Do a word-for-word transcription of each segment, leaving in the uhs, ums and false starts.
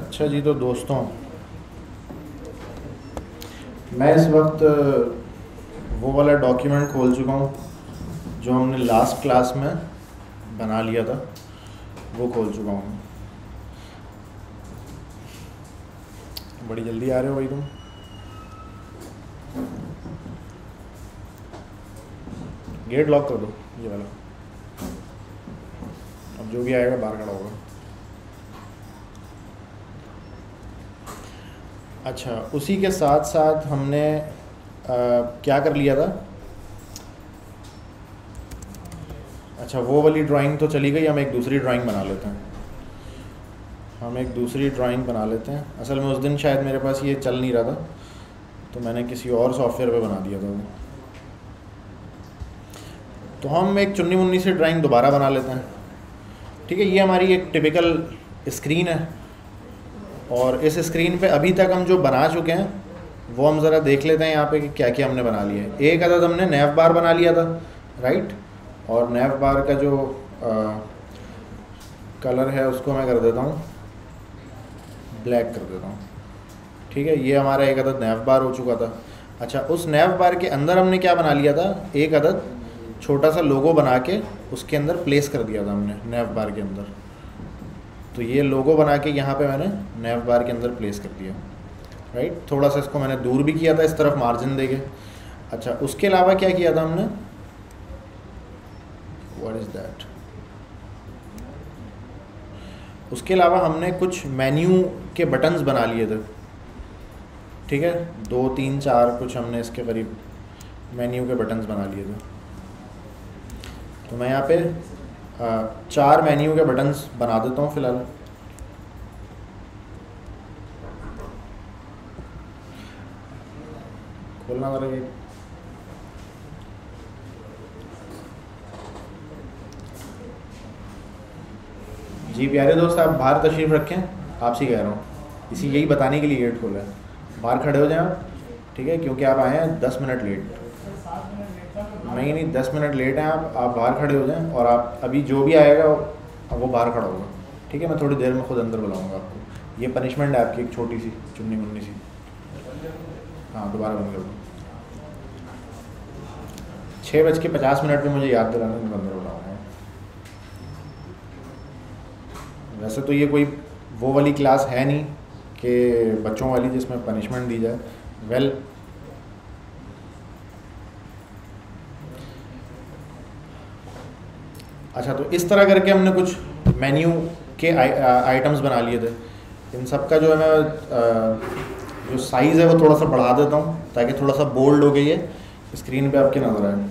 अच्छा जी, तो दोस्तों मैं इस वक्त वो वाला डॉक्यूमेंट खोल चुका हूँ जो हमने लास्ट क्लास में बना लिया था, वो खोल चुका हूँ। बड़ी जल्दी आ रहे हो भाई तुम। गेट लॉक कर दो ये वाला, अब जो भी आएगा बाहर खड़ा होगा। अच्छा, उसी के साथ साथ हमने आ, क्या कर लिया था। अच्छा, वो वाली ड्राइंग तो चली गई, हम एक दूसरी ड्राइंग बना लेते हैं। हम एक दूसरी ड्राइंग बना लेते हैं। असल में उस दिन शायद मेरे पास ये चल नहीं रहा था, तो मैंने किसी और सॉफ्टवेयर पे बना दिया था वो। तो हम एक चुन्नी मुन्नी से ड्राइंग दोबारा बना लेते हैं। ठीक है, ये हमारी एक टिपिकल स्क्रीन है, और इस स्क्रीन पे अभी तक हम जो बना चुके हैं वो हम ज़रा देख लेते हैं यहाँ पे कि क्या क्या हमने बना लिया है। एक अदद हमने नैव बार बना लिया था, राइट। और नैव बार का जो आ, कलर है उसको मैं कर देता हूँ ब्लैक कर देता हूँ। ठीक है, ये हमारा एक अदद नैव बार हो चुका था। अच्छा, उस नैव बार के अंदर हमने क्या बना लिया था, एक अदद छोटा सा लोगो बना के उसके अंदर प्लेस कर दिया था हमने नैव बार के अंदर। तो ये लोगो बना के यहाँ पे मैंने नैव बार के अंदर प्लेस कर दिया, राइट। थोड़ा सा इसको मैंने दूर भी किया था इस तरफ मार्जिन देके। अच्छा, उसके अलावा क्या किया था हमने, व्हाट इज़ दैट, उसके अलावा हमने कुछ मेन्यू के बटन्स बना लिए थे। ठीक है, दो तीन चार कुछ हमने इसके करीब मेन्यू के बटन्स बना लिए थे। तो मैं यहाँ पे आ, चार मेन्यू के बटन्स बना देता हूँ फ़िलहाल। खोलना वाला ये जी प्यारे दोस्त, आप बाहर तशरीफ़ रखें, आपसे कह रहा हूँ, इसी यही बताने के लिए गेट खोला है। बाहर खड़े हो जाएं आप, ठीक है, क्योंकि आप आए हैं दस मिनट लेट। नहीं नहीं, दस मिनट लेट हैं आप आप बाहर खड़े हो जाएं, और आप अभी जो भी आएगा अब वो बाहर खड़ा होगा। ठीक है, मैं थोड़ी देर में खुद अंदर बुलाऊंगा आपको। ये पनिशमेंट है आपकी, एक छोटी सी चुन्नी मुन्नी सी। हाँ, दोबारा बंद कर दो। छः बज के पचास मिनट में मुझे याद दिलाना, मैं अंदर बुलाऊंगा। वैसे तो ये कोई वो वाली क्लास है नहीं कि बच्चों वाली जिसमें पनिशमेंट दी जाए। वेल, अच्छा, तो इस तरह करके हमने कुछ मेन्यू के आई, आइटम्स बना लिए थे। इन सब का जो है मैं जो साइज़ है वो थोड़ा सा बढ़ा देता हूँ ताकि थोड़ा सा बोल्ड हो गई है, स्क्रीन पे आपके नज़र आए।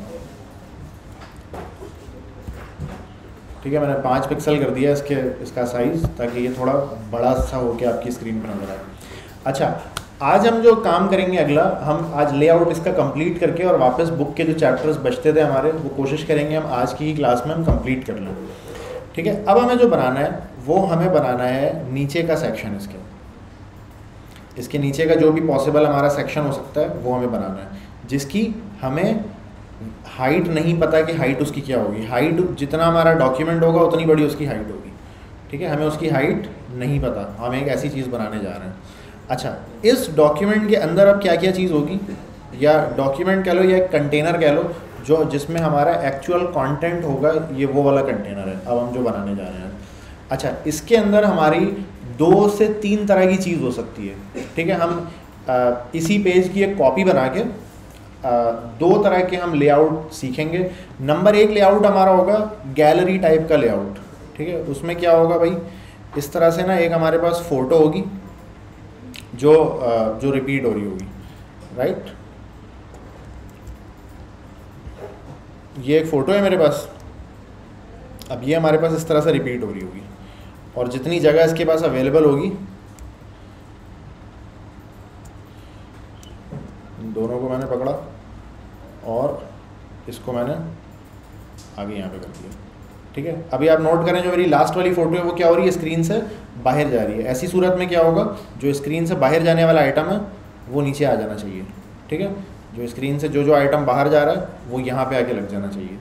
ठीक है, मैंने पाँच पिक्सल कर दिया इसके इसका साइज़, ताकि ये थोड़ा बड़ा सा होके आपकी स्क्रीन पे नज़र आए। अच्छा, आज हम जो काम करेंगे अगला, हम आज लेआउट इसका कंप्लीट करके और वापस बुक के जो चैप्टर्स बचते थे हमारे, वो कोशिश करेंगे हम आज की ही क्लास में हम कंप्लीट कर लें। ठीक है, अब हमें जो बनाना है वो हमें बनाना है नीचे का सेक्शन। इसके इसके नीचे का जो भी पॉसिबल हमारा सेक्शन हो सकता है वो हमें बनाना है, जिसकी हमें हाइट नहीं पता कि हाइट उसकी क्या होगी। हाइट जितना हमारा डॉक्यूमेंट होगा उतनी बड़ी उसकी हाइट होगी। ठीक है, हमें उसकी हाइट नहीं पता, हम एक ऐसी चीज़ बनाने जा रहे हैं। अच्छा, इस डॉक्यूमेंट के अंदर अब क्या क्या चीज़ होगी, या डॉक्यूमेंट कह लो या एक कंटेनर कह लो, जो जिसमें हमारा एक्चुअल कंटेंट होगा, ये वो वाला कंटेनर है अब हम जो बनाने जा रहे हैं। अच्छा, इसके अंदर हमारी दो से तीन तरह की चीज़ हो सकती है। ठीक है, हम आ, इसी पेज की एक कॉपी बना के आ, दो तरह के हम लेआउट सीखेंगे। नंबर एक लेआउट हमारा होगा गैलरी टाइप का लेआउट। ठीक है, उसमें क्या होगा भाई, इस तरह से ना एक हमारे पास फ़ोटो होगी जो जो रिपीट हो रही होगी, राइट। ये एक फ़ोटो है मेरे पास, अब ये हमारे पास इस तरह से रिपीट हो रही होगी, और जितनी जगह इसके पास अवेलेबल होगी, इन दोनों को मैंने पकड़ा और इसको मैंने आगे यहाँ पे कर दिया। ठीक है, अभी आप नोट करें, जो मेरी लास्ट वाली फ़ोटो है वो क्या हो रही है, स्क्रीन से बाहर जा रही है। ऐसी सूरत में क्या होगा, जो स्क्रीन से बाहर जाने वाला आइटम है वो नीचे आ जाना चाहिए। ठीक है, जो स्क्रीन से जो जो आइटम बाहर जा रहा है वो यहाँ पे आके लग जाना चाहिए।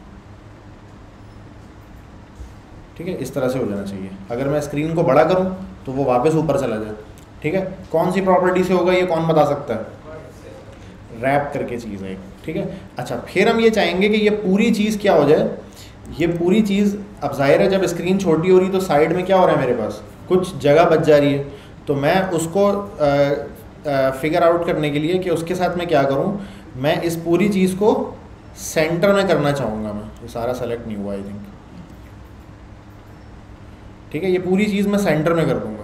ठीक है, इस तरह से हो जाना चाहिए। अगर मैं स्क्रीन को बड़ा करूँ तो वो वापस ऊपर चला जाए, ठीक है। कौन सी प्रॉपर्टी से होगा ये कौन बता सकता है? रैप करके चीज़ है, ठीक है। अच्छा, फिर हम ये चाहेंगे कि ये पूरी चीज़ क्या हो जाए, ये पूरी चीज़, अब जाहिर है जब स्क्रीन छोटी हो रही तो साइड में क्या हो रहा है, मेरे पास कुछ जगह बच जा रही है, तो मैं उसको फिगर आउट करने के लिए कि उसके साथ मैं क्या करूं, मैं इस पूरी चीज़ को सेंटर में करना चाहूँगा। मैं ये सारा सेलेक्ट नहीं हुआ आई थिंक, ठीक है। ये पूरी चीज़ मैं सेंटर में कर दूँगा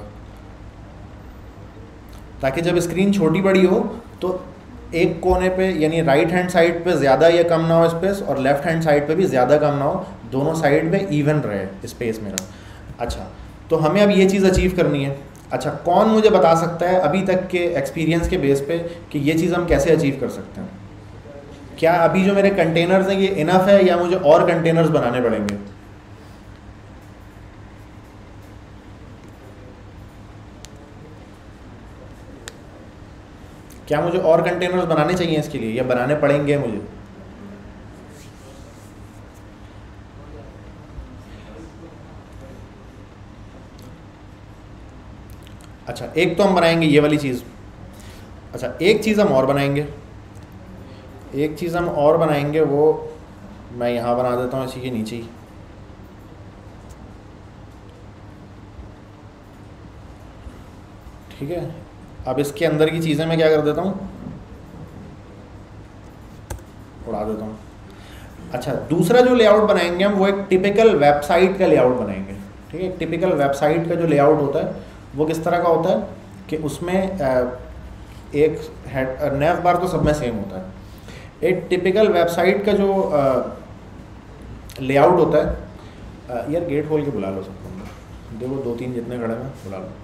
ताकि जब स्क्रीन छोटी बड़ी हो तो एक कोने पे यानी राइट हैंड साइड पे ज़्यादा या कम ना हो स्पेस, और लेफ्ट हैंड साइड पे भी ज़्यादा कम ना हो, दोनों साइड में इवन रहे स्पेस मेरा। अच्छा, तो हमें अब ये चीज़ अचीव करनी है। अच्छा, कौन मुझे बता सकता है अभी तक के एक्सपीरियंस के बेस पे कि ये चीज़ हम कैसे अचीव कर सकते हैं? क्या अभी जो मेरे कंटेनर्स हैं ये इनफ है या मुझे और कंटेनर्स बनाने पड़ेंगे? क्या मुझे और कंटेनर्स बनाने चाहिए इसके लिए या बनाने पड़ेंगे मुझे? अच्छा, एक तो हम बनाएंगे ये वाली चीज़। अच्छा, एक चीज़ हम और बनाएंगे, एक चीज़ हम और बनाएंगे, वो मैं यहाँ बना देता हूँ इसी के नीचे ही। ठीक है, अब इसके अंदर की चीज़ें मैं क्या कर देता हूँ, उड़ा देता हूँ। अच्छा, दूसरा जो लेआउट बनाएंगे हम वो एक टिपिकल वेबसाइट का लेआउट बनाएंगे, ठीक है। एक टिपिकल वेबसाइट का जो लेआउट होता है वो किस तरह का होता है कि उसमें एक हेड नेव बार तो सब में सेम होता है। एक टिपिकल वेबसाइट का जो लेआउट होता है, यार गेट खोल के बुला लो सबको, देखो दो तीन जितने खड़े हैं बुला लो।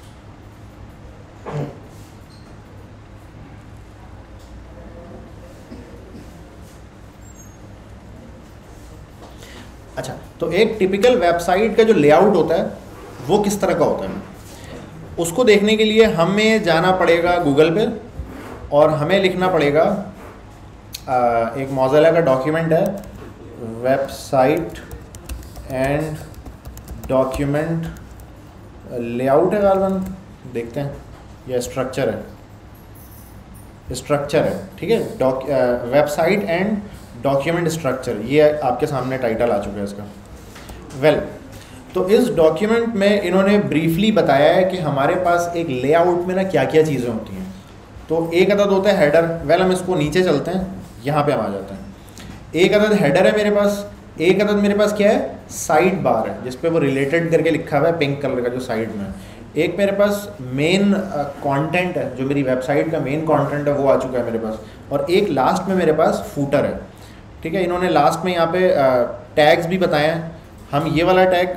अच्छा, तो एक टिपिकल वेबसाइट का जो लेआउट होता है वो किस तरह का होता है, उसको देखने के लिए हमें जाना पड़ेगा गूगल पे और हमें लिखना पड़ेगा, आ, एक मोज़िला का डॉक्यूमेंट है, वेबसाइट एंड डॉक्यूमेंट लेआउट है गालवन, देखते हैं, यह स्ट्रक्चर है, स्ट्रक्चर है, ठीक है। Doc website and document structure, ये आपके सामने टाइटल आ चुका है इसका। वेल well, तो इस डॉक्यूमेंट में इन्होंने ब्रीफली बताया है कि हमारे पास एक लेआउट में ना क्या क्या चीज़ें होती हैं। तो एक अदद होता है हेडर, वेल हम इसको नीचे चलते हैं, यहाँ पे हम आ जाते हैं। एक अदद हेडर है मेरे पास, एक अदद मेरे पास क्या है, साइड बार है जिस पे वो रिलेटेड करके लिखा हुआ है पिंक कलर का जो साइड में है। एक मेरे पास मेन कंटेंट है, जो मेरी वेबसाइट का मेन कंटेंट है वो आ चुका है मेरे पास, और एक लास्ट में मेरे पास फूटर है, ठीक है। इन्होंने लास्ट में यहाँ पे टैग्स भी बताए हैं। हम ये वाला टैग,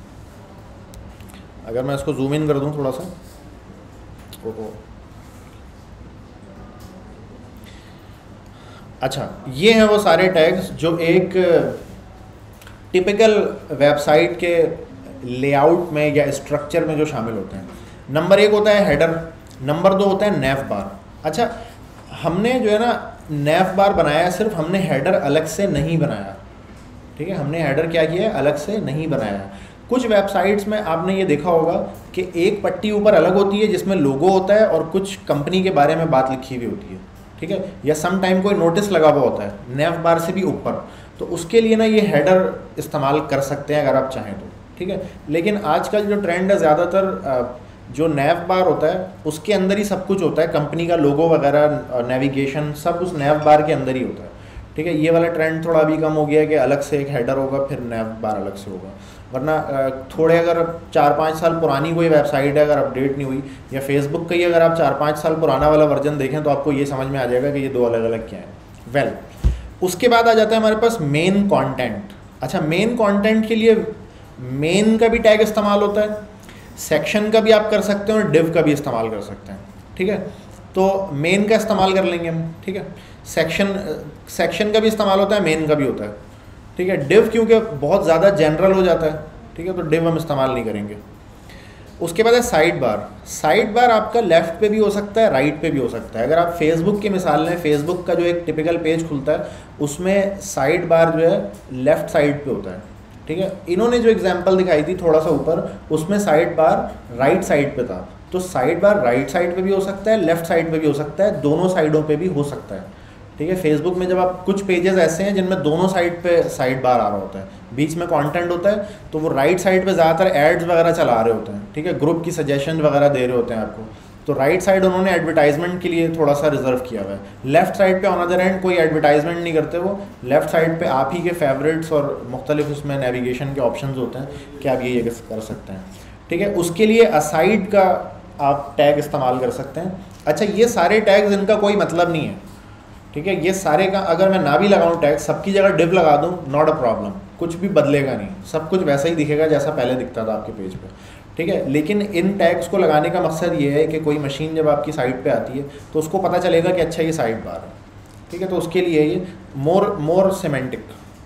अगर मैं इसको जूम इन कर दूँ थोड़ा सा, ओहो, अच्छा, ये हैं वो सारे टैग्स जो एक टिपिकल वेबसाइट के लेआउट में या स्ट्रक्चर में जो शामिल होते हैं। नंबर एक होता है हेडर, नंबर दो होता है नेव बार। अच्छा, हमने जो है ना नेव बार बनाया, सिर्फ हमने हेडर अलग से नहीं बनाया, ठीक है। हमने हेडर क्या किया है, अलग से नहीं बनाया। कुछ वेबसाइट्स में आपने ये देखा होगा कि एक पट्टी ऊपर अलग होती है जिसमें लोगो होता है और कुछ कंपनी के बारे में बात लिखी हुई होती है, ठीक है, या सम टाइम कोई नोटिस लगा हुआ होता है नेव बार से भी ऊपर, तो उसके लिए ना ये हेडर इस्तेमाल कर सकते हैं अगर आप चाहें तो, ठीक है। लेकिन आजकल जो ट्रेंड है, ज़्यादातर जो नेव बार होता है उसके अंदर ही सब कुछ होता है, कंपनी का लोगो वगैरह, नेविगेशन सब उस नेव बार के अंदर ही होता है, ठीक है। ये वाला ट्रेंड थोड़ा अभी कम हो गया है कि अलग से एक हेडर होगा फिर नेव बार अलग से होगा, वरना थोड़े अगर चार पाँच साल पुरानी कोई वेबसाइट है, अगर अपडेट नहीं हुई, या फेसबुक का ही अगर आप चार पाँच साल पुराना वाला वर्जन देखें तो आपको ये समझ में आ जाएगा कि ये दो अलग अलग क्या है। वेल well, उसके बाद आ जाता है हमारे पास मेन कंटेंट। अच्छा, मेन कंटेंट के लिए मेन का भी टैग इस्तेमाल होता है, सेक्शन का भी आप कर सकते हो और डिव का भी इस्तेमाल कर सकते हैं, ठीक है। तो मेन का इस्तेमाल कर लेंगे हम, ठीक है। सेक्शन सेक्शन का भी इस्तेमाल होता है, मेन का भी होता है, ठीक है। डिव क्योंकि बहुत ज़्यादा जनरल हो जाता है, ठीक है, तो डिव हम इस्तेमाल नहीं करेंगे। उसके बाद है साइड बार। साइड बार आपका लेफ़्ट पे भी हो सकता है, राइट पे भी हो सकता है। अगर आप फेसबुक की मिसाल लें, फेसबुक का जो एक टिपिकल पेज खुलता है उसमें साइड बार जो है लेफ़्ट साइड पे होता है, ठीक है। इन्होंने जो एग्जांपल दिखाई थी थोड़ा सा ऊपर, उसमें साइड बार राइट साइड पे था, तो साइड बार राइट साइड पे भी हो सकता है, लेफ्ट साइड पे भी हो सकता है, दोनों साइडों पे भी हो सकता है, ठीक है। फेसबुक में जब आप कुछ पेजेस ऐसे हैं जिनमें दोनों साइड पे साइड बार आ रहा होता है, बीच में कंटेंट होता है, तो वो राइट साइड पे ज़्यादातर एड्स वगैरह चला रहे होते हैं, ठीक है, ग्रुप की सजेशन वगैरह दे रहे होते हैं आपको, तो राइट साइड उन्होंने एडवर्टाइजमेंट के लिए थोड़ा सा रिजर्व किया हुआ है। लेफ्ट साइड पे ऑन अदर एंड कोई एडवर्टाइजमेंट नहीं करते वो, लेफ्ट साइड पे आप ही के फेवरेट्स और मुख्तलिफ उसमें नेविगेशन के ऑप्शंस होते हैं कि आप ये कर सकते हैं, ठीक है। उसके लिए असाइड का आप टैग इस्तेमाल कर सकते हैं। अच्छा, ये सारे टैग्स इनका कोई मतलब नहीं है, ठीक है, ये सारे का अगर मैं ना भी लगाऊं टैग, सबकी जगह डिव लगा दूं, नॉट अ प्रॉब्लम, कुछ भी बदलेगा नहीं, सब कुछ वैसा ही दिखेगा जैसा पहले दिखता था आपके पेज पे, ठीक है। लेकिन इन टैग्स को लगाने का मकसद ये है कि कोई मशीन जब आपकी साइट पे आती है तो उसको पता चलेगा कि अच्छा ये साइड बार है, ठीक है, तो उसके लिए ये मोर मोर सिमेंटिक।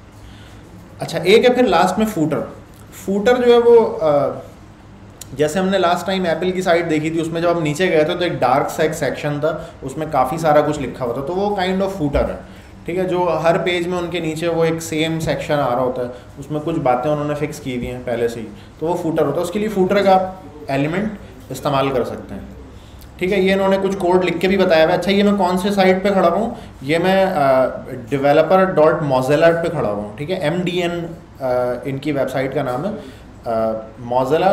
अच्छा, एक है फिर लास्ट में फूटर। फूटर जो है वो आ, जैसे हमने लास्ट टाइम एप्पल की साइट देखी थी, उसमें जब हम नीचे गए थे तो एक डार्क सा एक सेक्शन था, उसमें काफ़ी सारा कुछ लिखा हुआ था, तो वो काइंड ऑफ फूटर है, ठीक है, जो हर पेज में उनके नीचे वो एक सेम सेक्शन आ रहा होता है, उसमें कुछ बातें उन्होंने फिक्स की हुई हैं पहले से ही, तो वो फूटर होता है। उसके लिए फूटर का आप एलिमेंट इस्तेमाल कर सकते हैं, ठीक है। ये इन्होंने कुछ कोड लिख के भी बताया हुआ है। अच्छा, ये मैं कौन से साइट पे खड़ा हूँ, ये मैं डेवलपर डॉट मोज़िला पे खड़ा हुआ हूँ, ठीक है, एम डी एन इनकी वेबसाइट का नाम है, मोज़िला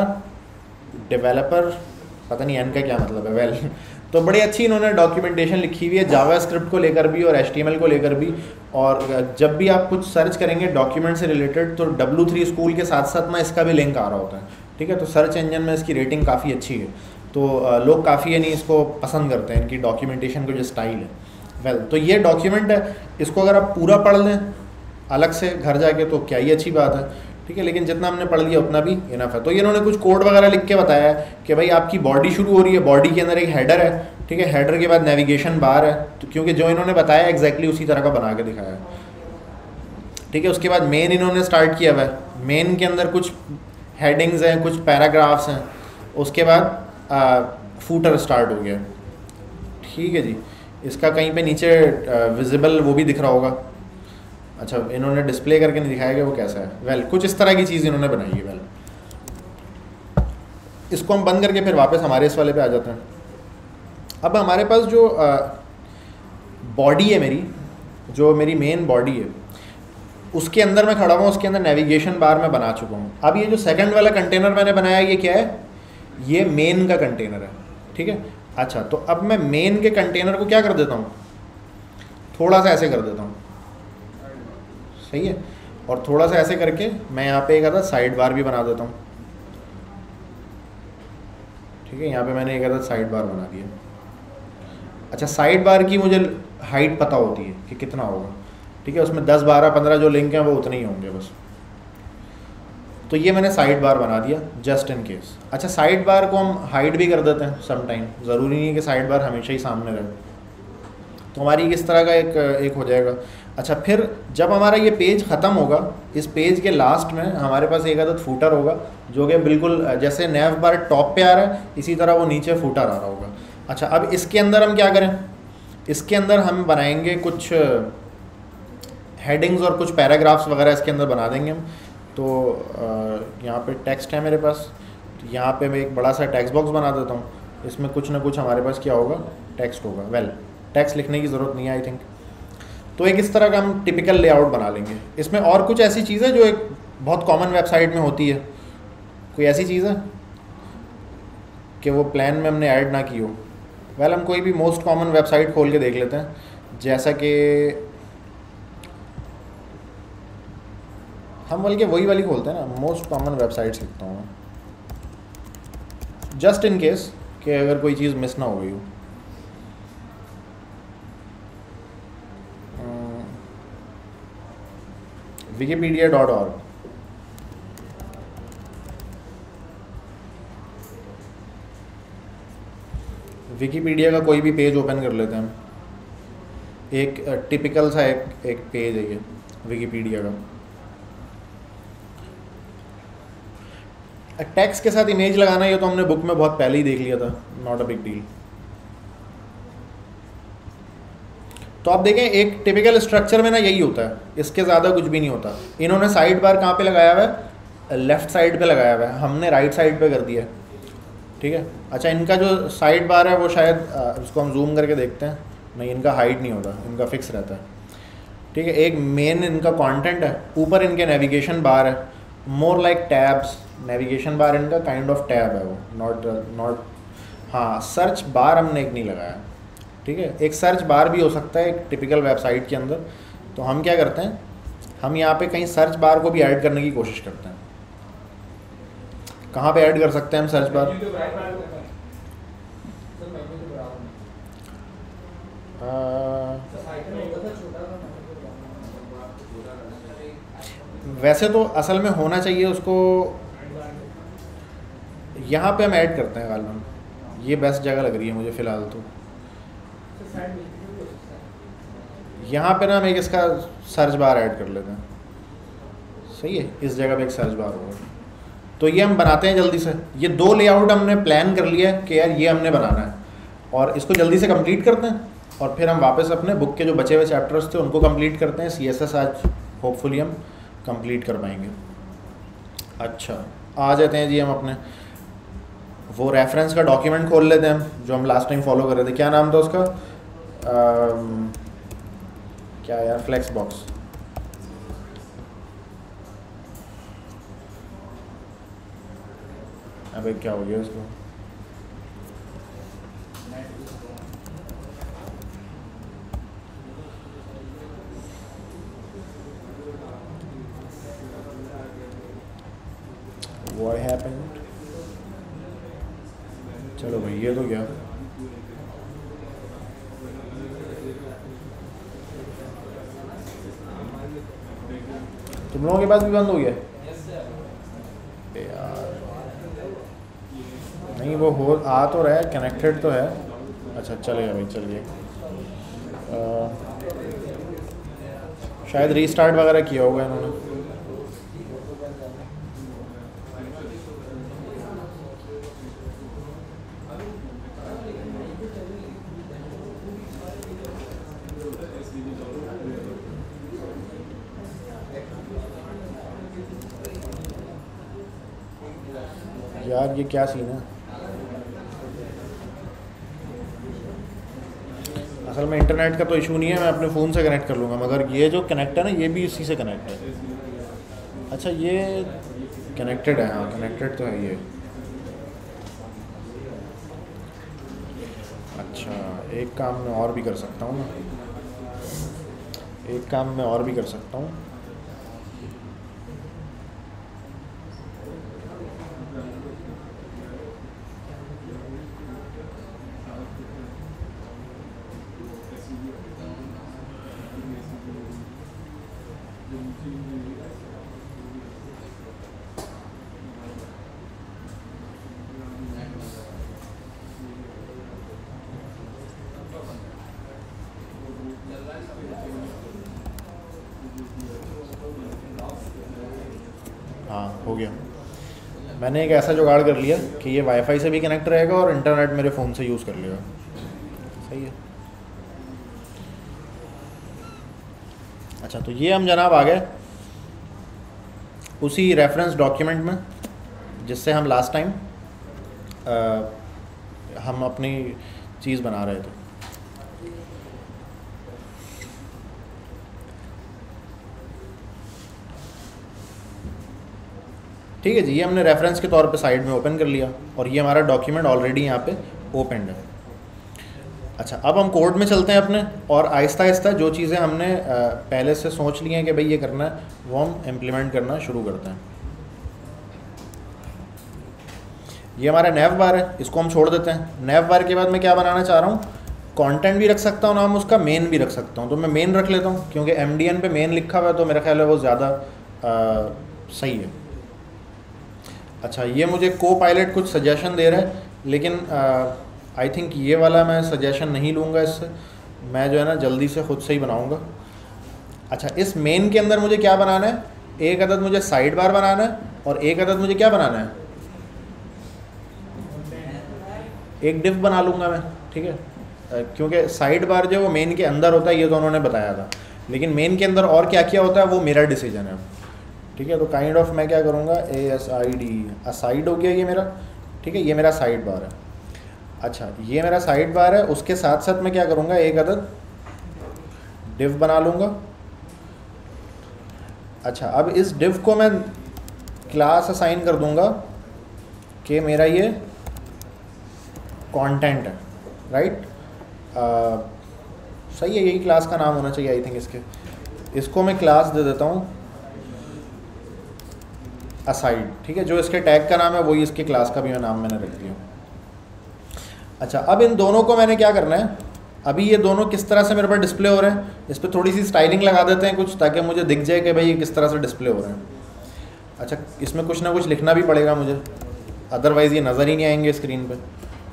डेवलपर, पता नहीं एन का क्या मतलब है, वेल तो बड़ी अच्छी इन्होंने डॉक्यूमेंटेशन लिखी हुई है जावास्क्रिप्ट को लेकर भी और एचटीएमएल को लेकर भी। और जब भी आप कुछ सर्च करेंगे डॉक्यूमेंट से रिलेटेड तो डब्ल्यू थ्री स्कूल के साथ साथ ना इसका भी लिंक आ रहा होता है, ठीक है, तो सर्च इंजन में इसकी रेटिंग काफ़ी अच्छी है, तो लोग काफ़ी यानी इसको पसंद करते हैं, इनकी डॉक्यूमेंटेशन का जो स्टाइल है। वेल well, तो ये डॉक्यूमेंट है, इसको अगर आप पूरा पढ़ लें अलग से घर जाके तो क्या ही अच्छी बात है, ठीक है, लेकिन जितना हमने पढ़ लिया उतना भी इनफ है। तो ये इन्होंने कुछ कोड वगैरह लिख के बताया है कि भाई आपकी बॉडी शुरू हो रही है, बॉडी के अंदर एक हेडर है, ठीक है, हेडर के बाद नेविगेशन बार है, तो क्योंकि जो इन्होंने बताया एग्जैक्टली उसी तरह का बना के दिखाया है, ठीक है। उसके बाद मेन इन्होंने स्टार्ट किया हुआ है, मेन के अंदर कुछ हेडिंग्स हैं, कुछ पैराग्राफ्स हैं, उसके बाद फूटर स्टार्ट हो गया, ठीक है जी। इसका कहीं पे नीचे विजिबल वो भी दिख रहा होगा, अच्छा इन्होंने डिस्प्ले करके नहीं दिखाया कि वो कैसा है। वेल well, कुछ इस तरह की चीज़ इन्होंने बनाई है। वेल well, इसको हम बंद करके फिर वापस हमारे इस वाले पे आ जाते हैं। अब हमारे पास जो बॉडी है मेरी, जो मेरी मेन बॉडी है, उसके अंदर मैं खड़ा हुआ, उसके अंदर नेविगेशन बार मैं बना चुका हूँ। अब ये जो सेकंड वाला कंटेनर मैंने बनाया ये क्या है, ये मेन का कंटेनर है, ठीक है। अच्छा, तो अब मैं मेन के कंटेनर को क्या कर देता हूँ, थोड़ा सा ऐसे कर देता हूँ, सही है, और थोड़ा सा ऐसे करके मैं यहाँ पे एक आधा साइड बार भी बना देता हूँ, ठीक है। यहाँ पे मैंने एक आधा साइड बार बना दिया। अच्छा, साइड बार की मुझे हाइट पता होती है कि कितना होगा, ठीक है, उसमें दस बारह पंद्रह जो लिंक हैं वो उतने ही होंगे बस, तो ये मैंने साइड बार बना दिया जस्ट इन केस। अच्छा, साइड बार को हम हाइड भी कर देते हैं सम टाइम, ज़रूरी नहीं है कि साइड बार हमेशा ही सामने रहे, तो हमारी इस तरह का एक एक हो जाएगा। अच्छा, फिर जब हमारा ये पेज ख़त्म होगा, इस पेज के लास्ट में हमारे पास एक आदत फूटर होगा, जो कि बिल्कुल जैसे नैव बार टॉप पे आ रहा है इसी तरह वो नीचे फूटर आ रहा होगा। अच्छा, अब इसके अंदर हम क्या करें, इसके अंदर हम बनाएंगे कुछ हेडिंग्स और कुछ पैराग्राफ्स वगैरह इसके अंदर बना देंगे हम। तो यहाँ पे टेक्स्ट है मेरे पास, तो यहाँ पे मैं एक बड़ा सा टेक्स्ट बॉक्स बना देता हूँ, इसमें कुछ ना कुछ हमारे पास क्या होगा, टेक्स्ट होगा। वेल well, टेक्स्ट लिखने की ज़रूरत नहीं है आई थिंक। तो एक इस तरह का हम टिपिकल लेआउट बना लेंगे। इसमें और कुछ ऐसी चीज़ है जो एक बहुत कॉमन वेबसाइट में होती है, कोई ऐसी चीज़ है कि वो प्लान में हमने ऐड ना की हो। वेल well, हम कोई भी मोस्ट कॉमन वेबसाइट खोल के देख लेते हैं, जैसा कि हम बल्कि वही वाली खोलते हैं ना, मोस्ट कॉमन वेबसाइट्स लिखता हूँ जस्ट इन केस कि अगर कोई चीज़ मिस ना हो गई हो। विकीपीडिया डॉट ऑर्ग, विकीपीडिया का कोई भी पेज ओपन कर लेते हैं हम। एक टिपिकल सा एक एक पेज है ये विकीपीडिया का। टेक्स्ट के साथ इमेज लगाना ये तो हमने बुक में बहुत पहले ही देख लिया था, नॉट अ बिग डील। तो आप देखें एक टिपिकल स्ट्रक्चर में ना यही होता है, इसके ज़्यादा कुछ भी नहीं होता। इन्होंने साइड बार कहाँ पे लगाया हुआ है, लेफ़्ट साइड पे लगाया हुआ है, हमने राइट साइड पे कर दिया, ठीक है। अच्छा, इनका जो साइड बार है वो शायद उसको हम जूम करके देखते हैं, नहीं इनका हाइड नहीं होता, इनका फिक्स रहता है, ठीक है। एक मेन इनका कंटेंट है, ऊपर इनके नेविगेशन बार है, more like tabs, navigation bar इनका काइंड ऑफ टैब है वो, नॉट नॉट हाँ सर्च बार हमने एक नहीं लगाया, ठीक है। एक सर्च बार भी हो सकता है एक टिपिकल वेबसाइट के अंदर। तो हम क्या करते हैं, हम यहाँ पे कहीं सर्च बार को भी ऐड करने की कोशिश करते हैं। कहाँ पे ऐड कर सकते हैं हम सर्च बार? आ, वैसे तो असल में होना चाहिए उसको, यहाँ पे हम ऐड करते हैं गालमन, ये बेस्ट जगह लग रही है मुझे फ़िलहाल। तो यहाँ पे ना हम एक इसका सर्च बार ऐड कर लेते हैं, सही है, इस जगह पे एक सर्च बार होगा। तो ये हम बनाते हैं जल्दी से, ये दो लेआउट हमने प्लान कर लिया है कि यार ये हमने बनाना है, और इसको जल्दी से कंप्लीट करते हैं, और फिर हम वापस अपने बुक के जो बचे हुए चैप्टर्स थे उनको कंप्लीट करते हैं। सी एस एस आज होपफुली हम कंप्लीट कर पाएंगे। अच्छा, आ जाते हैं जी हम अपने वो रेफरेंस का डॉक्यूमेंट खोल लेते हैं हम, जो हम लास्ट टाइम फॉलो कर रहे थे। क्या नाम था उसका? आम, क्या यार, फ्लेक्स बॉक्स। अबे क्या हो गया उसको? What happened? चलो भाई, ये तो क्या, तुम लोगों के पास भी बंद हो गया यार? नहीं वो हो आ तो रहा है, कनेक्टेड तो है। अच्छा चलेगा भाई, चलिए। शायद रीस्टार्ट वगैरह किया होगा इन्होंने। यार ये क्या सीन है, असल में इंटरनेट का तो इशू नहीं है, मैं अपने फ़ोन से कनेक्ट कर लूँगा, मगर ये जो कनेक्ट है ना ये भी इसी से कनेक्ट है। अच्छा ये कनेक्टेड है, हाँ कनेक्टेड तो है ये। अच्छा, एक काम मैं और भी कर सकता हूँ ना, एक काम मैं और भी कर सकता हूँ। हाँ हो गया, मैंने एक ऐसा जुगाड़ कर लिया कि ये वाईफाई से भी कनेक्ट रहेगा और इंटरनेट मेरे फ़ोन से यूज़ कर लेगा, सही है। अच्छा, तो ये हम जनाब आ गए उसी रेफरेंस डॉक्यूमेंट में जिससे हम लास्ट टाइम हम अपनी चीज़ बना रहे थे। ठीक है जी, ये हमने रेफरेंस के तौर पे साइड में ओपन कर लिया और ये हमारा डॉक्यूमेंट ऑलरेडी यहाँ पे ओपन है। अच्छा, अब हम कोड में चलते हैं अपने, और आहिस्ता आहिस्ता जो चीज़ें हमने पहले से सोच ली हैं कि भाई ये करना है वो हम इम्प्लीमेंट करना शुरू करते हैं। ये हमारा नेव बार है, इसको हम छोड़ देते हैं। नेव बार के बाद मैं क्या बनाना चाह रहा हूँ, कंटेंट भी रख सकता हूँ नाम उसका, मेन भी रख सकता हूँ, तो मैं मेन रख लेता हूँ क्योंकि एम डी एन पे मेन लिखा हुआ है तो मेरा ख्याल है वो ज़्यादा सही है। अच्छा, ये मुझे को पायलट कुछ सजेशन दे रहा है, लेकिन आई थिंक ये वाला मैं सजेशन नहीं लूँगा इससे, मैं जो है ना जल्दी से ख़ुद से ही बनाऊँगा। अच्छा, इस मेन के अंदर मुझे क्या बनाना है, एक अदद मुझे साइड बार बनाना है और एक अदद मुझे क्या बनाना है, एक डिव बना लूँगा मैं, ठीक है। क्योंकि साइड बार जो वो मेन के अंदर होता है ये तो उन्होंने बताया था, लेकिन मेन के अंदर और क्या किया होता है वो मेरा डिसीजन है। ठीक है, तो काइंड ऑफ मैं क्या करूँगा, A S I D aside हो गया ये मेरा। ठीक है, ये मेरा साइड बार है। अच्छा, ये मेरा साइड बार है, उसके साथ साथ मैं क्या करूँगा, एक अदद डिव बना लूँगा। अच्छा, अब इस डिव को मैं क्लास असाइन कर दूँगा कि मेरा ये कंटेंट है, राइट। सही है, यही क्लास का नाम होना चाहिए आई थिंक इसके। इसको मैं क्लास दे देता हूँ असाइड। ठीक है, जो इसके टैग का नाम है वही इसके क्लास का भी मैं नाम मैंने रख दिया। अच्छा, अब इन दोनों को मैंने क्या करना है, अभी ये दोनों किस तरह से मेरे पास डिस्प्ले हो रहे हैं, इस पर थोड़ी सी स्टाइलिंग लगा देते हैं कुछ, ताकि मुझे दिख जाए कि भाई ये किस तरह से डिस्प्ले हो रहे हैं। अच्छा, इसमें कुछ ना कुछ लिखना भी पड़ेगा मुझे, अदरवाइज़ ये नज़र ही नहीं आएंगे स्क्रीन पे।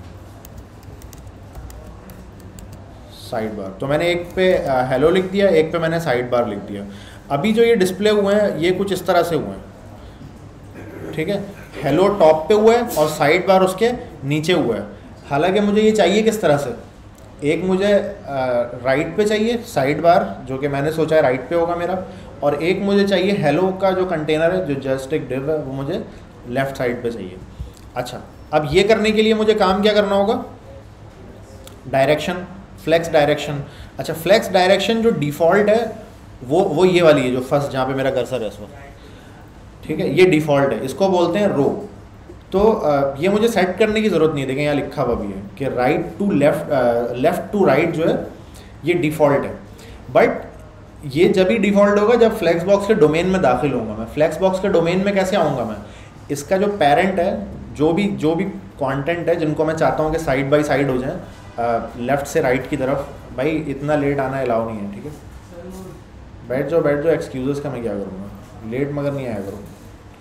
साइड बार तो मैंने एक पे हेलो लिख दिया, एक पे मैंने साइड बार लिख दिया। अभी जो ये डिस्प्ले हुए हैं ये कुछ इस तरह से हुए हैं। ठीक है, हेलो टॉप पे हुआ है और साइड बार उसके नीचे हुआ है। हालांकि मुझे ये चाहिए किस तरह से, एक मुझे राइट पे चाहिए साइड बार, जो कि मैंने सोचा है राइट पे होगा मेरा, और एक मुझे चाहिए हेलो का जो कंटेनर है, जो जस्ट एक डिव है, वो मुझे लेफ़्ट साइड पे चाहिए। अच्छा, अब ये करने के लिए मुझे काम क्या करना होगा, डायरेक्शन, फ्लेक्स डायरेक्शन। अच्छा, फ्लेक्स डायरेक्शन जो डिफ़ॉल्ट है वो वो ये वाली है, जो फर्स्ट जहाँ पे मेरा कर्सर है इस वक्त। ठीक है, ये डिफ़ॉल्ट है, इसको बोलते हैं रो। तो ये मुझे सेट करने की ज़रूरत नहीं है, देखें यहाँ लिखा हुआ भी है कि right to left, left to right जो है ये डिफ़ॉल्ट है। बट ये जब ही डिफ़ॉल्ट होगा जब फ्लेक्स बॉक्स के डोमेन में दाखिल होऊंगा मैं। फ्लेक्स बॉक्स के डोमेन में कैसे आऊँगा मैं, इसका जो पेरेंट है, जो भी जो भी कंटेंट है जिनको मैं चाहता हूँ कि साइड बाय साइड हो जाएं, लेफ़्ट से राइट की तरफ, भाई इतना लेट आना अलाउ नहीं है। ठीक है, बैठ जाओ बैठ जाओ, एक्सक्यूज़ेस का मैं क्या करूँगा, लेट मगर नहीं आया करूँ।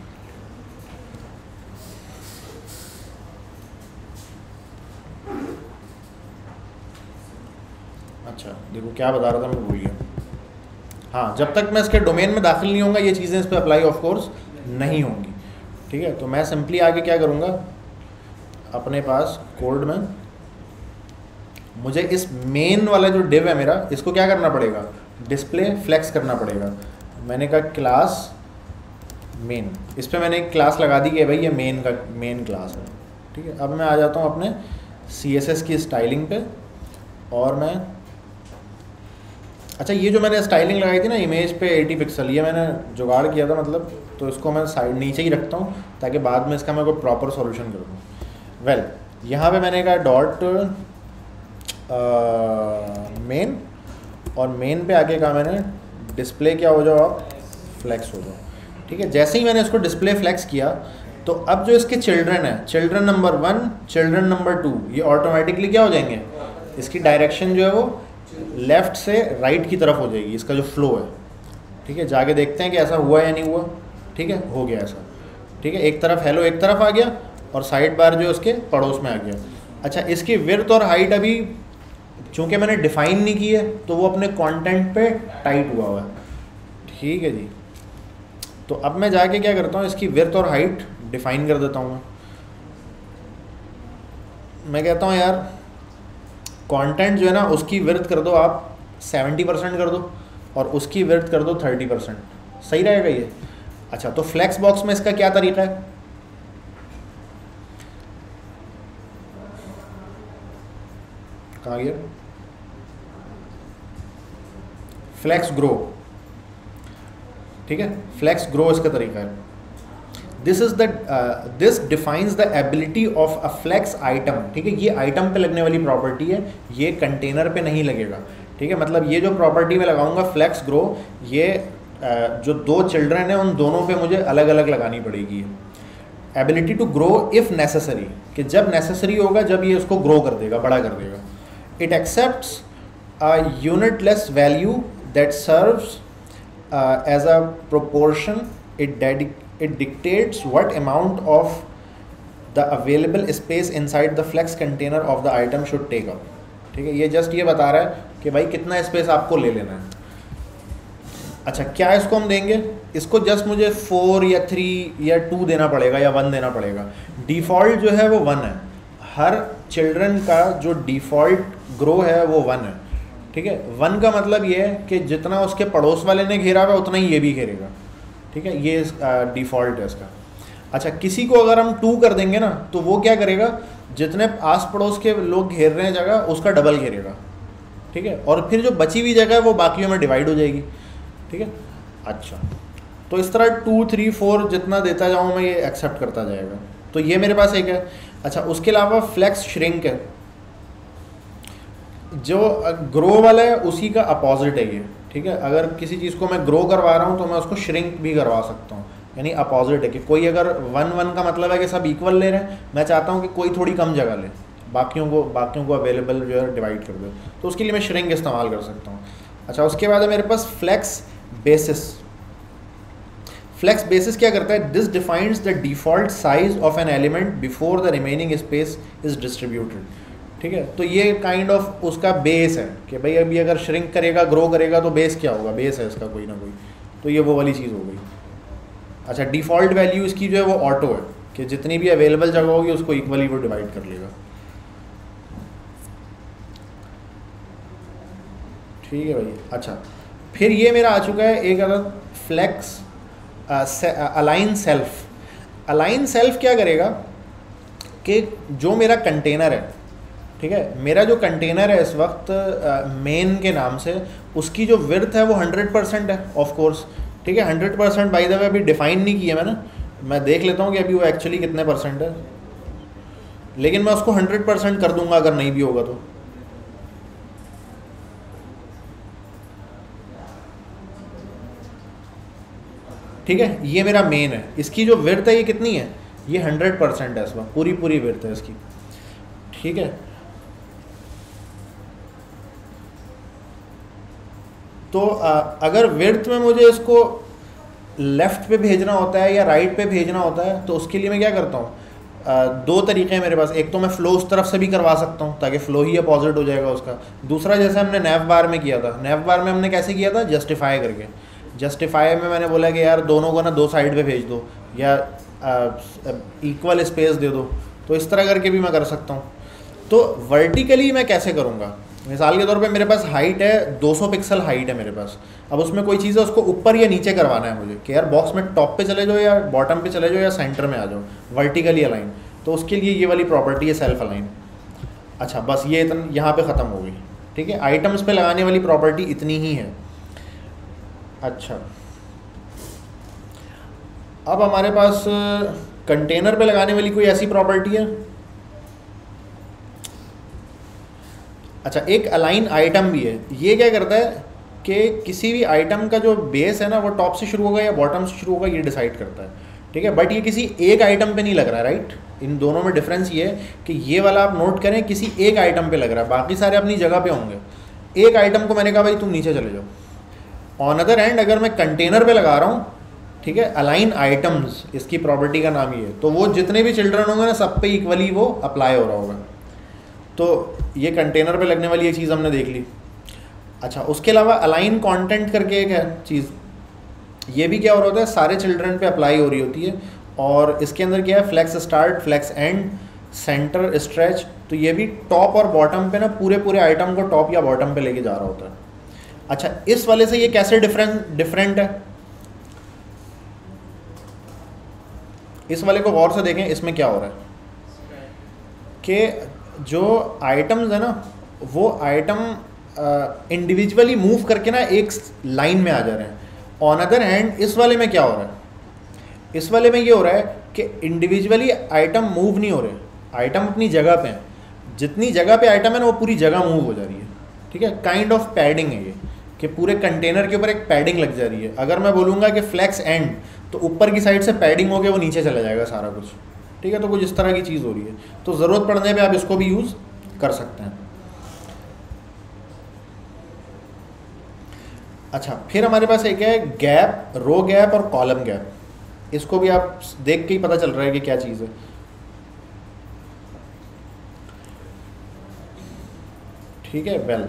अच्छा, देखो क्या बता रहा था मैं, भूल गया। हाँ, जब तक मैं इसके डोमेन में दाखिल नहीं होऊंगा ये चीज़ें इस पर अप्लाई ऑफ कोर्स नहीं होंगी। ठीक है, तो मैं सिंपली आगे क्या करूँगा, अपने पास कोड में मुझे इस मेन वाला जो डिव है मेरा, इसको क्या करना पड़ेगा, डिस्प्ले फ्लेक्स करना पड़ेगा। मैंने कहा क्लास मेन, इस पर मैंने एक क्लास लगा दी कि भाई ये मेन का मेन क्लास है। ठीक है, अब मैं आ जाता हूँ अपने सी एस एस की स्टाइलिंग पे, और मैं, अच्छा ये जो मैंने स्टाइलिंग लगाई थी ना इमेज पे अस्सी पिक्सल, ये मैंने जुगाड़ किया था मतलब, तो इसको मैं साइड नीचे ही रखता हूँ ताकि बाद में इसका मैं कोई प्रॉपर सॉल्यूशन कर दूँ। वेल, यहाँ पे मैंने कहा डॉट मेन, और मेन पे आके कहा मैंने डिस्प्ले क्या हो जाओ आप, फ्लेक्स हो जाओ। ठीक है, जैसे ही मैंने इसको डिस्प्ले फ्लेक्स किया तो अब जो इसके चिल्ड्रन है, children number one, children number two, ये ऑटोमेटिकली क्या हो जाएंगे, इसकी डायरेक्शन जो है वो लेफ़्ट से राइट की तरफ हो जाएगी, इसका जो फ्लो है। ठीक है, जाके देखते हैं कि ऐसा हुआ या नहीं हुआ। ठीक है, हो गया ऐसा। ठीक है, एक तरफ हेलो एक तरफ आ गया और साइड बार जो उसके पड़ोस में आ गया। अच्छा, इसकी विड्थ और हाइट अभी चूँकि मैंने डिफ़ाइन नहीं की है तो वो अपने कंटेंट पे टाइट हुआ हुआ है। ठीक है जी, तो अब मैं जाके क्या करता हूँ, इसकी विड्थ और हाइट डिफ़ाइन कर देता हूँ। मैं मैं कहता हूँ यार कंटेंट जो है ना उसकी विड्थ कर दो आप सत्तर परसेंट कर दो, और उसकी विड्थ कर दो तीस परसेंट, सही रहेगा ये। अच्छा, तो फ्लेक्स बॉक्स में इसका क्या तरीका है, कहाँ गया, फ्लेक्स ग्रो। ठीक है, फ्लेक्स ग्रो इसका तरीका है। This is the this defines the ability of a flex item. ठीक है, ये आइटम पे लगने वाली प्रॉपर्टी है, ये कंटेनर पे नहीं लगेगा। ठीक है, मतलब ये जो प्रॉपर्टी मैं लगाऊंगा फ्लेक्स ग्रो, ये uh, जो दो चिल्ड्रन हैं उन दोनों पे मुझे अलग अलग लगानी पड़ेगी। Ability to grow if necessary, कि जब नेसेसरी होगा, जब ये उसको ग्रो कर देगा, बड़ा कर देगा। It accepts a unitless value that serves as a proportion, it डेडिक it dictates what amount of the available space inside the flex container of the item should take up. ठीक है, ये जस्ट ये बता रहा है कि भाई कितना स्पेस आपको ले लेना है। अच्छा, क्या इसको हम देंगे, इसको जस्ट मुझे फोर या थ्री या टू देना पड़ेगा या वन देना पड़ेगा। डिफ़ॉल्ट जो है वो वन है, हर चिल्ड्रन का जो डिफ़ॉल्ट ग्रो है वो वन है, ठीक है। वन का मतलब ये है कि जितना उसके पड़ोस वाले ने घेरा हुआ उतना ही ये भी घेरेगा, ठीक है, ये डिफ़ॉल्ट है इसका। अच्छा, किसी को अगर हम टू कर देंगे ना तो वो क्या करेगा, जितने आस पड़ोस के लोग घेर रहे हैं जगह उसका डबल घेरेगा, ठीक है, और फिर जो बची हुई जगह है वो बाकियों में डिवाइड हो जाएगी, ठीक है। अच्छा, तो इस तरह टू थ्री फोर जितना देता जाऊँ मैं ये एक्सेप्ट करता जाएगा। तो ये मेरे पास एक है। अच्छा, उसके अलावा फ्लेक्स श्रिंक है, जो ग्रो वाला है उसी का अपोजिट है ये, ठीक है। अगर किसी चीज़ को मैं ग्रो करवा रहा हूँ तो मैं उसको श्रिंक भी करवा सकता हूँ, यानी अपोजिट है कि कोई अगर वन वन का मतलब है कि सब इक्वल ले रहे हैं, मैं चाहता हूँ कि कोई थोड़ी कम जगह ले, बाकियों को बाकियों को अवेलेबल जो है डिवाइड कर दो, तो उसके लिए मैं श्रिंक इस्तेमाल कर सकता हूँ। अच्छा, उसके बाद है मेरे पास फ्लेक्स बेसिस। फ्लेक्स बेसिस क्या करता है, this defines the default size of an element before the remaining space is distributed, ठीक है। तो ये काइंड ऑफ उसका बेस है कि भाई अभी अगर श्रिंक करेगा ग्रो करेगा तो बेस क्या होगा, बेस है इसका कोई ना कोई, तो ये वो वाली चीज़ हो गई। अच्छा, डिफ़ॉल्ट वैल्यू इसकी जो है वो ऑटो है कि जितनी भी अवेलेबल जगह होगी उसको इक्वली वो डिवाइड कर लेगा, ठीक है भाई। अच्छा, फिर ये मेरा आ चुका है एक other flex align self. Align self क्या करेगा कि जो मेरा कंटेनर है, ठीक है, मेरा जो कंटेनर है इस वक्त मेन uh, के नाम से, उसकी जो विड्थ है वो हंड्रेड परसेंट है ऑफ कोर्स, ठीक है। Hundred percent by the way अभी डिफाइन नहीं किया मैंने, मैं देख लेता हूँ कि अभी वो एक्चुअली कितने परसेंट है, लेकिन मैं उसको हंड्रेड परसेंट कर दूंगा अगर नहीं भी होगा तो। ठीक है, ये मेरा मेन है, इसकी जो विड्थ है ये कितनी है, ये हंड्रेड परसेंट है इस वक्त, पूरी पूरी विड्थ है इसकी, ठीक है। तो आ, अगर विड्थ में मुझे इसको लेफ़्ट पे भेजना होता है या राइट पे भेजना होता है तो उसके लिए मैं क्या करता हूँ, दो तरीके हैं मेरे पास। एक तो मैं फ़्लो उस तरफ से भी करवा सकता हूँ ताकि फ़्लो ही अपोजिट हो जाएगा उसका। दूसरा, जैसे हमने नैव बार में किया था, नैव बार में हमने कैसे किया था, जस्टिफाई करके। जस्टिफाई में मैंने बोला कि यार दोनों को ना दो साइड पे भेज दो या इक्वल स्पेस दे दो, तो इस तरह करके भी मैं कर सकता हूँ। तो वर्टिकली मैं कैसे करूँगा, मिसाल के तौर पे मेरे पास हाइट है दो सौ पिक्सल हाइट है मेरे पास, अब उसमें कोई चीज़ है उसको ऊपर या नीचे करवाना है मुझे कि यार बॉक्स में टॉप पे चले जाओ या बॉटम पे चले जाओ या सेंटर में आ जाओ, वर्टिकली अलाइन। तो उसके लिए ये वाली प्रॉपर्टी है सेल्फ अलाइन। अच्छा, बस ये इतना यहाँ पे ख़त्म हो गई, ठीक है। आइटम्स पे लगाने वाली प्रॉपर्टी इतनी ही है। अच्छा, अब हमारे पास कंटेनर पे लगाने वाली कोई ऐसी प्रॉपर्टी है। अच्छा, एक अलाइन आइटम भी है, ये क्या करता है कि किसी भी आइटम का जो बेस है ना वो टॉप से शुरू होगा या बॉटम से शुरू होगा, ये डिसाइड करता है, ठीक है। बट ये किसी एक आइटम पे नहीं लग रहा है, राइट। इन दोनों में डिफरेंस ये है कि ये वाला आप नोट करें किसी एक आइटम पे लग रहा है, बाकी सारे अपनी जगह पे होंगे। एक आइटम को मैंने कहा भाई तुम नीचे चले जाओ। ऑन अदर हैंड अगर मैं कंटेनर पे लगा रहा हूँ, ठीक है, अलाइन आइटम्स इसकी प्रॉपर्टी का नाम ही है, तो वो जितने भी चिल्ड्रन होंगे ना सब पे इक्वली वो अप्लाई हो रहा होगा। तो ये कंटेनर पे लगने वाली एक चीज़ हमने देख ली। अच्छा, उसके अलावा अलाइन कंटेंट करके एक है चीज़, ये भी क्या हो रहा होता है, सारे चिल्ड्रन पे अप्लाई हो रही होती है। और इसके अंदर क्या है, flex start, flex end, center, stretch. तो ये भी टॉप और बॉटम पे ना पूरे पूरे आइटम को टॉप या बॉटम पे लेके जा रहा होता है। अच्छा, इस वाले से ये कैसे डिफरेंट डिफरेंट है, इस वाले को गौर से देखें। इसमें क्या हो रहा है कि जो आइटम्स है ना वो आइटम इंडिविजुअली मूव करके ना एक लाइन में आ जा रहे हैं। ऑन अदर हैंड इस वाले में क्या हो रहा है, इस वाले में ये हो रहा है कि इंडिविजुअली आइटम मूव नहीं हो रहे, आइटम अपनी जगह पे हैं। जितनी जगह पे आइटम है ना वो पूरी जगह मूव हो जा रही है, ठीक है। काइंड ऑफ पैडिंग है ये कि पूरे कंटेनर के ऊपर एक पैडिंग लग जा रही है। अगर मैं बोलूँगा कि फ्लेक्स एंड, तो ऊपर की साइड से पैडिंग होकर वो नीचे चला जाएगा सारा कुछ, ठीक है। तो कुछ इस तरह की चीज़ हो रही है, तो ज़रूरत पड़ने पे आप इसको भी यूज़ कर सकते हैं। अच्छा, फिर हमारे पास एक है गैप, रो गैप और कॉलम गैप। इसको भी आप देख के ही पता चल रहा है कि क्या चीज़ है। ठीक है, वेल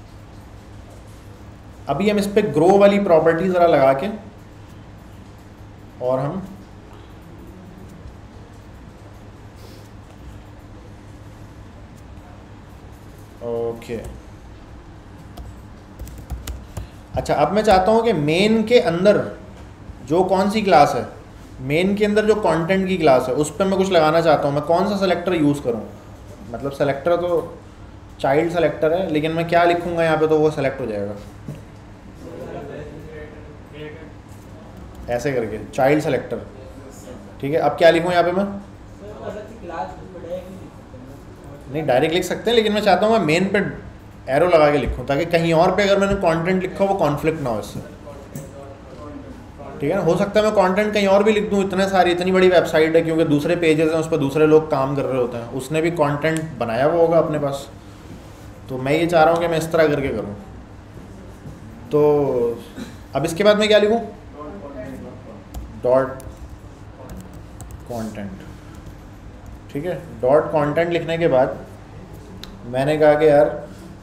अभी हम इस पे ग्रो वाली प्रॉपर्टी ज़रा लगा के और हम ओके अच्छा, अब मैं चाहता हूँ कि मेन के अंदर जो कौन सी क्लास है, मेन के अंदर जो कंटेंट की क्लास है उस पर मैं कुछ लगाना चाहता हूँ। मैं कौन सा सेलेक्टर यूज़ करूँ? मतलब सेलेक्टर तो चाइल्ड सेलेक्टर है, लेकिन मैं क्या लिखूँगा यहाँ पे तो वो सेलेक्ट हो जाएगा ऐसे करके, चाइल्ड सेलेक्टर। ठीक है, अब क्या लिखूँ यहाँ पे मैं? नहीं, डायरेक्ट लिख सकते हैं, लेकिन मैं चाहता हूँ मैं मेन पे एरो लगा के लिखूँ ताकि कहीं और पे अगर मैंने कंटेंट लिखा वो कॉन्फ्लिक्ट ना हो इससे। ठीक है ना, हो सकता है मैं कंटेंट कहीं और भी लिख दूँ, इतने सारी इतनी बड़ी वेबसाइट है क्योंकि दूसरे पेजेस हैं उस पर दूसरे लोग काम कर रहे होते हैं, उसने भी कंटेंट बनाया हुआ होगा अपने पास। तो मैं ये चाह रहा हूँ कि मैं इस तरह करके करूँ। तो अब इसके बाद मैं क्या लिखूँ? Dot content. ठीक है, डॉट कंटेंट लिखने के बाद मैंने कहा कि यार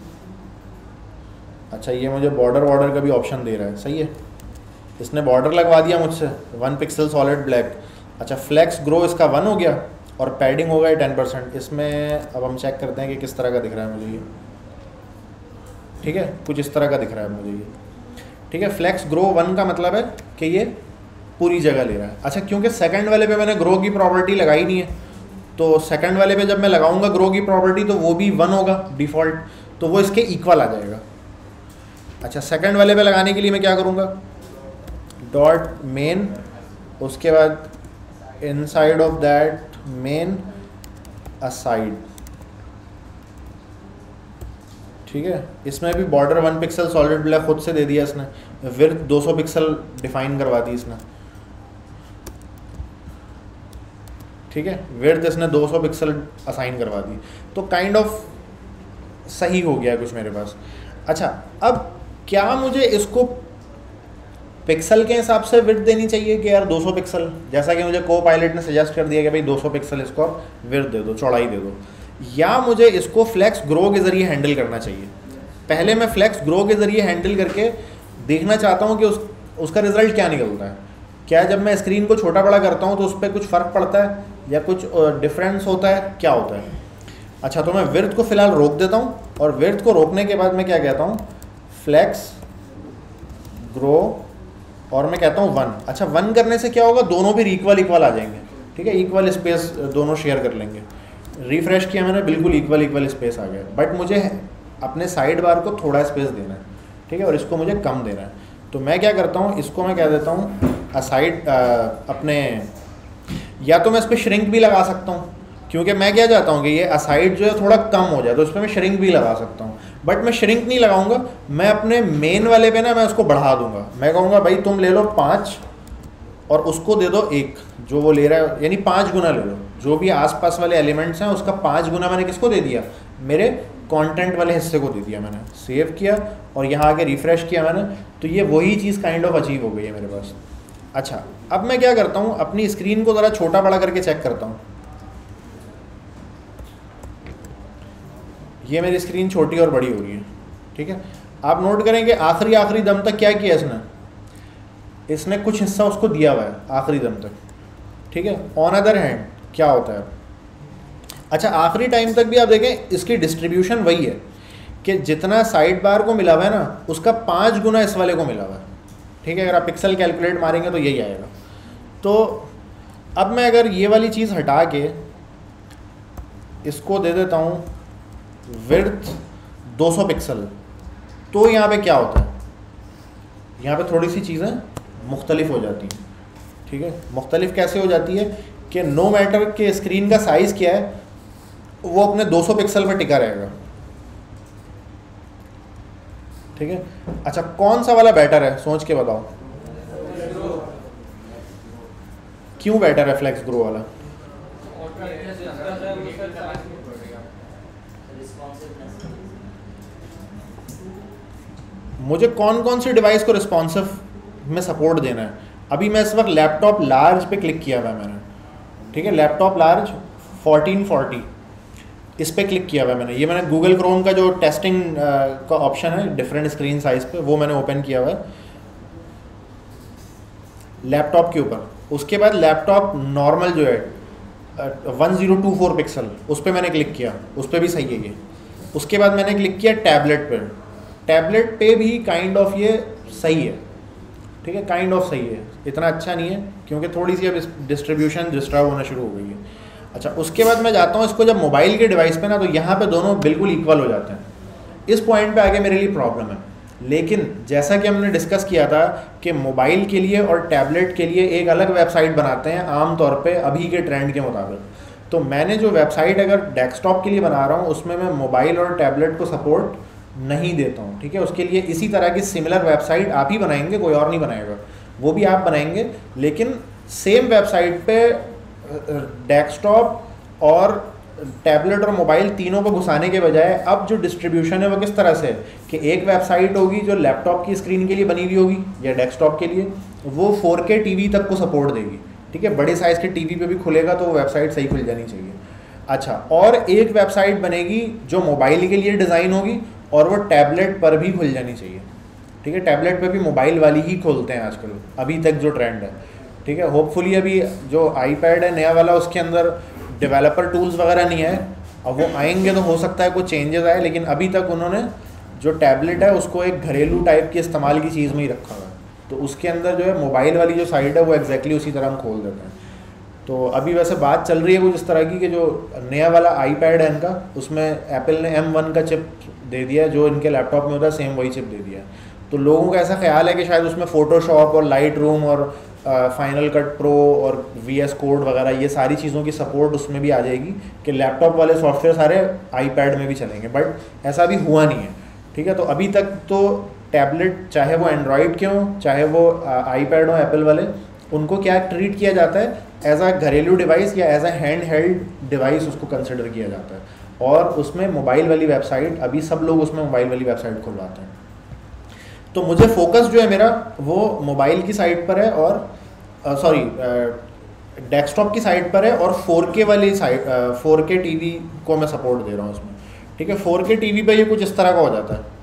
अच्छा ये मुझे बॉर्डर वॉर्डर का भी ऑप्शन दे रहा है, सही है। इसने बॉर्डर लगवा दिया मुझसे, वन पिक्सल सॉलिड ब्लैक। अच्छा, फ्लेक्स ग्रो इसका वन हो गया और पैडिंग हो गया टेन परसेंट। इसमें अब हम चेक करते हैं कि किस तरह का दिख रहा है मुझे ये। ठीक है, कुछ इस तरह का दिख रहा है मुझे ये। ठीक है, फ्लेक्स ग्रो वन का मतलब है कि ये पूरी जगह ले रहा है। अच्छा, क्योंकि सेकंड वाले पे मैंने ग्रो की प्रॉपर्टी लगाई नहीं है, तो सेकंड वाले पे जब मैं लगाऊंगा ग्रो की प्रॉपर्टी तो वो भी वन होगा डिफ़ॉल्ट, तो वो इसके इक्वल आ जाएगा। अच्छा, सेकंड वाले पे लगाने के लिए मैं क्या करूँगा? डॉट मेन, उसके बाद inside of that main aside. ठीक है, इसमें भी border one pixel solid black खुद से दे दिया इसने, विड्थ दो सौ पिक्सल डिफाइन करवा दी इसने। ठीक है, विड्थ इसने दो सौ पिक्सल असाइन करवा दी, तो काइंड ऑफ सही हो गया कुछ मेरे पास। अच्छा, अब क्या मुझे इसको पिक्सल के हिसाब से विड्थ देनी चाहिए कि यार दो सौ पिक्सल, जैसा कि मुझे को पायलट ने सजेस्ट कर दिया कि भाई दो सौ पिक्सल इसको विड्थ दे दो, चौड़ाई दे दो, या मुझे इसको फ्लेक्स ग्रो के ज़रिए हैंडल करना चाहिए? पहले मैं फ्लेक्स ग्रो के ज़रिए हैंडल करके देखना चाहता हूँ कि उस उसका रिज़ल्ट क्या निकलता है। क्या जब मैं स्क्रीन को छोटा बड़ा करता हूँ तो उस पर कुछ फ़र्क पड़ता है या कुछ डिफरेंस होता है, क्या होता है? अच्छा, तो मैं विड्थ को फ़िलहाल रोक देता हूँ, और विड्थ को रोकने के बाद मैं क्या कहता हूँ? फ्लेक्स ग्रो, और मैं कहता हूँ वन। अच्छा, वन करने से क्या होगा? दोनों भी इक्वल इक्वल आ जाएंगे। ठीक है, इक्वल स्पेस दोनों शेयर कर लेंगे। रिफ्रेश किया मैंने, बिल्कुल इक्वल इक्वल स्पेस आ गया, बट मुझे अपने साइड बार को थोड़ा स्पेस देना है। ठीक है, और इसको मुझे कम देना है, तो मैं क्या करता हूँ? इसको मैं कह देता हूँ असाइड अपने, या तो मैं इस पर श्रिंक भी लगा सकता हूँ, क्योंकि मैं क्या चाहता हूँ कि ये असाइड जो है थोड़ा कम हो जाए, तो उस पर मैं श्रिंक भी लगा सकता हूँ। बट मैं श्रिंक नहीं लगाऊंगा, मैं अपने मेन वाले पे ना मैं उसको बढ़ा दूंगा। मैं कहूँगा भाई तुम ले लो पाँच और उसको दे दो एक, जो वो ले रहा है, यानी पाँच गुना ले लो। जो भी आसपास वाले एलिमेंट्स हैं उसका पाँच गुना मैंने किसको दे दिया? मेरे कंटेंट वाले हिस्से को दे दिया मैंने। सेव किया और यहाँ आके रिफ़्रेश किया मैंने, तो ये वही चीज़ काइंड ऑफ अचीव हो गई है मेरे पास। अच्छा, अब मैं क्या करता हूँ? अपनी स्क्रीन को ज़रा छोटा बड़ा करके चेक करता हूँ। ये मेरी स्क्रीन छोटी और बड़ी हो रही है। ठीक है, आप नोट करें कि आखिरी आखिरी दम तक क्या किया इसने? इसने कुछ हिस्सा उसको दिया हुआ है आखिरी दम तक। ठीक है, ऑन अदर हैंड क्या होता है? अच्छा, आखिरी टाइम तक भी आप देखें इसकी डिस्ट्रीब्यूशन वही है कि जितना साइड बार को मिला हुआ है ना, उसका पाँच गुना इस वाले को मिला हुआ है। ठीक है, अगर आप पिक्सल कैलकुलेट मारेंगे तो यही आएगा। तो अब मैं अगर ये वाली चीज़ हटा के इसको दे देता हूँ विड्थ दो सौ पिक्सल, तो यहाँ पे क्या होता है? यहाँ पे थोड़ी सी चीज़ें मुख्तलिफ हो जाती हैं। ठीक है, मुख्तलिफ कैसे हो जाती है कि नो मैटर के स्क्रीन का साइज़ क्या है, वो अपने दो सौ पिक्सल पर टिका रहेगा। ठीक है, अच्छा कौन सा वाला बेटर है? सोच के बताओ, क्यों बेटर है फ्लेक्स ग्रो वाला? मुझे कौन कौन सी डिवाइस को रिस्पॉन्सिव में सपोर्ट देना है? अभी मैं इस वक्त लैपटॉप लार्ज पे क्लिक किया हुआ है मैंने। ठीक है, लैपटॉप लार्ज फोर्टीन फोर्टी, इस पे क्लिक किया हुआ है मैंने। ये मैंने गूगल क्रोम का जो टेस्टिंग का ऑप्शन है डिफरेंट स्क्रीन साइज़ पे, वो मैंने ओपन किया हुआ है लैपटॉप के ऊपर। उसके बाद लैपटॉप नॉर्मल जो है one zero two four pixel, उस पर मैंने क्लिक किया, उस पर भी सही है ये। उसके बाद मैंने क्लिक किया टैबलेट पर। टैबलेट पे भी काइंड ऑफ ये सही है, ठीक है, काइंड ऑफ सही है, इतना अच्छा नहीं है क्योंकि थोड़ी सी अब डिस्ट्रीब्यूशन डिस्टर्ब होना शुरू हो गई है। अच्छा, उसके बाद मैं जाता हूँ इसको जब मोबाइल के डिवाइस पे ना, तो यहाँ पे दोनों बिल्कुल इक्वल हो जाते हैं। इस पॉइंट पे आगे मेरे लिए प्रॉब्लम है। लेकिन जैसा कि हमने डिस्कस किया था कि मोबाइल के लिए और टैबलेट के लिए एक अलग वेबसाइट बनाते हैं आम तौर पे अभी के ट्रेंड के मुताबिक। तो मैंने जो वेबसाइट अगर डेस्कटॉप के लिए बना रहा हूँ उसमें मैं मोबाइल और टैबलेट को सपोर्ट नहीं देता हूँ, ठीक है। उसके लिए इसी तरह की सिमिलर वेबसाइट आप ही बनाएंगे, कोई और नहीं बनाएगा, वो भी आप बनाएंगे। लेकिन सेम वेबसाइट पे डेस्कटॉप और टैबलेट और मोबाइल तीनों को घुसाने के बजाय अब जो डिस्ट्रीब्यूशन है वो किस तरह से है कि एक वेबसाइट होगी जो लैपटॉप की स्क्रीन के लिए बनी हुई होगी या डेस्कटॉप के लिए, वो फोर के टीवी तक को सपोर्ट देगी, ठीक है। बड़े साइज़ के टीवी पे भी खुलेगा तो वो वेबसाइट सही खुल जानी चाहिए। अच्छा, और एक वेबसाइट बनेगी जो मोबाइल के लिए डिज़ाइन होगी और वो टैबलेट पर भी खुल जानी चाहिए, ठीक है। टैबलेट पर भी मोबाइल वाली ही खोलते हैं आजकल, अभी तक जो ट्रेंड है, ठीक है। होपफुली अभी जो आईपैड है नया वाला उसके अंदर डेवलपर टूल्स वगैरह नहीं है, अब वो आएंगे तो हो सकता है कुछ चेंजेस आए, लेकिन अभी तक उन्होंने जो टैबलेट है उसको एक घरेलू टाइप के इस्तेमाल की चीज़ में ही रखा हुआ है। तो उसके अंदर जो है मोबाइल वाली जो साइड है वो एग्जैक्टली उसी तरह हम खोल देते हैं। तो अभी वैसे बात चल रही है कुछ इस तरह की कि जो नया वाला आईपैड है इनका, उसमें एप्पल ने एम वन का चिप दे दिया है, जो इनके लैपटॉप में होता है सेम वही चिप दे दिया है। तो लोगों का ऐसा ख्याल है कि शायद उसमें फ़ोटोशॉप और लाइट रूम और फाइनल कट प्रो और वी एस कोड वगैरह ये सारी चीज़ों की सपोर्ट उसमें भी आ जाएगी कि लैपटॉप वाले सॉफ्टवेयर सारे आईपैड में भी चलेंगे, बट ऐसा भी हुआ नहीं है, ठीक है। तो अभी तक तो टैबलेट चाहे वो एंड्रॉयड के हों चाहे वो आईपैड हो एप्पल वाले, उनको क्या ट्रीट किया जाता है एज अ घरेलू डिवाइस या as a hand held device उसको कंसिडर किया जाता है, और उसमें मोबाइल वाली वेबसाइट अभी सब लोग उसमें मोबाइल वाली वेबसाइट खुलवाते हैं। तो मुझे फोकस जो है मेरा वो मोबाइल की साइड पर है और सॉरी डेस्कटॉप की साइड पर है, और फोर के वाली साइड फोर के टीवी को मैं सपोर्ट दे रहा हूँ उसमें, ठीक है। फोर के टीवी पे ये कुछ इस तरह का हो जाता है।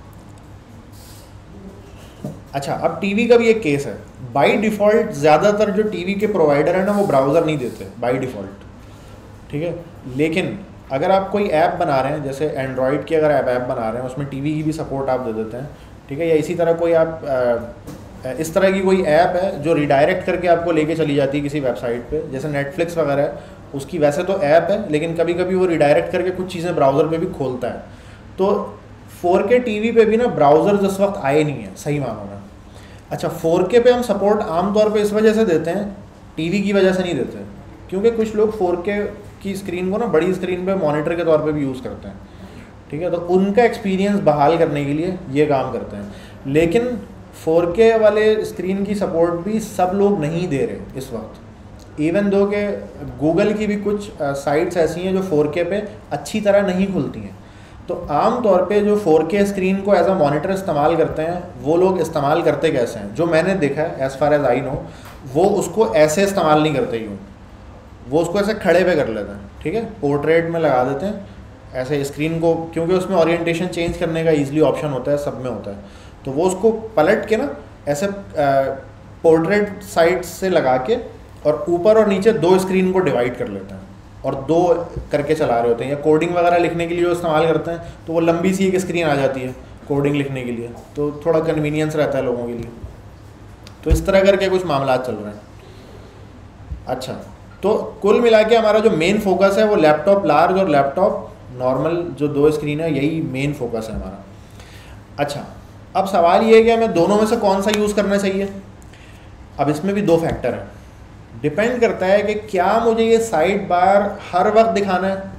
अच्छा, अब टीवी का भी एक केस है। बाय डिफ़ॉल्ट ज़्यादातर जो टीवी के प्रोवाइडर है ना वो ब्राउज़र नहीं देते बाय डिफ़ॉल्ट, ठीक है। लेकिन अगर आप कोई ऐप बना रहे हैं, जैसे एंड्रॉयड की अगर आप ऐप बना रहे हैं उसमें टीवी की भी सपोर्ट आप दे देते हैं, ठीक है। या इसी तरह कोई आप आ, इस तरह की कोई ऐप है जो रिडायरेक्ट करके आपको लेके चली जाती है किसी वेबसाइट पे, जैसे नेटफ्लिक्स वगैरह है, उसकी वैसे तो ऐप है लेकिन कभी कभी वो रिडायरेक्ट करके कुछ चीज़ें ब्राउज़र पे भी खोलता है। तो फोर के टीवी पे भी ना ब्राउज़र इस वक्त आए नहीं है सही मानों में। अच्छा, फोर के पे हम सपोर्ट आमतौर पे इस वजह से देते हैं, टीवी की वजह से नहीं देते, क्योंकि कुछ लोग फोर के की स्क्रीन को ना बड़ी स्क्रीन पे मॉनिटर के तौर पे भी यूज़ करते हैं, ठीक है। तो उनका एक्सपीरियंस बहाल करने के लिए ये काम करते हैं। लेकिन फोर के वाले स्क्रीन की सपोर्ट भी सब लोग नहीं दे रहे इस वक्त, इवन दो कि गूगल की भी कुछ साइट्स ऐसी हैं जो फोर के पे अच्छी तरह नहीं खुलती हैं। तो आम तौर पे जो फोर के स्क्रीन को एज अ मॉनिटर इस्तेमाल करते हैं वो लोग इस्तेमाल करते कैसे हैं, जो मैंने देखा है as far as I know, वो उसको ऐसे इस्तेमाल नहीं करते यूँ, वो उसको ऐसे खड़े पे कर लेते हैं, ठीक है। पोर्ट्रेट में लगा देते हैं ऐसे स्क्रीन को, क्योंकि उसमें ओरिएंटेशन चेंज करने का ईजिली ऑप्शन होता है, सब में होता है। तो वो उसको पलट के ना ऐसे पोर्ट्रेट साइड से लगा के और ऊपर और नीचे दो स्क्रीन को डिवाइड कर लेते हैं और दो करके चला रहे होते हैं। या कोडिंग वगैरह लिखने के लिए जो इस्तेमाल करते हैं तो वो लंबी सी एक स्क्रीन आ जाती है कोडिंग लिखने के लिए, तो थोड़ा कन्वीनियंस रहता है लोगों के लिए। तो इस तरह करके कुछ मामला चल रहे हैं। अच्छा, तो कुल मिला के हमारा जो मेन फोकस है वो लैपटॉप लार्ज और लैपटॉप नॉर्मल जो दो स्क्रीन है, यही मेन फोकस है हमारा। अच्छा, अब सवाल ये है कि हमें दोनों में से कौन सा यूज़ करना चाहिए। अब इसमें भी दो फैक्टर हैं, डिपेंड करता है कि क्या मुझे ये साइड बार हर वक्त दिखाना है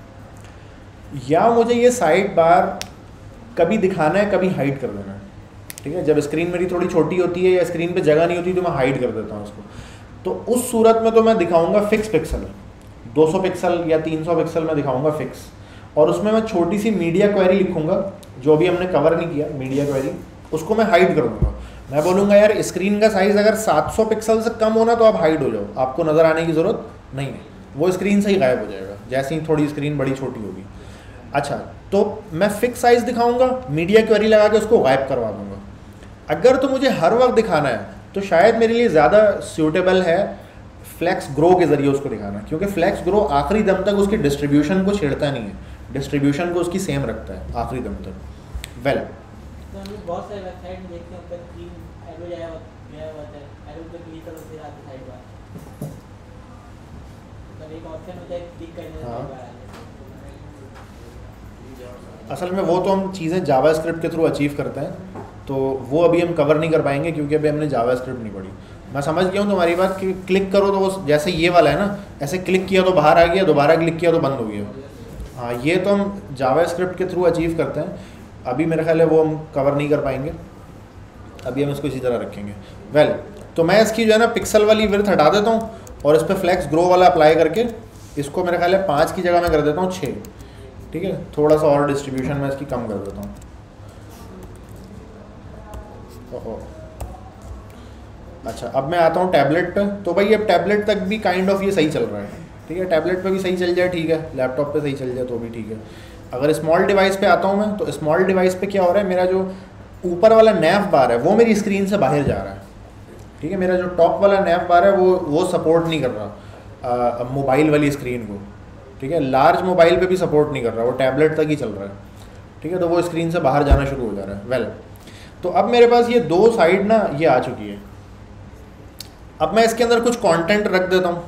या मुझे ये साइड बार कभी दिखाना है कभी हाइड कर देना है, ठीक है। जब स्क्रीन मेरी थोड़ी छोटी होती है या स्क्रीन पे जगह नहीं होती तो मैं हाइड कर देता हूँ उसको। तो उस सूरत में तो मैं दिखाऊंगा फिक्स पिक्सल, दो सौ पिक्सल या तीन सौ पिक्सल में दिखाऊंगा फिक्स, और उसमें मैं छोटी सी मीडिया क्वेरी लिखूंगा जो अभी हमने कवर नहीं किया, मीडिया क्वेरी, उसको मैं हाइड कर दूंगा। मैं बोलूँगा यार स्क्रीन का साइज़ अगर सात सौ पिक्सल से कम होना तो आप हाइड हो जाओ, आपको नज़र आने की ज़रूरत नहीं है, वो स्क्रीन से ही गायब हो जाएगा जैसे ही थोड़ी स्क्रीन बड़ी छोटी होगी। अच्छा, तो मैं फिक्स साइज़ दिखाऊंगा, मीडिया क्वेरी लगा के उसको गायब करवा दूंगा। अगर तो मुझे हर वक्त दिखाना है तो शायद मेरे लिए ज़्यादा सूटेबल है फ्लैक्स ग्रो के ज़रिए उसको दिखाना, क्योंकि फ्लैक्स ग्रो आखिरी दम तक उसकी डिस्ट्रीब्यूशन को छेड़ता नहीं है, डिस्ट्रीब्यूशन को उसकी सेम रखता है आखिरी दम तक। वेल तो हम लोग बहुत सारे वेबसाइट में देखते हैं ऊपर तीन एरो जाया गया होता है, एरो पे क्लिक करो फिर आती साइड बार, मतलब एक ऑप्शन होता है क्लिक करने से साइड बार आ जाए। असल में वो तो हम चीज़ें जावास्क्रिप्ट के थ्रू अचीव करते हैं, तो वो अभी हम कवर नहीं कर पाएंगे क्योंकि अभी हमने जावास्क्रिप्ट नहीं पढ़ी। मैं समझ गया हूँ तुम्हारी बात कि क्लिक करो तो वो जैसे ये वाला है ना, ऐसे क्लिक किया तो बाहर आ गया, दोबारा क्लिक किया तो बंद हो गया। हाँ, ये तो हम जावास्क्रिप्ट के थ्रू अचीव करते हैं, अभी मेरे ख्याल है वो हम कवर नहीं कर पाएंगे, अभी हम इसको इसी तरह रखेंगे। वेल well, तो मैं इसकी जो है ना पिक्सल वाली विड्थ हटा देता हूँ और इस पर फ्लैक्स ग्रो वाला अप्लाई करके इसको मेरे ख्याल है पाँच की जगह मैं कर देता हूँ छः। ठीक है, थोड़ा सा और डिस्ट्रीब्यूशन में इसकी कम कर देता हूँ। ओहो, अच्छा अब मैं आता हूँ टैबलेट पे। तो भाई अब टैबलेट तक भी काइंड ऑफ ये सही चल रहा है। ठीक है, टैबलेट पे भी सही चल जाए ठीक है, लैपटॉप पे सही चल जाए तो भी ठीक है। अगर स्मॉल डिवाइस पे आता हूँ मैं, तो स्मॉल डिवाइस पे क्या हो रहा है, मेरा जो ऊपर वाला नैव बार है वो मेरी स्क्रीन से बाहर जा रहा है। ठीक है, मेरा जो टॉप वाला नैव बार है वो वो सपोर्ट नहीं कर रहा मोबाइल वाली स्क्रीन को। ठीक है, लार्ज मोबाइल पे भी सपोर्ट नहीं कर रहा, वो टैबलेट तक ही चल रहा है। ठीक है, तो वो स्क्रीन से बाहर जाना शुरू हो जा रहा है। वेल well, तो अब मेरे पास ये दो साइड ना ये आ चुकी है। अब मैं इसके अंदर कुछ कंटेंट रख देता हूँ।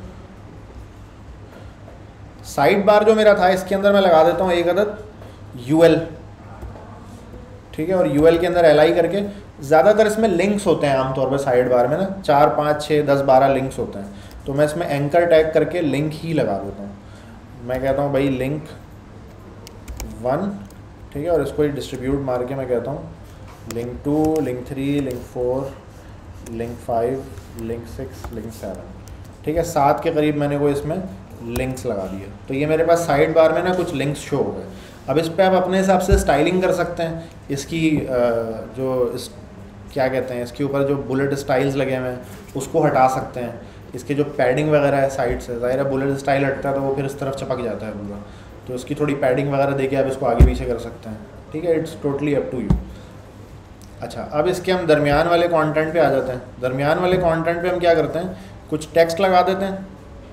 साइड बार जो मेरा था इसके अंदर मैं लगा देता हूँ एक अदद यूएल। ठीक है, और यूएल के अंदर एल आई करके, ज़्यादातर इसमें लिंक्स होते हैं आमतौर पर साइड बार में ना, चार पाँच छः दस बारह लिंक्स होते हैं, तो मैं इसमें एंकर टैग करके लिंक ही लगा देता हूँ। मैं कहता हूँ भाई लिंक वन, ठीक है, और इसको डिस्ट्रीब्यूट मार के मैं कहता हूँ link two, link three, link four, link five, link six, link seven. ठीक है, सात के करीब मैंने को इसमें लिंक्स लगा दिए, तो ये मेरे पास साइड बार में ना कुछ लिंक्स शो हो गए। अब इस पर आप अपने हिसाब से स्टाइलिंग कर सकते हैं। इसकी जो इस क्या कहते हैं, इसके ऊपर जो बुलेट स्टाइल्स लगे हुए हैं उसको हटा सकते हैं। इसके जो पैडिंग वगैरह है साइड से, ज़ाहिर है बुलेट स्टाइल हटता है तो वो फिर इस तरफ चपक जाता है पूरा, तो इसकी थोड़ी पैडिंग वगैरह देके आप इसको आगे पीछे कर सकते हैं। ठीक है, it's totally up to you. अच्छा, अब इसके हम दरमियान वाले कंटेंट पे आ जाते हैं। दरमियान वाले कंटेंट पे हम क्या करते हैं, कुछ टेक्स्ट लगा देते हैं।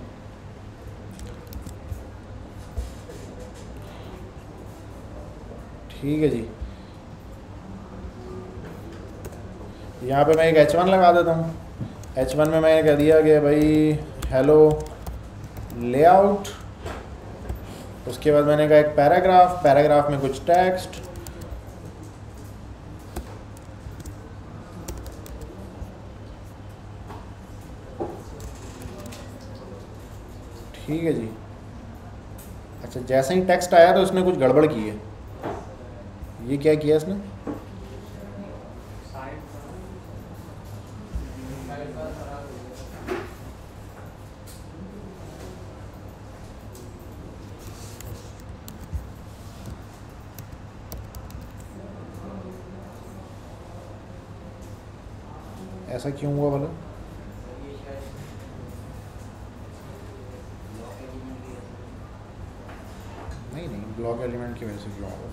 ठीक है जी, यहाँ पे मैं एक एच वन लगा देता हूँ। एच वन में मैंने कह दिया कि भाई हेलो लेआउट, उसके बाद मैंने कहा एक पैराग्राफ, पैराग्राफ में कुछ टेक्स्ट। ठीक है जी। अच्छा, जैसे ही टेक्स्ट आया तो उसने कुछ गड़बड़ की है। ये क्या किया इसने, ऐसा क्यों हुआ भला? नहीं नहीं, ब्लॉक एलिमेंट की वजह से क्यों होगा?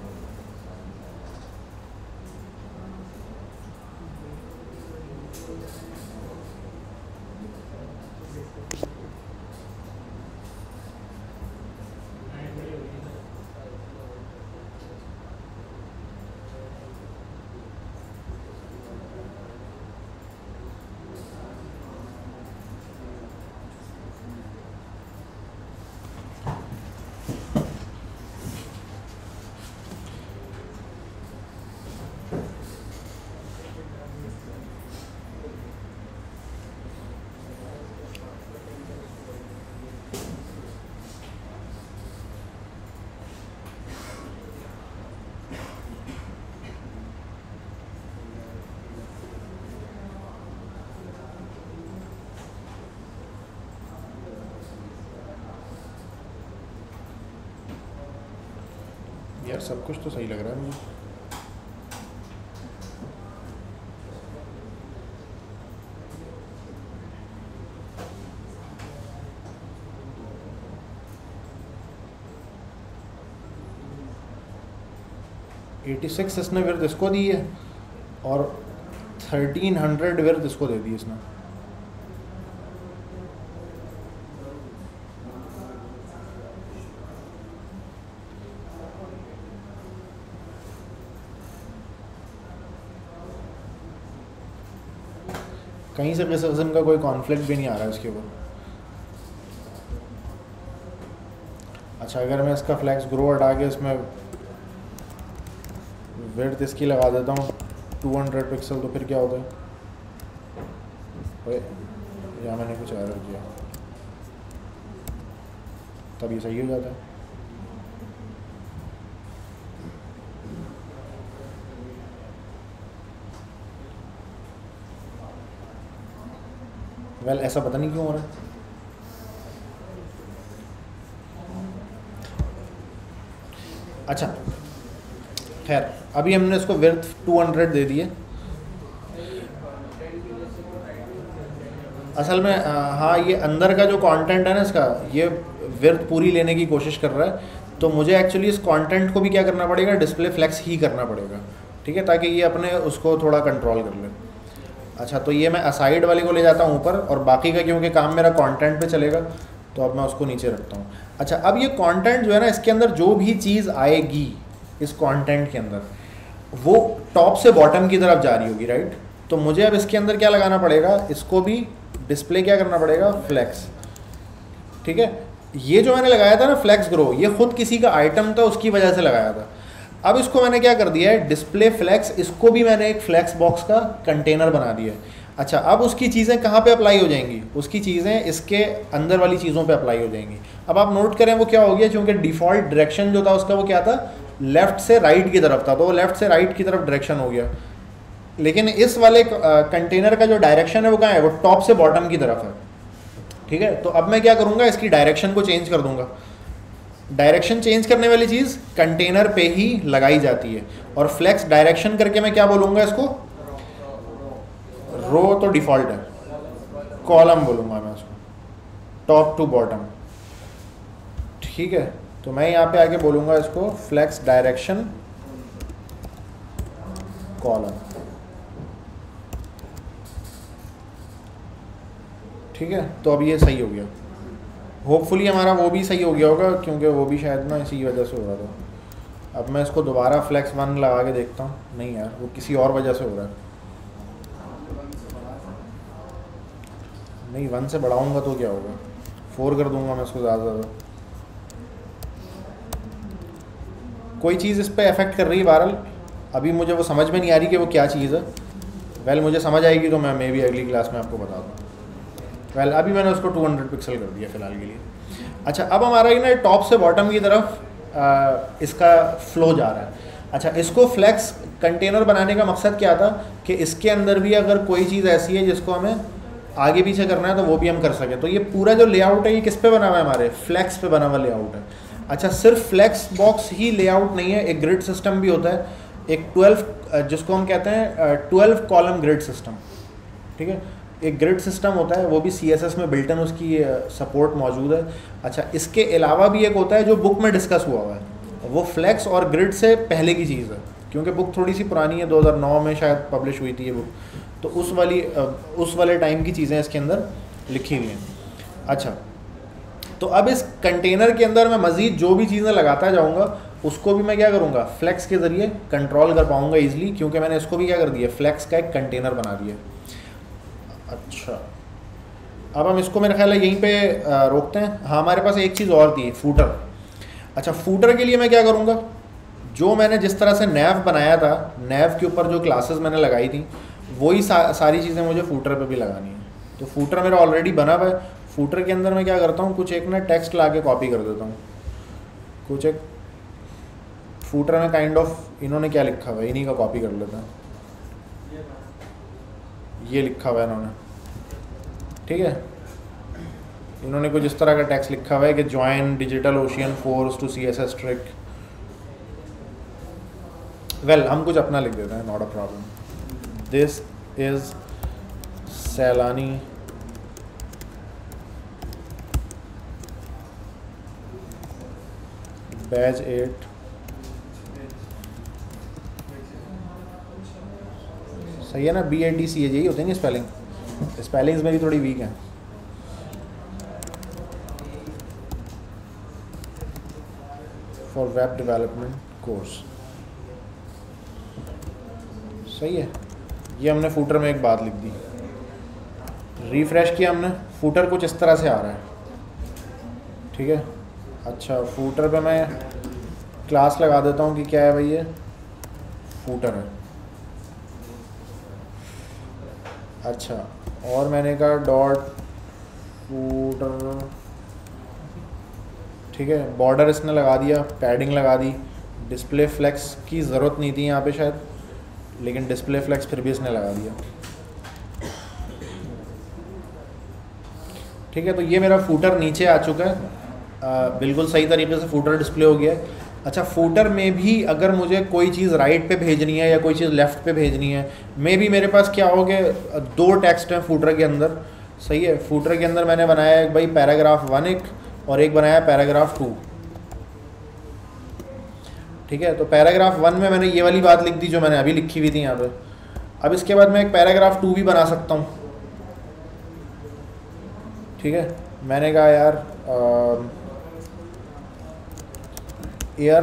यार सब कुछ तो सही लग रहा है मुझे। एटी सिक्स इसने विर्थ इसको दी है और थर्टीन हंड्रेड विर्थ इसको दे दी इसने। कहीं से किसी किस्म का कोई कॉन्फ्लिक्ट भी नहीं आ रहा है इसके ऊपर। अच्छा, अगर मैं इसका फ्लैक्स ग्रो हटा के इसमें विड्थ इसकी लगा देता हूँ टू हंड्रेड पिक्सल, तो फिर क्या होता है? या मैंने कुछ एरर किया, तब ये सही हो जाता है। वेल well, ऐसा पता नहीं क्यों हो रहा है। अच्छा खैर, अभी हमने इसको विड्थ टू हंड्रेड दे दिए। असल में हाँ, ये अंदर का जो कंटेंट है ना इसका, ये विड्थ पूरी लेने की कोशिश कर रहा है, तो मुझे एक्चुअली इस कंटेंट को भी क्या करना पड़ेगा, डिस्प्ले फ्लेक्स ही करना पड़ेगा, ठीक है, ताकि ये अपने उसको थोड़ा कंट्रोल कर ले। अच्छा, तो ये मैं असाइड वाले को ले जाता हूँ ऊपर, और बाकी का क्योंकि काम मेरा कंटेंट पे चलेगा तो अब मैं उसको नीचे रखता हूँ। अच्छा, अब ये कंटेंट जो है ना, इसके अंदर जो भी चीज़ आएगी इस कंटेंट के अंदर, वो टॉप से बॉटम की तरफ जा रही होगी, राइट। तो मुझे अब इसके अंदर क्या लगाना पड़ेगा, इसको भी डिस्प्ले क्या करना पड़ेगा, फ्लेक्स, ठीक है। ये जो मैंने लगाया था ना फ्लेक्स ग्रो, ये खुद किसी का आइटम था, उसकी वजह से लगाया था। अब इसको मैंने क्या कर दिया है, डिस्प्ले फ्लेक्स, इसको भी मैंने एक फ्लेक्स बॉक्स का कंटेनर बना दिया है। अच्छा, अब उसकी चीज़ें कहाँ पे अप्लाई हो जाएंगी, उसकी चीज़ें इसके अंदर वाली चीज़ों पे अप्लाई हो जाएंगी। अब आप नोट करें वो क्या हो गया, क्योंकि डिफ़ॉल्ट डायरेक्शन जो था उसका वो क्या था, लेफ़्ट से राइट की तरफ था, तो वो लेफ़्ट से राइट की तरफ डायरेक्शन हो गया। लेकिन इस वाले कंटेनर का जो डायरेक्शन है वो कहाँ है, वो टॉप से बॉटम की तरफ है, ठीक है। तो अब मैं क्या करूँगा, इसकी डायरेक्शन को चेंज कर दूँगा। डायरेक्शन चेंज करने वाली चीज़ कंटेनर पे ही लगाई जाती है, और फ्लेक्स डायरेक्शन करके मैं क्या बोलूँगा इसको, रो तो डिफ़ॉल्ट है, कॉलम बोलूँगा मैं उसको, टॉप टू बॉटम, ठीक है। तो मैं यहाँ पे आके बोलूँगा इसको फ्लेक्स डायरेक्शन कॉलम, ठीक है। तो अब ये सही हो गया, होपफुली हमारा वो भी सही हो गया होगा, क्योंकि वो भी शायद ना इसी वजह से हो रहा था। अब मैं इसको दोबारा फ्लेक्स वन लगा के देखता हूँ, नहीं यार, वो किसी और वजह से हो रहा है। नहीं, वन से बढ़ाऊंगा तो क्या होगा, फोर कर दूंगा मैं इसको ज़्यादा ज़्यादा। कोई चीज़ इस पर अफेक्ट कर रही है, बहरहाल अभी मुझे वो समझ में नहीं आ रही कि वो क्या चीज़ है। वेल मुझे समझ आएगी तो मैं मे भी अगली क्लास में आपको बता दूँ। वेल अभी मैंने उसको टू हंड्रेड पिक्सल कर दिया फ़िलहाल के लिए। अच्छा, अब हमारा ये ना टॉप से बॉटम की तरफ आ, इसका फ्लो जा रहा है। अच्छा, इसको फ्लेक्स कंटेनर बनाने का मकसद क्या था कि इसके अंदर भी अगर कोई चीज़ ऐसी है जिसको हमें आगे पीछे करना है तो वो भी हम कर सकें। तो ये पूरा जो लेआउट है ये किस पे बना हुआ है, हमारे फ्लेक्स पे बना हुआ लेआउट है। अच्छा, सिर्फ फ्लेक्स बॉक्स ही लेआउट नहीं है, एक ग्रिड सिस्टम भी होता है, एक ट्वेल्व जिसको हम कहते हैं ट्वेल्व कॉलम ग्रिड सिस्टम, ठीक है। एक ग्रिड सिस्टम होता है, वो भी सी एस एस में बिल्ट इन उसकी सपोर्ट मौजूद है। अच्छा, इसके अलावा भी एक होता है जो बुक में डिस्कस हुआ हुआ है, वो फ्लेक्स और ग्रिड से पहले की चीज़ है, क्योंकि बुक थोड़ी सी पुरानी है, दो हज़ार नौ में शायद पब्लिश हुई थी ये बुक, तो उस वाली उस वाले टाइम की चीज़ें इसके अंदर लिखी हुई हैं। अच्छा, तो अब इस कंटेनर के अंदर मैं मज़ीद जो भी चीज़ें लगाता जाऊँगा उसको भी मैं क्या करूँगा, फ्लेक्स के ज़रिए कंट्रोल कर पाऊँगा ईजिली, क्योंकि मैंने इसको भी क्या कर दिया, फ्लेक्स का एक कंटेनर बना दिया। अच्छा, अब हम इसको मेरा ख्याल है यहीं पे रोकते हैं। हाँ, हमारे पास एक चीज़ और थी, फूटर। अच्छा, फूटर के लिए मैं क्या करूँगा, जो मैंने जिस तरह से नैव बनाया था, नैव के ऊपर जो क्लासेस मैंने लगाई थी वही सा, सारी चीज़ें मुझे फूटर पे भी लगानी है। तो फूटर मेरा ऑलरेडी बना हुआ है। फूटर के अंदर मैं क्या करता हूँ, कुछ एक ना टेक्स्ट ला के कॉपी कर देता हूँ, कुछ एक फूटर में काइंड ऑफ इन्होंने क्या लिखा हुआ है इन्हीं का कॉपी कर लेता हूँ। ये लिखा हुआ है इन्होंने, ठीक है, इन्होंने कुछ इस तरह का टेक्स्ट लिखा हुआ है कि join Digital Ocean force to C S S trick. Well हम कुछ अपना लिख देते हैं, not a problem. This is सैलानी बैच एट सही है ना, बी ए डी सी ए यही होते हैं स्पेलिंग, स्पेलिंग्स मेरी थोड़ी वीक हैं। फॉर वेब डेवलपमेंट कोर्स, सही है। ये हमने फूटर में एक बात लिख दी। रिफ़्रेश किया हमने, फूटर कुछ इस तरह से आ रहा है, ठीक है। अच्छा, फूटर पे मैं क्लास लगा देता हूँ कि क्या है भाई, ये फूटर है। अच्छा, और मैंने कहा डॉट फूटर, ठीक है। बॉर्डर इसने लगा दिया, पैडिंग लगा दी, डिस्प्ले फ्लेक्स की ज़रूरत नहीं थी यहाँ पे शायद, लेकिन डिस्प्ले फ्लेक्स फिर भी इसने लगा दिया, ठीक है। तो ये मेरा फूटर नीचे आ चुका है, आ, बिल्कुल सही तरीके से फूटर डिस्प्ले हो गया है। अच्छा, फूटर में भी अगर मुझे कोई चीज़ राइट पे भेजनी है या कोई चीज़ लेफ़्ट पे भेजनी है, मे भी मेरे पास क्या हो गया, दो टेक्स्ट हैं फूटर के अंदर, सही है। फूटर के अंदर मैंने बनाया है भाई पैराग्राफ वन एक, और एक बनाया पैराग्राफ टू, ठीक है। तो पैराग्राफ वन में मैंने ये वाली बात लिख दी जो मैंने अभी लिखी हुई थी यहाँ पे। अब इसके बाद मैं एक पैराग्राफ टू भी बना सकता हूँ, ठीक है। मैंने कहा यार air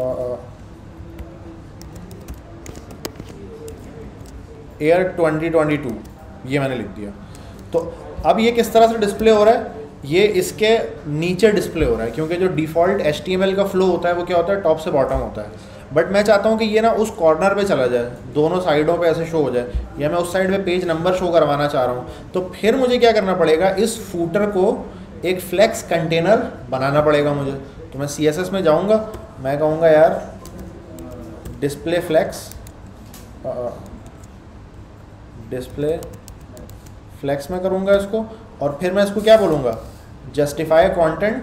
air twenty twenty two, ये मैंने लिख दिया। तो अब ये किस तरह से डिस्प्ले हो रहा है, ये इसके नीचे डिस्प्ले हो रहा है, क्योंकि जो default H T M L का फ्लो होता है वो क्या होता है, टॉप से बॉटम होता है। बट मैं चाहता हूँ कि ये ना उस कॉर्नर पे चला जाए, दोनों साइडों पे ऐसे शो हो जाए, या मैं उस साइड पे पेज नंबर शो करवाना चाह रहा हूँ। तो फिर मुझे क्या करना पड़ेगा, इस फूटर को एक फ्लेक्स कंटेनर बनाना पड़ेगा मुझे। तो मैं सी एस एस में जाऊँगा, मैं कहूँगा यार डिस्प्ले फ्लेक्स, डिस्प्ले फ्लेक्स में करूँगा इसको, और फिर मैं इसको क्या बोलूँगा, जस्टिफाई कंटेंट,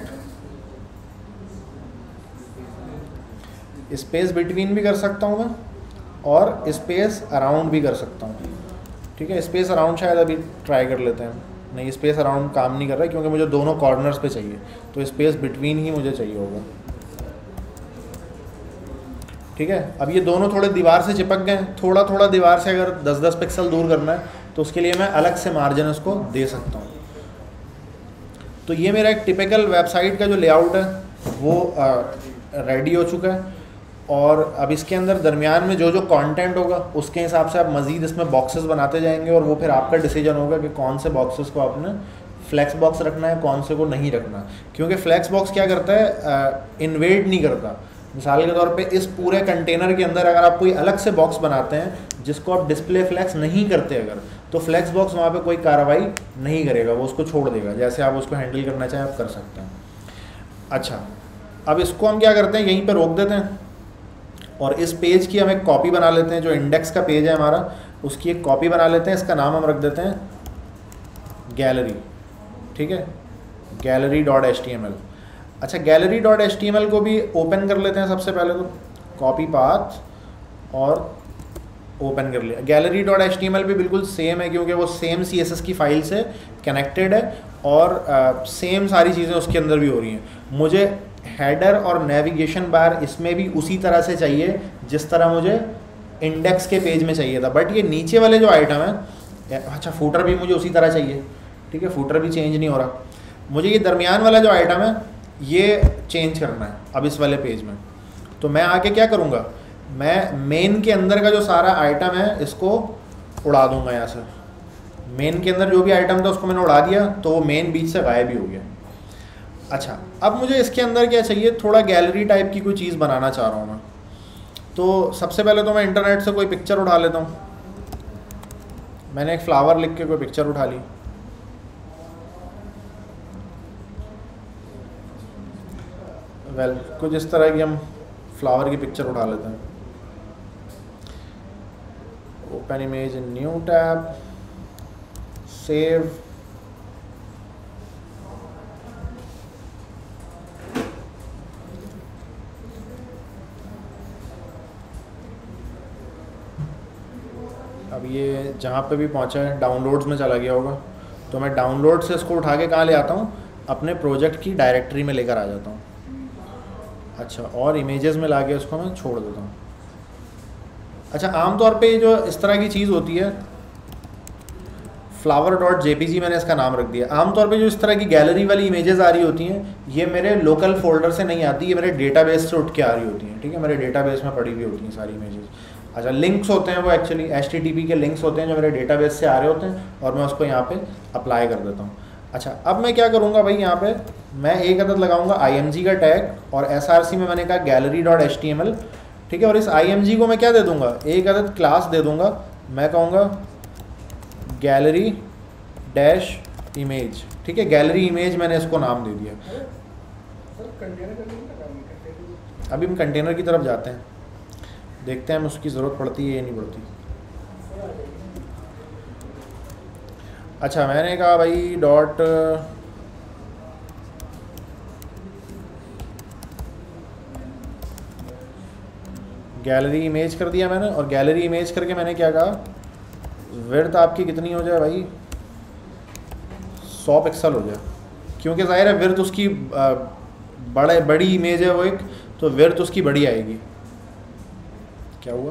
स्पेस बिटवीन भी कर सकता हूँ मैं, और स्पेस अराउंड भी कर सकता हूँ, ठीक है। स्पेस अराउंड शायद अभी ट्राई कर लेते हैं, नहीं स्पेस अराउंड काम नहीं कर रहा है क्योंकि मुझे दोनों कॉर्नर्स पे चाहिए, तो स्पेस बिटवीन ही मुझे चाहिए होगा, ठीक है। अब ये दोनों थोड़े दीवार से चिपक गए, थोड़ा थोड़ा दीवार से अगर दस दस पिक्सल दूर करना है तो उसके लिए मैं अलग से मार्जिन उसको दे सकता हूँ। तो ये मेरा एक टिपिकल वेबसाइट का जो लेआउट है वो रेडी हो चुका है, और अब इसके अंदर दरमियान में जो जो कंटेंट होगा उसके हिसाब से आप मज़ीद इसमें बॉक्सेस बनाते जाएंगे, और वो फिर आपका डिसीजन होगा कि कौन से बॉक्सेस को आपने फ्लैक्स बॉक्स रखना है, कौन से को नहीं रखना। क्योंकि फ्लैक्स बॉक्स क्या करता है, इन्वेड नहीं करता। मिसाल के तौर पे इस पूरे कंटेनर के अंदर अगर आप कोई अलग से बॉक्स बनाते हैं जिसको आप डिस्प्ले फ्लैक्स नहीं करते अगर, तो फ्लैक्स बॉक्स वहाँ पे कोई कार्रवाई नहीं करेगा, वो उसको छोड़ देगा। जैसे आप उसको हैंडल करना चाहें आप कर सकते हैं। अच्छा, अब इसको हम क्या करते हैं, यहीं पे रोक देते हैं, और इस पेज की हम एक कॉपी बना लेते हैं। जो इंडेक्स का पेज है हमारा, उसकी एक कॉपी बना लेते हैं। इसका नाम हम रख देते हैं गैलरी, ठीक है, gallery dot H T M L. अच्छा, gallery dot H T M L को भी ओपन कर लेते हैं। सबसे पहले तो कॉपी पाथ और ओपन कर लिया। Gallery dot H T M L भी बिल्कुल सेम है क्योंकि वो सेम सी एस एस की फ़ाइल से कनेक्टेड है, और सेम uh, सारी चीज़ें उसके अंदर भी हो रही हैं। मुझे हेडर और नेविगेशन बार इसमें भी उसी तरह से चाहिए जिस तरह मुझे इंडेक्स के पेज में चाहिए था। बट ये नीचे वाले जो आइटम है, अच्छा फूटर भी मुझे उसी तरह चाहिए, ठीक है, फूटर भी चेंज नहीं हो रहा। मुझे ये दरमियान वाला जो आइटम है ये चेंज करना है अब इस वाले पेज में। तो मैं आके क्या करूँगा, मैं मेन के अंदर का जो सारा आइटम है इसको उड़ा दूंगा यहाँ से। मेन के अंदर जो भी आइटम था उसको मैंने उड़ा दिया, तो वो मेन बीच से गायब भी हो गया। अच्छा, अब मुझे इसके अंदर क्या चाहिए, थोड़ा गैलरी टाइप की कोई चीज़ बनाना चाह रहा हूँ मैं। तो सबसे पहले तो मैं इंटरनेट से कोई पिक्चर उठा लेता हूँ। मैंने एक फ्लावर लिख के कोई पिक्चर उठा ली। वेल well, कुछ इस तरह की हम फ्लावर की पिक्चर उठा लेते हैं। Open image in new tab, save, अब ये जहाँ पे भी पहुँचा है डाउनलोड्स में चला गया होगा, तो मैं डाउनलोड से इसको उठा के कहाँ ले आता हूँ, अपने प्रोजेक्ट की डायरेक्टरी में लेकर आ जाता हूँ। अच्छा, और इमेजेस में लाके उसको मैं छोड़ देता हूँ। अच्छा, आमतौर पे जो इस तरह की चीज़ होती है, flower dot J P G मैंने इसका नाम रख दिया। आमतौर पे जो इस तरह की गैलरी वाली इमेजेस आ रही होती हैं, ये मेरे लोकल फोल्डर से नहीं आती, ये मेरे डेटाबेस से उठ के आ रही होती हैं, ठीक है, मेरे डेटाबेस में पड़ी हुई होती हैं सारी इमेजेस। अच्छा, लिंक्स होते हैं वो actually H T T P के लिंक्स होते हैं जो मेरे डेटाबेस से आ रहे होते हैं और मैं उसको यहाँ पे अप्लाई कर देता हूँ। अच्छा, अब मैं क्या करूँगा भाई, यहाँ पे मैं एक अदद लगाऊंगा आई एम जी का टैग और एस आर सी में मैंने कहा gallery dot H T M L, ठीक है। और इस आई एम जी को मैं क्या दे दूँगा, एक अदद क्लास दे दूँगा, मैं कहूँगा गैलरी डैश इमेज, ठीक है। गैलरी इमेज मैंने इसको नाम दे दिया। अभी हम कंटेनर की तरफ जाते हैं, देखते हैं हमें उसकी ज़रूरत पड़ती है या नहीं पड़ती। अच्छा, मैंने कहा भाई डॉट गैलरी इमेज कर दिया मैंने, और गैलरी इमेज करके मैंने क्या कहा, विड्थ आपकी कितनी हो जाए भाई, सौ पिक्सल हो जाए, क्योंकि ज़ाहिर है विड्थ उसकी बड़े बड़ी इमेज है वो एक, तो विड्थ उसकी बड़ी आएगी। क्या हुआ?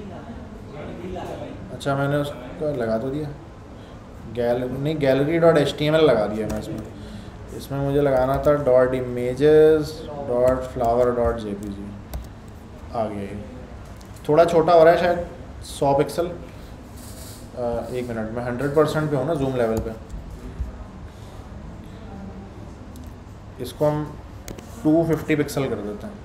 अच्छा, मैंने उसका लगा तो दिया, गैल नहीं gallery dot H T M L लगा दिया मैं इसमें। इसमें मुझे लगाना था dot images dot flower dot J P G. आ गया ये, थोड़ा छोटा हो रहा है शायद, सौ पिक्सल। आ, एक मिनट में हंड्रेड परसेंट पे हो ना जूम लेवल पे, इसको हम टू फिफ्टी पिक्सल कर देते हैं,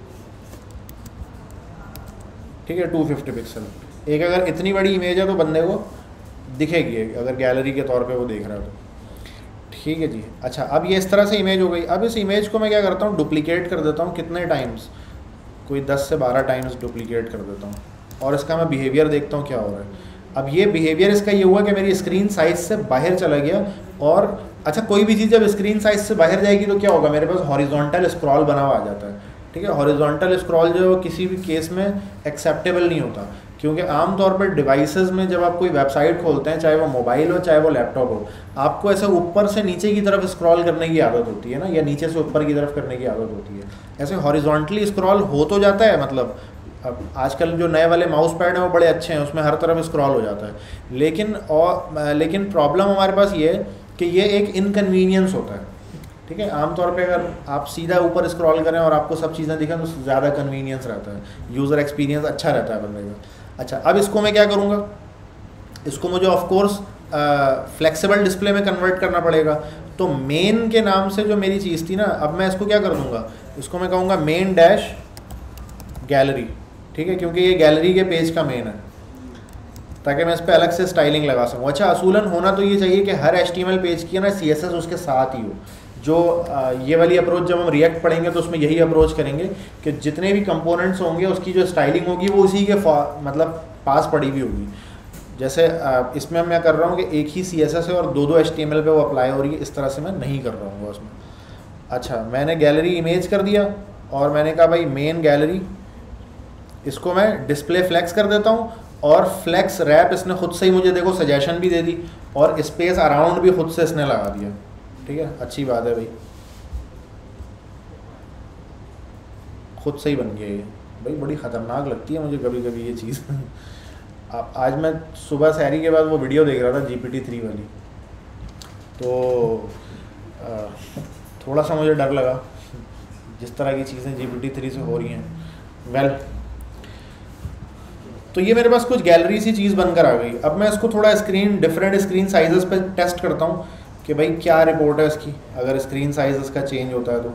ठीक है। टू फिफ्टी पिक्सल एक अगर इतनी बड़ी इमेज है तो बंदे को दिखेगी अगर गैलरी के तौर पे वो देख रहा है तो, ठीक है जी। अच्छा, अब ये इस तरह से इमेज हो गई। अब इस इमेज को मैं क्या करता हूँ, डुप्लीकेट कर देता हूँ। कितने टाइम्स, कोई दस से बारह टाइम्स डुप्लीकेट कर देता हूँ, और इसका मैं बिहेवियर देखता हूँ क्या हो रहा है। अब ये बिहेवियर इसका ये हुआ कि मेरी स्क्रीन साइज से बाहर चला गया। और अच्छा, कोई भी चीज़ जब स्क्रीन साइज से बाहर जाएगी तो क्या होगा, मेरे पास हॉरिजॉन्टल स्क्रॉल बना हुआ आ जाता है, ठीक है। हॉरिजॉन्टल स्क्रॉल जो है किसी भी केस में एक्सेप्टेबल नहीं होता, क्योंकि आमतौर पर डिवाइसेस में जब आप कोई वेबसाइट खोलते हैं, चाहे वो मोबाइल हो चाहे वो लैपटॉप हो, आपको ऐसे ऊपर से नीचे की तरफ स्क्रॉल करने की आदत होती है ना, या नीचे से ऊपर की तरफ करने की आदत होती है। ऐसे हॉरिजॉन्टली स्क्रॉल हो तो जाता है, मतलब अब आजकल जो नए वाले माउस पैड हैं वो बड़े अच्छे हैं, उसमें हर तरफ स्क्रॉल हो जाता है। लेकिन और लेकिन प्रॉब्लम हमारे पास ये है कि ये एक इनकन्वीनियंस होता है, ठीक है। आमतौर पे अगर आप सीधा ऊपर स्क्रॉल करें और आपको सब चीज़ें दिखें तो ज़्यादा कन्वीनियंस रहता है, यूज़र एक्सपीरियंस अच्छा रहता है बंदे का। अच्छा, अब इसको मैं क्या करूँगा, इसको मुझे ऑफ कोर्स फ्लेक्सिबल डिस्प्ले में कन्वर्ट करना पड़ेगा। तो मेन के नाम से जो मेरी चीज़ थी ना, अब मैं इसको क्या कर दूँगा, इसको मैं कहूँगा मेन डैश गैलरी, ठीक है, क्योंकि ये गैलरी के पेज का मेन है, ताकि मैं इस पर अलग से स्टाइलिंग लगा सकूँ। अच्छा, असूलन होना तो ये चाहिए कि हर H T M L page की ना सी एस एस उसके साथ ही हो। जो आ, ये वाली अप्रोच जब हम रिएक्ट पढ़ेंगे तो उसमें यही अप्रोच करेंगे कि जितने भी कंपोनेंट्स होंगे उसकी जो स्टाइलिंग होगी वो उसी के मतलब पास पड़ी हुई होगी। जैसे आ, इसमें मैं कर रहा हूँ कि एक ही सी एस एस है और दो दो एच टी एम एल पे वो अप्लाई हो रही है, इस तरह से मैं नहीं कर रहा हूँ उसमें। अच्छा, मैंने गैलरी इमेज कर दिया और मैंने कहा भाई मेन गैलरी, इसको मैं डिस्प्ले फ्लैक्स कर देता हूँ, और फ्लैक्स रैप इसने खुद से ही मुझे देखो सजेशन भी दे दी, और स्पेस अराउंड भी खुद से इसने लगा दिया, ठीक है। अच्छी बात है भाई, खुद से ही बन गया ये भाई। बड़ी ख़तरनाक लगती है मुझे कभी कभी ये चीज़। आज मैं सुबह सहरी के बाद वो वीडियो देख रहा था जी पी टी थ्री वाली, तो आ, थोड़ा सा मुझे डर लगा जिस तरह की चीज़ें जी पी टी थ्री से हो रही हैं। वेल well, तो ये मेरे पास कुछ गैलरी सी चीज़ बनकर आ गई। अब मैं इसको थोड़ा स्क्रीन डिफरेंट स्क्रीन साइजेस पे टेस्ट करता हूँ कि भाई क्या रिपोर्ट है इसकी, अगर स्क्रीन साइज इसका चेंज होता है तो।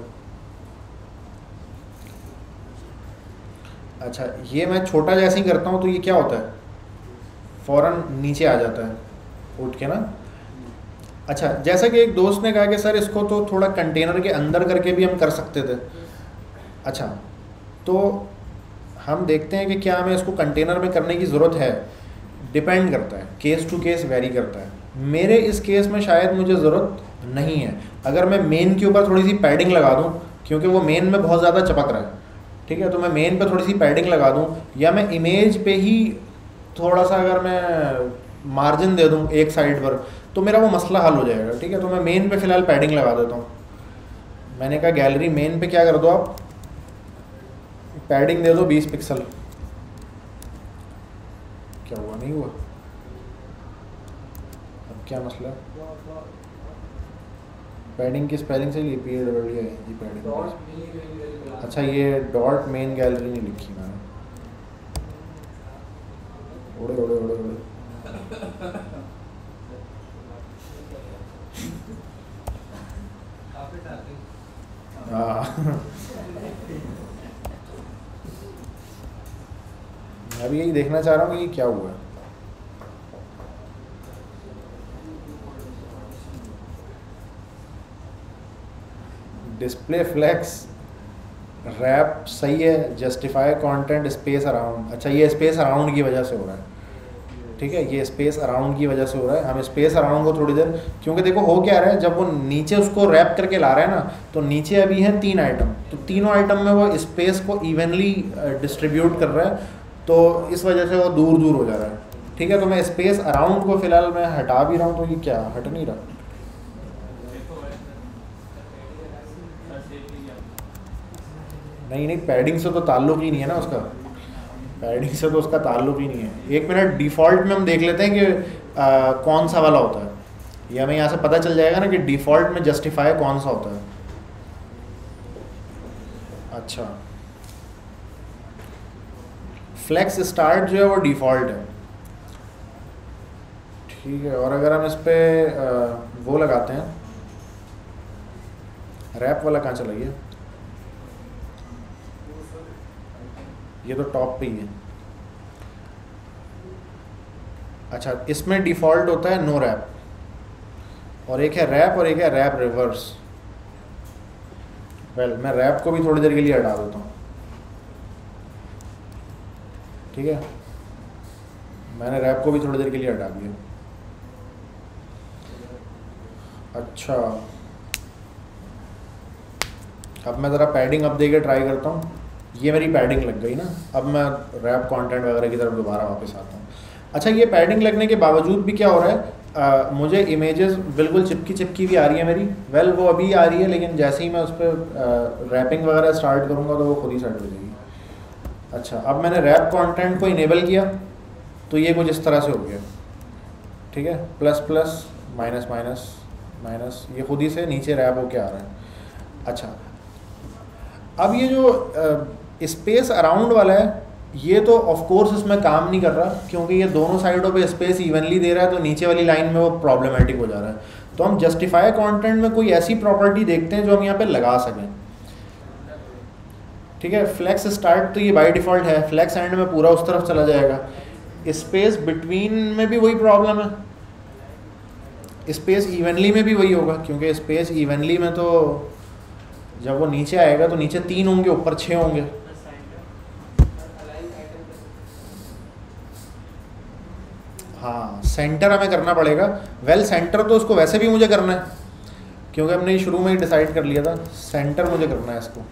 अच्छा, ये मैं छोटा जैसे ही करता हूँ तो ये क्या होता है, फ़ौरन नीचे आ जाता है उठ के ना। अच्छा, जैसा कि एक दोस्त ने कहा कि सर इसको तो थोड़ा कंटेनर के अंदर करके भी हम कर सकते थे। अच्छा, तो हम देखते हैं कि क्या हमें इसको कंटेनर में करने की ज़रूरत है। डिपेंड करता है, केस टू केस वेरी करता है। मेरे इस केस में शायद मुझे ज़रूरत नहीं है। अगर मैं मेन के ऊपर थोड़ी सी पैडिंग लगा दूं, क्योंकि वो मेन में बहुत ज़्यादा चपक रहा है, ठीक है, तो मैं मेन पे थोड़ी सी पैडिंग लगा दूं, या मैं इमेज पे ही थोड़ा सा अगर मैं मार्जिन दे दूं एक साइड पर, तो मेरा वो मसला हल हो जाएगा, ठीक है। तो मैं मेन पे फ़िलहाल पैडिंग लगा देता हूँ। मैंने कहा गैलरी मेन पे क्या कर दो आप, पैडिंग दे दो बीस पिक्सल। क्या हुआ, नहीं हुआ? अब क्या मसला, पैडिंग की स्पेलिंग से पी ए डबल है जी पैडिंग। अच्छा, ये डॉट मेन गैलरी नहीं लिखी मैंने। उड़े उड़े उड़े उड़े। हाँ मैं भी यही देखना चाह रहा हूँ कि क्या हुआ है। डिस्प्ले फ्लेक्स रैप सही है, जस्टिफाई कंटेंट स्पेस अराउंड। अच्छा ये स्पेस अराउंड की वजह से हो रहा है, ठीक है, ये स्पेस अराउंड की वजह से हो रहा है। हम स्पेस अराउंड को थोड़ी देर, क्योंकि देखो हो क्या रहा है, जब वो नीचे उसको रैप करके ला रहा है ना, तो नीचे अभी हैं तीन आइटम, तो तीनों आइटम में वो स्पेस को इवनली डिस्ट्रीब्यूट कर रहा है, तो इस वजह से वो दूर दूर हो जा रहा है, ठीक है। तो मैं स्पेस अराउंड को फिलहाल मैं हटा भी रहा हूँ, तो ये क्या हट नहीं रहा। नहीं नहीं पैडिंग से तो ताल्लुक ही नहीं है ना उसका, पैडिंग से तो उसका ताल्लुक ही नहीं है। एक मिनट डिफ़ॉल्ट में हम देख लेते हैं कि आ, कौन सा वाला होता है, ये हमें यहाँ से पता चल जाएगा ना कि डिफ़ॉल्ट में जस्टिफाई कौन सा होता है। अच्छा फ्लेक्स स्टार्ट जो है वो डिफ़ॉल्ट है, ठीक है। और अगर हम इस पर वो लगाते हैं, रैप वाला कहाँ चला गया, ये तो टॉप पे ही है। अच्छा इसमें डिफ़ॉल्ट होता है नो रैप, और एक है रैप और एक है रैप रिवर्स। वेल मैं रैप को भी थोड़ी देर के लिए हटा देता हूँ, ठीक है, मैंने रैप को भी थोड़ी देर के लिए हटा दिया। अच्छा अब मैं ज़रा पैडिंग अब दे के ट्राई करता हूँ, ये मेरी पैडिंग लग गई ना, अब मैं रैप कंटेंट वगैरह की तरफ दोबारा वापस आता हूँ। अच्छा ये पैडिंग लगने के बावजूद भी क्या हो रहा है, आ, मुझे इमेजेस बिल्कुल चिपकी चिपकी भी आ रही है मेरी। वेल वो अभी आ रही है, लेकिन जैसे ही मैं उस पर रैपिंग वगैरह स्टार्ट करूँगा तो वो खुद ही सेट हो जाएगी। अच्छा अब मैंने रैप कंटेंट को इनेबल किया तो ये कुछ इस तरह से हो गया, ठीक है, plus plus minus minus minus, ये खुद ही से नीचे रैप होके आ रहा है। अच्छा अब ये जो स्पेस अराउंड वाला है, ये तो ऑफ कोर्स इसमें काम नहीं कर रहा, क्योंकि ये दोनों साइडों पे स्पेस इवनली दे रहा है, तो नीचे वाली लाइन में वो प्रॉब्लमेटिक हो जा रहा है। तो हम जस्टिफाई कंटेंट में कोई ऐसी प्रॉपर्टी देखते हैं जो हम यहाँ पे लगा सकें, ठीक है। फ्लेक्स स्टार्ट तो ये बाय डिफ़ॉल्ट है, फ्लेक्स एंड में पूरा उस तरफ चला जाएगा। स्पेस बिटवीन में भी वही प्रॉब्लम है, स्पेस इवनली में भी वही होगा, क्योंकि स्पेस इवनली में तो जब वो नीचे आएगा तो नीचे तीन होंगे, ऊपर छः होंगे। हाँ सेंटर हमें करना पड़ेगा। वेल सेंटर तो उसको वैसे भी मुझे करना है, क्योंकि हमने शुरू में ही डिसाइड कर लिया था सेंटर मुझे करना है इसको,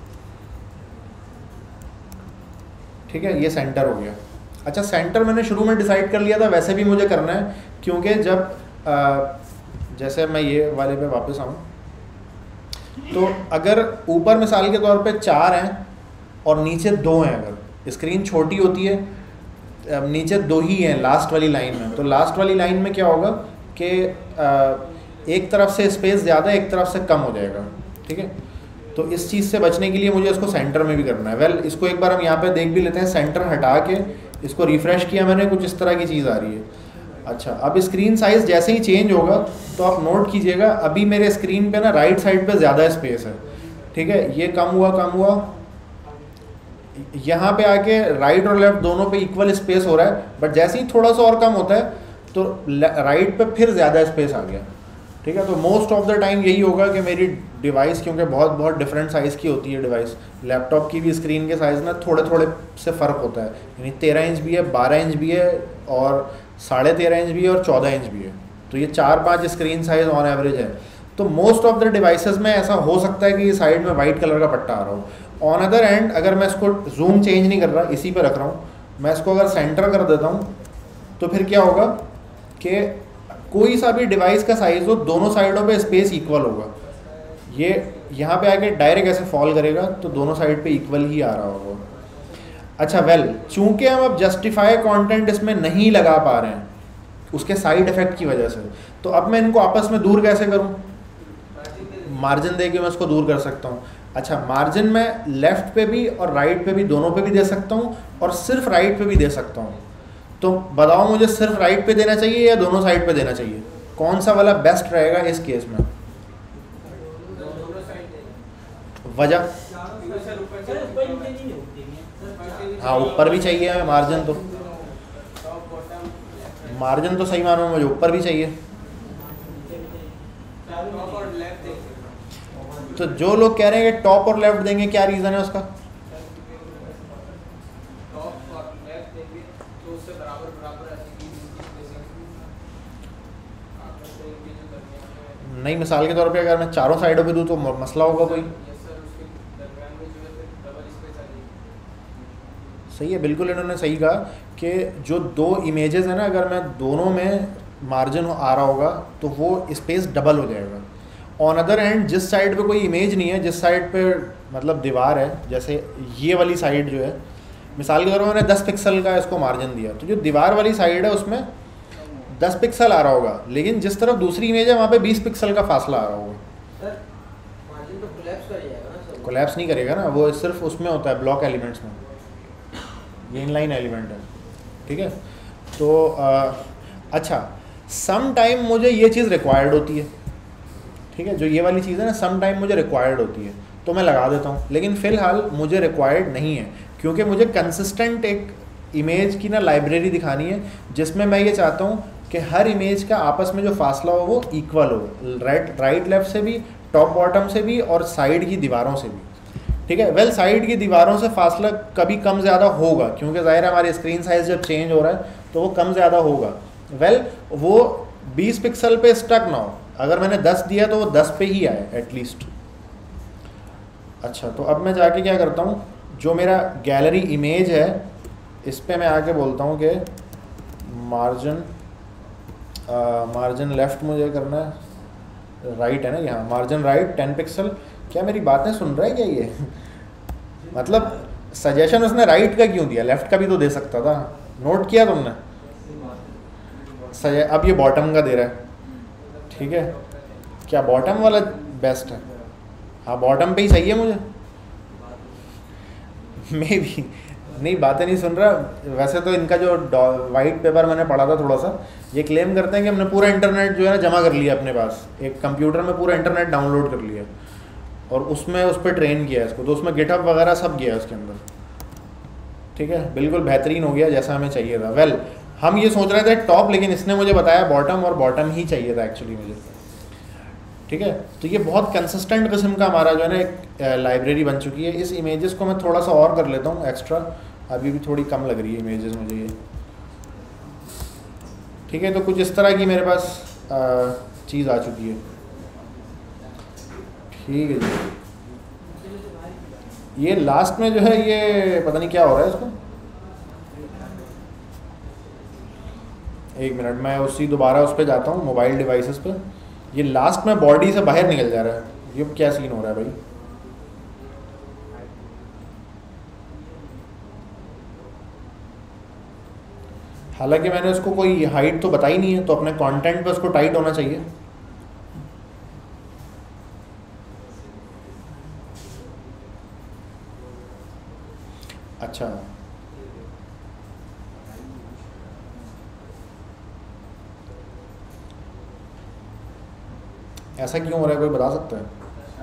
ठीक है, ये सेंटर हो गया। अच्छा सेंटर मैंने शुरू में डिसाइड कर लिया था, वैसे भी मुझे करना है, क्योंकि जब आ, जैसे मैं ये वाले पे वापस आऊँ, तो अगर ऊपर मिसाल के तौर पे चार हैं और नीचे दो हैं, अगर स्क्रीन छोटी होती है, नीचे दो ही हैं लास्ट वाली लाइन में, तो लास्ट वाली लाइन में क्या होगा कि एक तरफ से स्पेस ज़्यादा एक तरफ से कम हो जाएगा, ठीक है। तो इस चीज़ से बचने के लिए मुझे इसको सेंटर में भी करना है। वेल इसको एक बार हम यहाँ पे देख भी लेते हैं, सेंटर हटा के इसको रिफ़्रेश किया मैंने, कुछ इस तरह की चीज़ आ रही है। अच्छा अब स्क्रीन साइज़ जैसे ही चेंज होगा तो आप नोट कीजिएगा, अभी मेरे स्क्रीन पे ना राइट साइड पे ज़्यादा स्पेस है, ठीक है, ये कम हुआ कम हुआ, यहाँ पे आके राइट और लेफ्ट दोनों पे इक्वल स्पेस हो रहा है, बट जैसे ही थोड़ा सा और कम होता है तो राइट पे फिर ज़्यादा स्पेस आ गया, ठीक है। तो मोस्ट ऑफ द टाइम यही होगा कि मेरी डिवाइस, क्योंकि बहुत बहुत डिफरेंट साइज़ की होती है डिवाइस, लैपटॉप की भी स्क्रीन के साइज़ ना थोड़े थोड़े से फ़र्क होता है, यानी तेरह इंच भी है, बारह इंच भी है, और साढ़े तेरह इंच भी है, और चौदह इंच भी है, तो ये चार पाँच स्क्रीन साइज़ ऑन एवरेज है। तो मोस्ट ऑफ द डिवाइसेस में ऐसा हो सकता है कि ये साइड में वाइट कलर का पट्टा आ रहा हो। ऑन अदर एंड अगर मैं इसको जूम चेंज नहीं कर रहा, इसी पे रख रहा हूँ, मैं इसको अगर सेंटर कर देता हूँ तो फिर क्या होगा कि कोई सा भी डिवाइस का साइज़ हो, दोनों साइडों पे स्पेस इक्वल होगा। ये यहाँ पे आके डायरेक्ट ऐसे फॉल करेगा तो दोनों साइड पे इक्वल ही आ रहा होगा। अच्छा वेल चूंकि हम अब जस्टिफाई कंटेंट इसमें नहीं लगा पा रहे हैं उसके साइड इफ़ेक्ट की वजह से, तो अब मैं इनको आपस में दूर कैसे करूँ? मार्जिन दे के मैं इसको दूर कर सकता हूँ। अच्छा मार्जिन मैं लेफ़्ट पे भी और राइट पे भी, दोनों पे भी दे सकता हूँ, और सिर्फ राइट पे भी दे सकता हूँ। तो बताओ मुझे सिर्फ राइट पे देना चाहिए या दोनों साइड पे देना चाहिए, कौन सा वाला बेस्ट रहेगा इस केस में? वजह? हाँ ऊपर भी चाहिए हमें मार्जिन, तो मार्जिन तो सही मानो मुझे ऊपर भी चाहिए। तो जो लोग कह रहे हैं कि टॉप और लेफ्ट देंगे, क्या रीज़न है उसका? नहीं, मिसाल के तौर पे अगर मैं चारों साइडों पे दूँ तो मसला होगा कोई? सही है, बिल्कुल इन्होंने सही कहा कि जो दो इमेजेस हैं ना, अगर मैं दोनों में मार्जिन आ रहा होगा तो वो स्पेस डबल हो जाएगा। ऑन अदर हैंड जिस साइड पे कोई इमेज नहीं है, जिस साइड पे मतलब दीवार है, जैसे ये वाली साइड जो है, मिसाल के तौर पर मैंने दस पिक्सल का इसको मार्जिन दिया, तो जो दीवार वाली साइड है उसमें दस पिक्सल आ रहा होगा, लेकिन जिस तरफ दूसरी इमेज है वहाँ पे बीस पिक्सल का फासला आ रहा होगा। सर मार्जिन तो कोलैप्स कर जाएगा ना सर? कोलैप्स नहीं करेगा ना, वो सिर्फ उसमें होता है ब्लॉक एलिमेंट्स में, ये इनलाइन एलिमेंट है, ठीक है। तो आ, अच्छा, सम टाइम मुझे ये चीज़ रिक्वायर्ड होती है, ठीक है, जो ये वाली चीज़ है ना, सम टाइम मुझे रिक्वायर्ड होती है तो मैं लगा देता हूँ, लेकिन फ़िलहाल मुझे रिक्वायर्ड नहीं है, क्योंकि मुझे कंसिस्टेंट एक इमेज की ना लाइब्रेरी दिखानी है, जिसमें मैं ये चाहता हूँ कि हर इमेज का आपस में जो फासला हो वो इक्वल हो, राइट राइट लेफ्ट से भी, टॉप बॉटम से भी और साइड की दीवारों से भी, ठीक है। वेल साइड की दीवारों से फासला कभी कम ज़्यादा होगा, क्योंकि ज़ाहिर है हमारी स्क्रीन साइज़ जब चेंज हो रहा है तो वो कम ज़्यादा होगा। वेल वो बीस पिक्सल पे स्टक ना हो, अगर मैंने दस दिया तो वो दस पे ही आए एटलीस्ट। अच्छा, तो अब मैं जाके क्या करता हूँ, जो मेरा गैलरी इमेज है इस पर मैं आके बोलता हूँ कि मार्जिन मार्जिन लेफ़्ट मुझे करना है, राइट है ना यहाँ, मार्जिन राइट टेन पिक्सल। क्या मेरी बातें सुन रहा है क्या ये? मतलब सजेशन उसने राइट का क्यों दिया, लेफ़्ट का भी तो दे सकता था, नोट किया तुमने? सजे अब ये बॉटम का दे रहा है, ठीक है, क्या बॉटम वाला बेस्ट है? हाँ बॉटम पे ही सही है मुझे, मे भी नहीं, बातें नहीं सुन रहा। वैसे तो इनका जो वाइट पेपर मैंने पढ़ा था थोड़ा सा, ये क्लेम करते हैं कि हमने पूरा इंटरनेट जो है ना जमा कर लिया अपने पास, एक कंप्यूटर में पूरा इंटरनेट डाउनलोड कर लिया और उसमें उस पर ट्रेन किया इसको, तो उसमें गिटहब वगैरह सब गया उसके अंदर, ठीक है, बिल्कुल बेहतरीन हो गया जैसा हमें चाहिए था। वेल हम ये सोच रहे थे टॉप, लेकिन इसने मुझे बताया बॉटम, और बॉटम ही चाहिए था एक्चुअली मुझे, ठीक है। तो ये बहुत कंसिस्टेंट किस्म का हमारा जो है ना एक लाइब्रेरी बन चुकी है। इस इमेजेस को मैं थोड़ा सा और कर लेता हूँ एक्स्ट्रा, अभी भी थोड़ी कम लग रही है इमेजेस मुझे ये, ठीक है। तो कुछ इस तरह की मेरे पास चीज़ आ चुकी है, ठीक है जी। ये लास्ट में जो है ये पता नहीं क्या हो रहा है इसको, एक मिनट मैं उसी दोबारा उस पर जाता हूँ मोबाइल डिवाइसेस पे। ये लास्ट में बॉडी से बाहर निकल जा रहा है, ये क्या सीन हो रहा है भाई? हालांकि मैंने उसको कोई हाइट तो बताई नहीं है, तो अपने कंटेंट पे उसको टाइट होना चाहिए। अच्छा, ऐसा क्यों हो रहा है, कोई बता सकता है?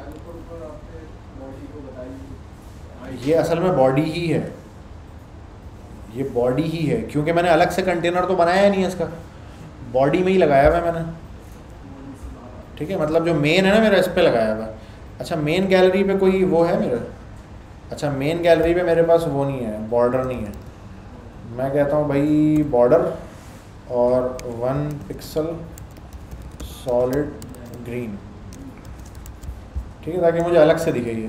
ये असल में बॉडी ही है, ये बॉडी ही है, क्योंकि मैंने अलग से कंटेनर तो बनाया नहीं है इसका, बॉडी में ही लगाया हुआ है मैंने, ठीक है। मतलब जो मेन है ना मेरा, इस पर लगाया हुआ है। अच्छा, मेन गैलरी पे कोई वो है मेरा? अच्छा, मेन गैलरी पे मेरे पास वो नहीं है, बॉर्डर नहीं है। मैं कहता हूँ भाई बॉर्डर और वन पिक्सल सॉलिड ग्रीन, ठीक है, ताकि मुझे अलग से दिखे ये।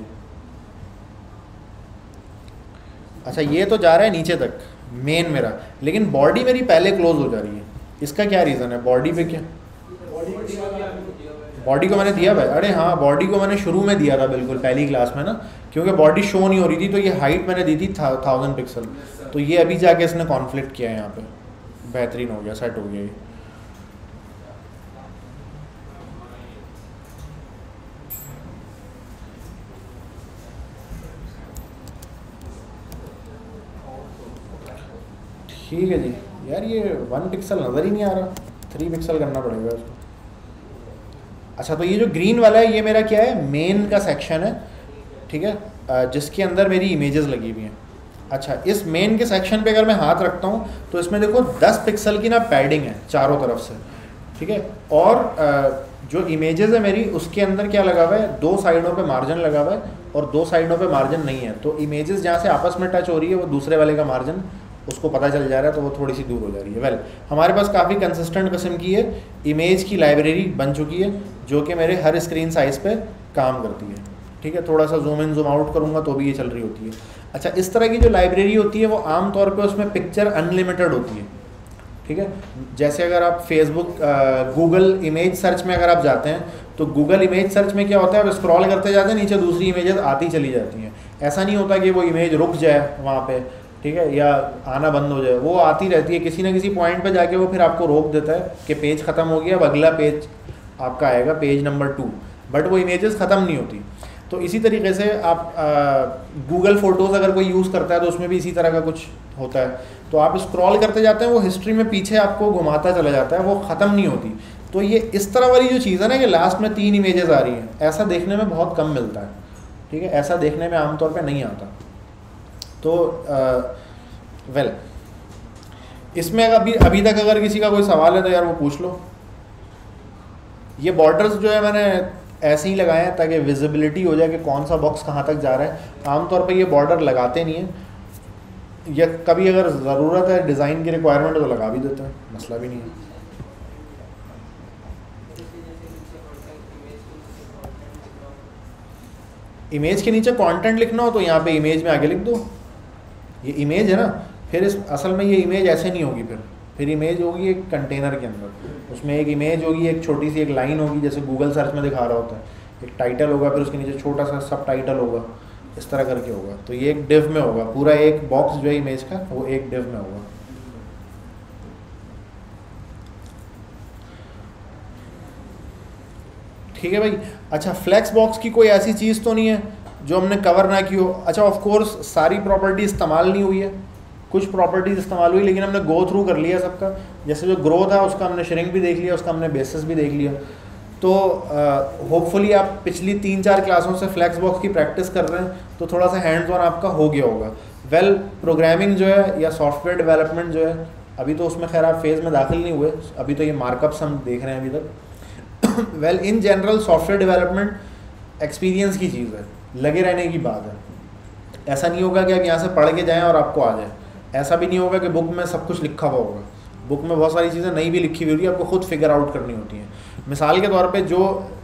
अच्छा, ये तो जा रहा है नीचे तक मेन मेरा, लेकिन बॉडी मेरी पहले क्लोज हो जा रही है, इसका क्या रीज़न है? बॉडी पे क्या, बॉडी को मैंने दिया भाई, अरे हाँ बॉडी को मैंने शुरू में दिया था बिल्कुल पहली क्लास में ना, क्योंकि बॉडी शो नहीं हो रही थी, तो ये हाइट मैंने दी थी थाउजेंड पिक्सल, तो ये अभी जाके इसने कॉन्फ्लिक्ट किया है यहाँ पे, बेहतरीन हो गया, सेट हो गया ये। ठीक है जी, यार ये वन पिक्सल नज़र ही नहीं आ रहा, थ्री पिक्सल करना पड़ेगा इसको। अच्छा तो ये जो ग्रीन वाला है ये मेरा क्या है, मेन का सेक्शन है, ठीक है, जिसके अंदर मेरी इमेजेस लगी हुई हैं। अच्छा इस मेन के सेक्शन पे अगर मैं हाथ रखता हूँ तो इसमें देखो दस पिक्सल की ना पैडिंग है चारों तरफ से, ठीक है। और जो इमेजेस है मेरी उसके अंदर क्या लगा हुआ है, दो साइडों पे मार्जिन लगा हुआ है और दो साइडों पे मार्जिन नहीं है। तो इमेजेस जहाँ से आपस में टच हो रही है वो दूसरे वाले का मार्जिन उसको पता चल जा रहा है, तो वो थोड़ी सी दूर हो जा रही है। वेल well, हमारे पास काफ़ी कंसिस्टेंट किस्म की है इमेज की लाइब्रेरी बन चुकी है जो कि मेरे हर स्क्रीन साइज़ पे काम करती है, ठीक है। थोड़ा सा जूम इन जूम आउट करूँगा तो भी ये चल रही होती है। अच्छा इस तरह की जो लाइब्रेरी होती है वो आम तौर पे उसमें पिक्चर अनलिमिटेड होती है, ठीक है। जैसे अगर आप फेसबुक गूगल इमेज सर्च में अगर आप जाते हैं तो गूगल इमेज सर्च में क्या होता है, आप स्क्रॉल करते जाते हैं नीचे दूसरी इमेजेस आती चली जाती हैं। ऐसा नहीं होता कि वो इमेज रुक जाए वहाँ पे, ठीक है, या आना बंद हो जाए, वो आती रहती है। किसी ना किसी पॉइंट पे जाके वो फिर आपको रोक देता है कि पेज ख़त्म हो गया, अब अगला पेज आपका आएगा, पेज नंबर टू, बट वो इमेजेस ख़त्म नहीं होती। तो इसी तरीके से आप गूगल फ़ोटोज़ अगर कोई यूज़ करता है तो उसमें भी इसी तरह का कुछ होता है। तो आप स्क्रॉल करते जाते हैं, वो हिस्ट्री में पीछे आपको घुमाता चला जाता है, वो ख़त्म नहीं होती। तो ये इस तरह वाली जो चीज़ है ना कि लास्ट में तीन इमेजेस आ रही हैं, ऐसा देखने में बहुत कम मिलता है, ठीक है, ऐसा देखने में आमतौर पे नहीं आता। तो वेल well, इसमें अभी अभी तक अगर किसी का कोई सवाल है तो यार वो पूछ लो। ये बॉर्डर्स जो है मैंने ऐसे ही लगाए हैं ताकि विजिबिलिटी हो जाए कि कौन सा बॉक्स कहाँ तक जा रहा है। आमतौर पे ये बॉर्डर लगाते नहीं हैं, या कभी अगर ज़रूरत है डिज़ाइन की रिक्वायरमेंट तो लगा भी देते हैं, मसला भी नहीं है। इमेज के नीचे कंटेंट लिखना हो तो यहाँ पे इमेज में आगे लिख दो, ये इमेज है ना, फिर इस असल में ये इमेज ऐसे नहीं होगी, फिर फिर इमेज होगी एक कंटेनर के अंदर, उसमें एक इमेज होगी, एक छोटी सी एक लाइन होगी जैसे गूगल सर्च में दिखा रहा होता है, एक टाइटल होगा, फिर उसके नीचे छोटा सा सब टाइटल होगा, इस तरह करके होगा। तो ये एक डिव में होगा, पूरा एक बॉक्स जो है इमेज का वो एक डिव में होगा। ठीक है भाई। अच्छा फ्लेक्स बॉक्स की कोई ऐसी चीज़ तो नहीं है जो हमने कवर ना की हो। अच्छा ऑफ कोर्स सारी प्रॉपर्टी इस्तेमाल नहीं हुई है, कुछ प्रॉपर्टीज इस्तेमाल हुई, लेकिन हमने गो थ्रू कर लिया सबका। जैसे जो ग्रोथ है उसका हमने श्रिंक भी देख लिया, उसका हमने बेसिस भी देख लिया। तो होपफुली uh, आप पिछली तीन चार क्लासों से फ्लेक्स बॉक्स की प्रैक्टिस कर रहे हैं तो थोड़ा सा हैंड्स ऑन आपका हो गया होगा। वेल well, प्रोग्रामिंग जो है या सॉफ्टवेयर डेवलपमेंट जो है अभी तो उसमें खैर आप फेज़ में दाखिल नहीं हुए, अभी तो ये मार्कअप्स हम देख रहे हैं अभी तक। Well in general software development experience की चीज़ है, लगे रहने की बात है। ऐसा नहीं होगा कि आप यहाँ से पढ़ के जाएँ और आपको आ जाए, ऐसा भी नहीं होगा कि बुक में सब कुछ लिखा हुआ होगा। बुक में बहुत सारी चीज़ें नहीं भी लिखी हुई होती है, आपको खुद फिगर आउट करनी होती हैं। मिसाल के तौर पे जो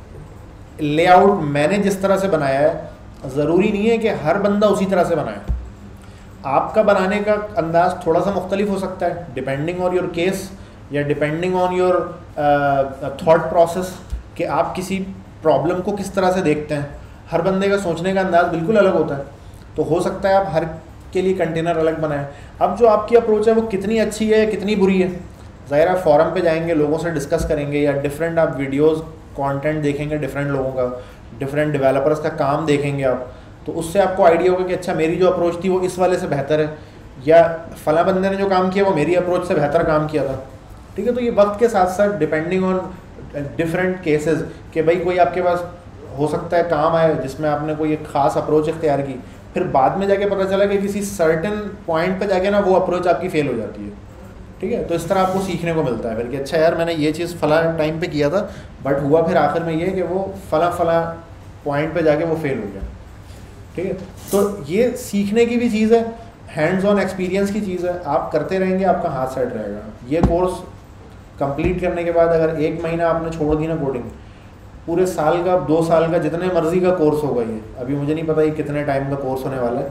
लेआउट मैंने जिस तरह से बनाया है ज़रूरी नहीं है कि हर बंदा उसी तरह से बनाए, आपका बनाने का अंदाज़ थोड़ा सा मुख्तलिफ हो सकता है डिपेंडिंग ऑन योर केस या depending on your thought process कि आप किसी प्रॉब्लम को किस तरह से देखते हैं। हर बंदे का सोचने का अंदाज़ बिल्कुल अलग होता है, तो हो सकता है आप हर के लिए कंटेनर अलग बनाएं। अब जो आपकी अप्रोच है वो कितनी अच्छी है कितनी बुरी है, ज़ाहिर है फोरम पे जाएंगे, लोगों से डिस्कस करेंगे या डिफरेंट आप वीडियोस कंटेंट देखेंगे डिफरेंट लोगों का, डिफरेंट डेवलपर्स का काम देखेंगे आप, तो उससे आपको आइडिया होगा कि अच्छा मेरी जो अप्रोच थी वो इस वाले से बेहतर है, या फला बंदे ने जो काम किया वो मेरी अप्रोच से बेहतर काम किया था। ठीक है, तो ये वक्त के साथ साथ डिपेंडिंग ऑन डिफरेंट केसेस कि भाई कोई आपके पास हो सकता है काम आए जिसमें आपने कोई एक ख़ास अप्रोच इख्तियार की, फिर बाद में जाके पता चला कि किसी सर्टेन पॉइंट पे जाके ना वो अप्रोच आपकी फेल हो जाती है। ठीक है, तो इस तरह आपको सीखने को मिलता है फिर कि अच्छा यार मैंने ये चीज़ फला टाइम पे किया था बट हुआ फिर आखिर में ये कि वो फला फला पॉइंट पे जाके वो फेल हो गया। ठीक है, तो ये सीखने की भी चीज़ है, हैंड्स ऑन एक्सपीरियंस की चीज़ है, आप करते रहेंगे आपका हाथ सेट रहेगा। ये कोर्स कंप्लीट करने के बाद अगर एक महीना आपने छोड़ दी ना कोडिंग, पूरे साल का दो साल का जितने मर्जी का कोर्स होगा, ये अभी मुझे नहीं पता ये कितने टाइम का कोर्स होने वाला है,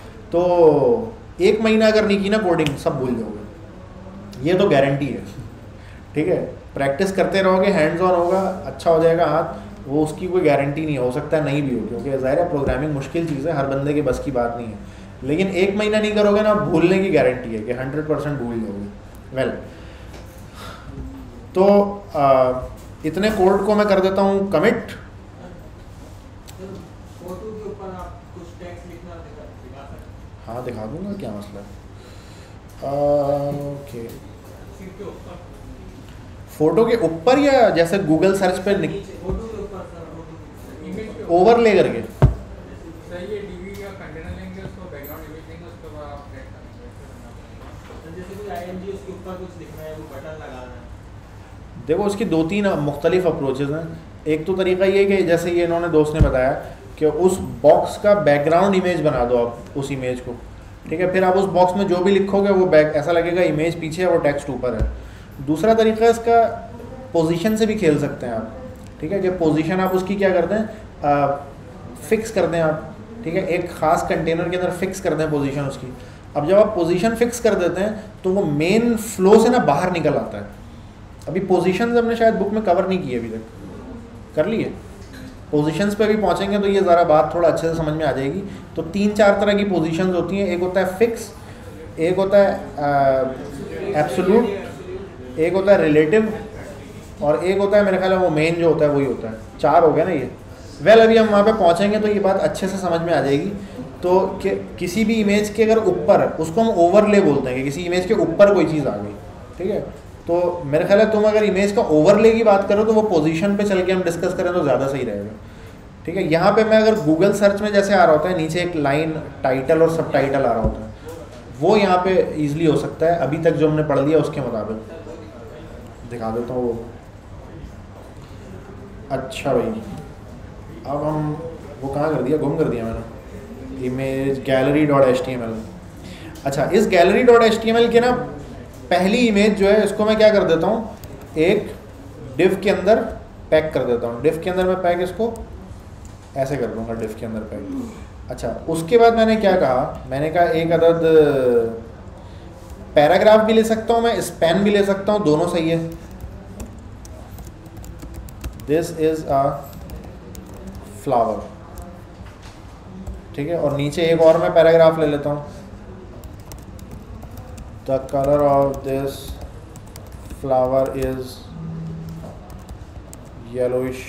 तो एक महीना अगर नहीं की ना कोडिंग सब भूल जाओगे, ये तो गारंटी है। ठीक है, प्रैक्टिस करते रहोगे, हैंड्स ऑन होगा, अच्छा हो जाएगा हाथ, वो उसकी कोई गारंटी नहीं है, हो सकता है नहीं भी हो, क्योंकि ज़ाहिर है प्रोग्रामिंग मुश्किल चीज़ है, हर बंदे के बस की बात नहीं है, लेकिन एक महीना नहीं करोगे ना भूलने की गारंटी है कि हंड्रेड परसेंट भूल जाओगे। वेल तो आ, इतने कोड को मैं कर देता हूँ कमिट। हाँ दिखा दूँगा, क्या मसला है। ओके फोटो के ऊपर या जैसे गूगल सर्च पे फोटो के ऊपर सर, फोटो के ऊपर। ओवरले करके? सही है, डीवी का कंटेनर लेंगे, उसको बैकग्राउंड इमेज देंगे, उसके बाद आप सेट करेंगे। जैसे कोई आईएमजी उसके ऊपर कुछ लिखना है, वो बटन लगाना है। देखो उसकी दो तीन मुख्तलिफ अप्रोचेज़ हैं। एक तो तरीका ये है कि जैसे ये इन्होंने दोस्त ने बताया कि उस बॉक्स का बैकग्राउंड इमेज बना दो आप उस इमेज को, ठीक है। फिर आप उस बॉक्स में जो भी लिखोगे वो बैक ऐसा लगेगा इमेज पीछे है और टेक्स्ट ऊपर है। दूसरा तरीका इसका पोजीशन से भी खेल सकते हैं आप, ठीक है। कि पोजीशन आप उसकी क्या करते हैं, फ़िक्स कर दें आप, ठीक है। एक ख़ास कंटेनर के अंदर फ़िक्स कर दें पोजीशन उसकी। अब जब आप पोजीशन फ़िक्स कर देते हैं तो वो मेन फ्लो से ना बाहर निकल आता है। अभी पोजीशंस हमने शायद बुक में कवर नहीं की अभी तक, कर लिए। पोजीशंस पे भी पहुंचेंगे तो ये ज़रा बात थोड़ा अच्छे से समझ में आ जाएगी। तो तीन चार तरह की पोजीशंस होती हैं। एक होता है फिक्स, एक होता है एब्सोल्यूट, एक होता है रिलेटिव, और एक होता है मेरे ख्याल में वो मेन जो होता है वही होता है। चार हो गया ना ये। वेल well, अभी हम वहाँ पे पहुँचेंगे तो ये बात अच्छे से समझ में आ जाएगी। तो कि किसी भी इमेज के अगर ऊपर, उसको हम ओवरले बोलते हैं कि किसी इमेज के ऊपर कोई चीज़ आ गई, ठीक है। तो मेरे ख्याल है तुम अगर इमेज का ओवरले की बात करो तो वो पोजीशन पे चल के हम डिस्कस करें तो ज़्यादा सही रहेगा, ठीक है। यहाँ पे मैं अगर गूगल सर्च में जैसे आ रहा होता है नीचे एक लाइन टाइटल और सब टाइटल आ रहा होता है, वो यहाँ पे ईजिली हो सकता है। अभी तक जो हमने पढ़ लिया उसके मुताबिक दिखा देता हूँ वो। अच्छा भाई, अब हम वो कहाँ कर दिया, गुम कर दिया मैंने। Image gallery dot H T M L. अच्छा, इस gallery dot H T M L के ना पहली इमेज जो है इसको मैं क्या कर देता हूँ, एक डिव के अंदर पैक कर देता हूँ। डिव के अंदर मैं पैक इसको ऐसे कर दूँगा, डिव के अंदर पैक। अच्छा, उसके बाद मैंने क्या कहा, मैंने कहा एक अदद पैराग्राफ भी ले सकता हूँ मैं, स्पैन भी ले सकता हूँ, दोनों सही है। दिस इज़ अ फ्लावर, ठीक है। और नीचे एक और मैं पैराग्राफ ले लेता हूँ। The colour of this flower is yellowish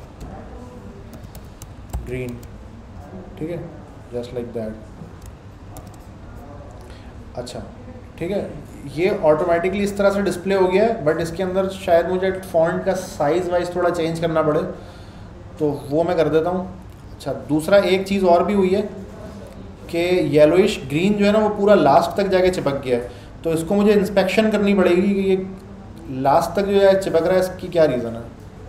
green, ठीक है, जस्ट लाइक दैट। अच्छा, ठीक है, ये ऑटोमेटिकली इस तरह से डिस्प्ले हो गया है, बट इसके अंदर शायद मुझे फॉन्ट का साइज़ वाइज थोड़ा चेंज करना पड़े, तो वो मैं कर देता हूँ। अच्छा, दूसरा एक चीज़ और भी हुई है कि येलोइश ग्रीन जो है ना वो पूरा लास्ट तक जाके चिपक गया है, तो इसको मुझे इंस्पेक्शन करनी पड़ेगी कि ये लास्ट तक जो है चिपक रहा है, इसकी क्या रीज़न है।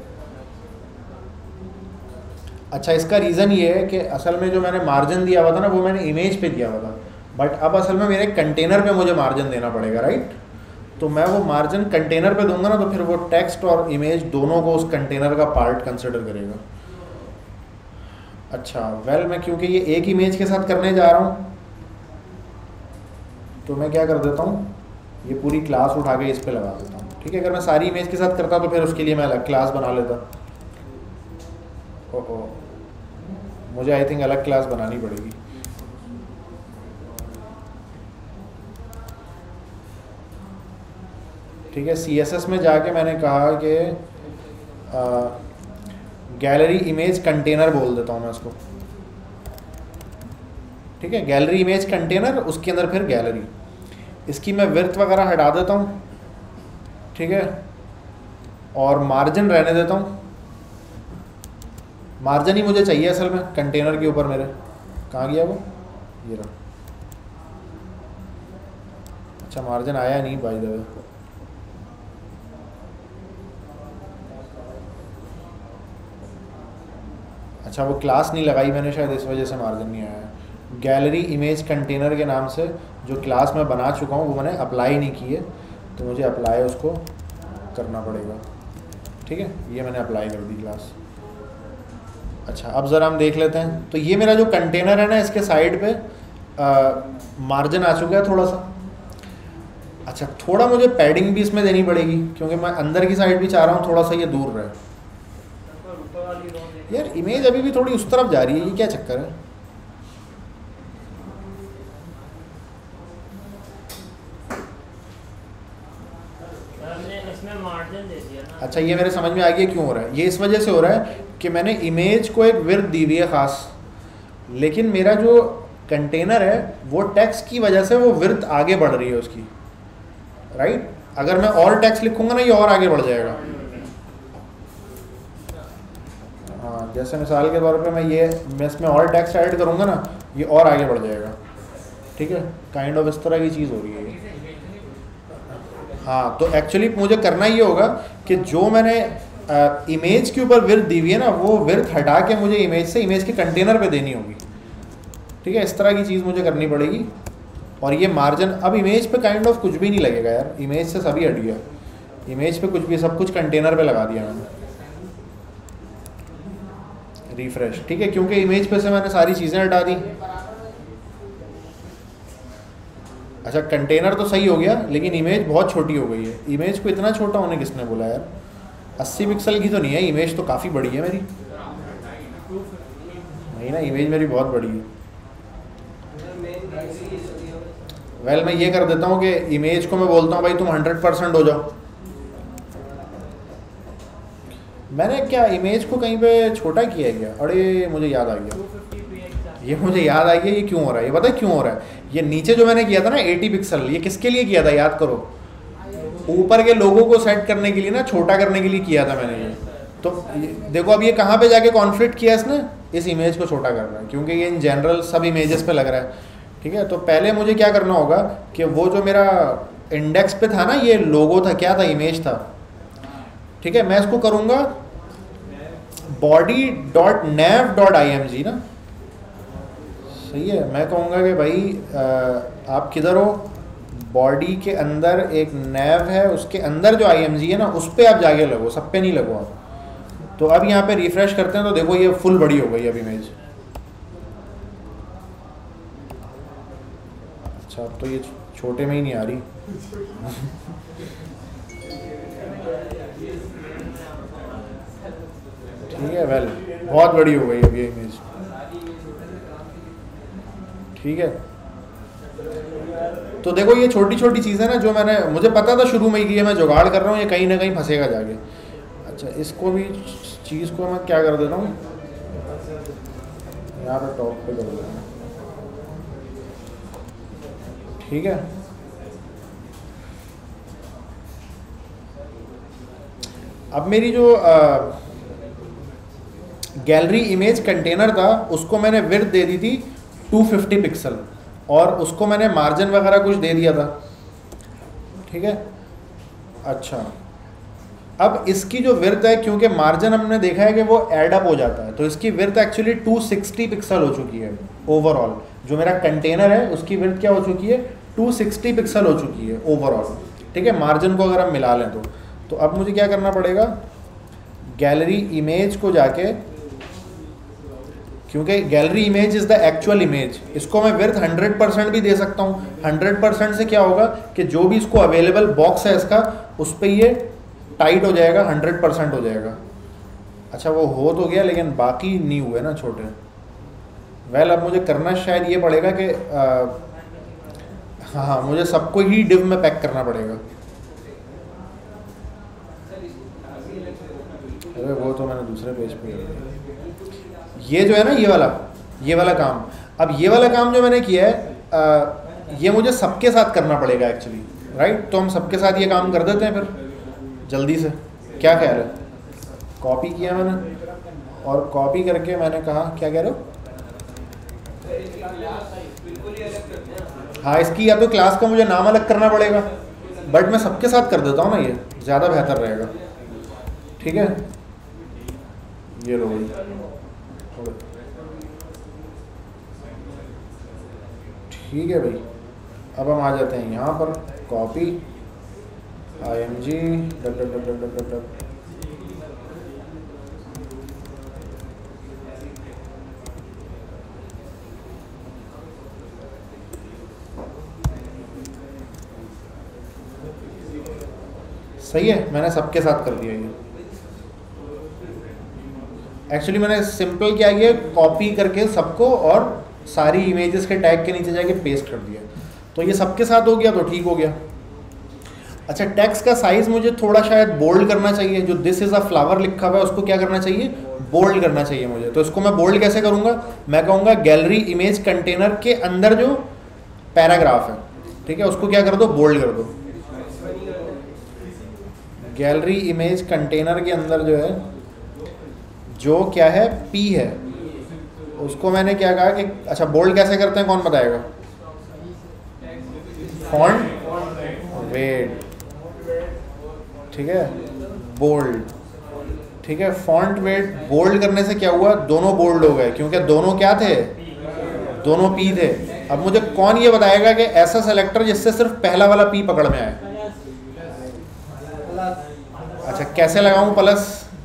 अच्छा, इसका रीज़न ये है कि असल में जो मैंने मार्जिन दिया हुआ था ना वो मैंने इमेज पे दिया हुआ था, बट अब असल में मेरे कंटेनर पे मुझे मार्जिन देना पड़ेगा, राइट। तो मैं वो मार्जिन कंटेनर पे दूंगा ना तो फिर वो टेक्स्ट और इमेज दोनों को उस कंटेनर का पार्ट कंसिडर करेगा। अच्छा, वेल well, मैं क्योंकि ये एक इमेज के साथ करने जा रहा हूँ तो मैं क्या कर देता हूँ, ये पूरी क्लास उठा के इस पे लगा देता हूँ, ठीक है। अगर मैं सारी इमेज के साथ करता तो फिर उसके लिए मैं अलग क्लास बना लेता। ओहो, मुझे आई थिंक अलग क्लास बनानी पड़ेगी। ठीक है, सी एस एस में जाके मैंने कहा कि गैलरी इमेज कंटेनर बोल देता हूँ मैं उसको, ठीक है। गैलरी इमेज कंटेनर, उसके अंदर फिर गैलरी। इसकी मैं विड्थ वगैरह हटा देता हूँ, ठीक है, और मार्जिन रहने देता हूँ। मार्जिन ही मुझे चाहिए असल में कंटेनर के ऊपर। मेरे कहाँ गया वो, ये रहा। अच्छा, मार्जिन आया नहीं बाय द वे। अच्छा, वो क्लास नहीं लगाई मैंने, शायद इस वजह से मार्जिन नहीं आया। गैलरी इमेज कंटेनर के नाम से जो क्लास मैं बना चुका हूँ वो मैंने अप्लाई नहीं की है, तो मुझे अप्लाई उसको करना पड़ेगा, ठीक है। ये मैंने अप्लाई कर दी क्लास। अच्छा, अब ज़रा हम देख लेते हैं। तो ये मेरा जो कंटेनर है ना, इसके साइड पे मार्जिन आ चुका है थोड़ा सा। अच्छा, थोड़ा मुझे पैडिंग भी इसमें देनी पड़ेगी क्योंकि मैं अंदर की साइड भी चाह रहा हूँ थोड़ा सा ये दूर रहे। यार, इमेज अभी भी थोड़ी उस तरफ जा रही है, ये क्या चक्कर है। इसमें मार्जिन दे दिया ना। अच्छा, ये मेरे समझ में आ गया क्यों हो रहा है। ये इस वजह से हो रहा है कि मैंने इमेज को एक विड्थ दी हुई है ख़ास, लेकिन मेरा जो कंटेनर है वो टेक्स्ट की वजह से वो विड्थ आगे बढ़ रही है उसकी, राइट। अगर मैं और टेक्स्ट लिखूंगा ना ये और आगे बढ़ जाएगा। हाँ, जैसे मिसाल के तौर पे मैं ये मैं इसमें और टेक्स्ट ऐड करूंगा ना ये और आगे बढ़ जाएगा। ठीक है, काइंड ऑफ इस तरह की चीज़ हो रही है ये। हाँ, तो एक्चुअली मुझे करना ये होगा कि जो मैंने इमेज के ऊपर विर्थ दी हुई है ना वो विर्थ हटा के मुझे इमेज से इमेज के कंटेनर पे देनी होगी। ठीक है, इस तरह की चीज़ मुझे करनी पड़ेगी। और ये मार्जिन अब इमेज पे काइंड ऑफ कुछ भी नहीं लगेगा यार, इमेज से सभी हट गया। इमेज पे कुछ भी, सब कुछ कंटेनर पे लगा दिया मैंने। रिफ्रेश, ठीक है, क्योंकि इमेज पे से मैंने सारी चीज़ें हटा दी। अच्छा, कंटेनर तो सही हो गया लेकिन इमेज बहुत छोटी हो गई है। इमेज को इतना छोटा होने किसने बोला यार? अस्सी पिक्सल की तो नहीं है इमेज, तो काफ़ी बड़ी है मेरी। नहीं ना, इमेज मेरी बहुत बड़ी है। वेल well, मैं ये कर देता हूँ कि इमेज को मैं बोलता हूँ भाई तुम हंड्रेड परसेंट हो जाओ। मैंने क्या इमेज को कहीं पे छोटा किया है क्या? अरे मुझे याद आ गया, ये मुझे याद आ गया ये क्यों हो रहा है। ये पता है क्यों हो रहा है? ये नीचे जो मैंने किया था ना अस्सी पिक्सल, ये किसके लिए किया था याद करो? ऊपर के लोगों को सेट करने के लिए ना, छोटा करने के लिए किया था मैंने ये। तो ये, देखो अब ये कहाँ पे जाके कॉन्फ्लिक्ट किया इसने? इस इमेज को छोटा कर रहा है क्योंकि ये इन जनरल सब इमेजेस पे लग रहा है। ठीक है, तो पहले मुझे क्या करना होगा कि वो जो मेरा इंडेक्स पे था ना, ये लोगो था, क्या था? इमेज था। ठीक है, मैं इसको करूँगा body dot nav dot I M G ना, सही है। मैं कहूँगा कि भाई आ, आप किधर हो? बॉडी के अंदर एक नेव है, उसके अंदर जो आई एम जी है ना उस पर आप जाके लगो, सब पे नहीं लगो आप। तो अब यहाँ पे रिफ्रेश करते हैं तो देखो ये फुल बड़ी हो गई अब इमेज। अच्छा, अब तो ये छोटे में ही नहीं आ रही। ठीक है, वेल बहुत बड़ी हो गई अब ये इमेज। ठीक है, तो देखो ये छोटी छोटी चीज़ें ना जो मैंने, मुझे पता था शुरू में ही कि मैं जुगाड़ कर रहा हूँ, ये कहीं ना कहीं फंसेगा जाके। अच्छा, इसको भी चीज़ को मैं क्या कर देता हूँ, यहाँ पे टॉप पे कर देता हूँ। ठीक है, अब मेरी जो गैलरी इमेज कंटेनर था उसको मैंने विड्थ दे दी थी टू फिफ्टी पिक्सल और उसको मैंने मार्जिन वगैरह कुछ दे दिया था। ठीक है, अच्छा अब इसकी जो विड्थ है, क्योंकि मार्जिन हमने देखा है कि वो एड अप हो जाता है, तो इसकी width actually two sixty pixel हो चुकी है ओवरऑल। जो मेरा कंटेनर है उसकी विड्थ क्या हो चुकी है? टू सिक्सटी पिक्सल हो चुकी है ओवरऑल। ठीक है, मार्जिन को अगर हम मिला लें तो तो अब मुझे क्या करना पड़ेगा? गैलरी इमेज को जाके, क्योंकि gallery image is the actual image, इसको मैं विड्थ हंड्रेड परसेंट भी दे सकता हूँ। हंड्रेड परसेंट से क्या होगा कि जो भी इसको अवेलेबल बॉक्स है इसका, उस पर ये टाइट हो जाएगा, हंड्रेड परसेंट हो जाएगा। अच्छा, वो हो तो गया लेकिन बाकी नहीं हुए ना छोटे। वेल अब मुझे करना शायद ये पड़ेगा कि हाँ हाँ मुझे सबको ही डिव में पैक करना पड़ेगा। अरे वो तो मैंने दूसरे पेज पे कर दिया। ये जो है ना ये वाला ये वाला काम, अब ये वाला काम जो मैंने किया है आ, ये मुझे सबके साथ करना पड़ेगा एक्चुअली, राइट? तो हम सबके साथ ये काम कर देते हैं फिर जल्दी से, क्या ख्याल है? कॉपी किया मैंने और कॉपी करके मैंने कहा, क्या कह रहे हो? हाँ, इसकी या तो क्लास का मुझे नाम अलग करना पड़ेगा, बट मैं सबके साथ कर देता हूँ ना, ये ज़्यादा बेहतर रहेगा। ठीक है, ये लो भाई। ठीक है भाई, अब हम आ जाते हैं यहाँ पर, कॉपी आई एम जी डब डब डब डब डब डब। सही है, मैंने सबके साथ कर दिया ये। एक्चुअली मैंने सिंपल क्या किया, कॉपी करके सबको और सारी इमेजेस के टैग के नीचे जाके पेस्ट कर दिया, तो ये सबके साथ हो गया तो ठीक हो गया। अच्छा, टेक्स्ट का साइज मुझे थोड़ा शायद बोल्ड करना चाहिए। जो दिस इज़ अ फ्लावर लिखा हुआ है उसको क्या करना चाहिए? बोल्ड करना चाहिए मुझे। तो इसको मैं बोल्ड कैसे करूँगा? मैं कहूँगा गैलरी इमेज कंटेनर के अंदर जो पैराग्राफ है, ठीक है, उसको क्या कर दो? बोल्ड कर दो। गैलरी इमेज कंटेनर के अंदर जो है जो क्या है P है, उसको मैंने क्या कहा कि अच्छा बोल्ड कैसे करते हैं, कौन बताएगा? फॉन्ट वेट, ठीक है, बोल्ड, ठीक है। फॉन्ट वेट बोल्ड करने से क्या हुआ, दोनों बोल्ड हो गए क्योंकि दोनों क्या थे, दोनों P थे। अब मुझे कौन ये बताएगा कि ऐसा सेलेक्टर जिससे सिर्फ पहला वाला P पकड़ में आए? अच्छा कैसे लगाऊं प्लस?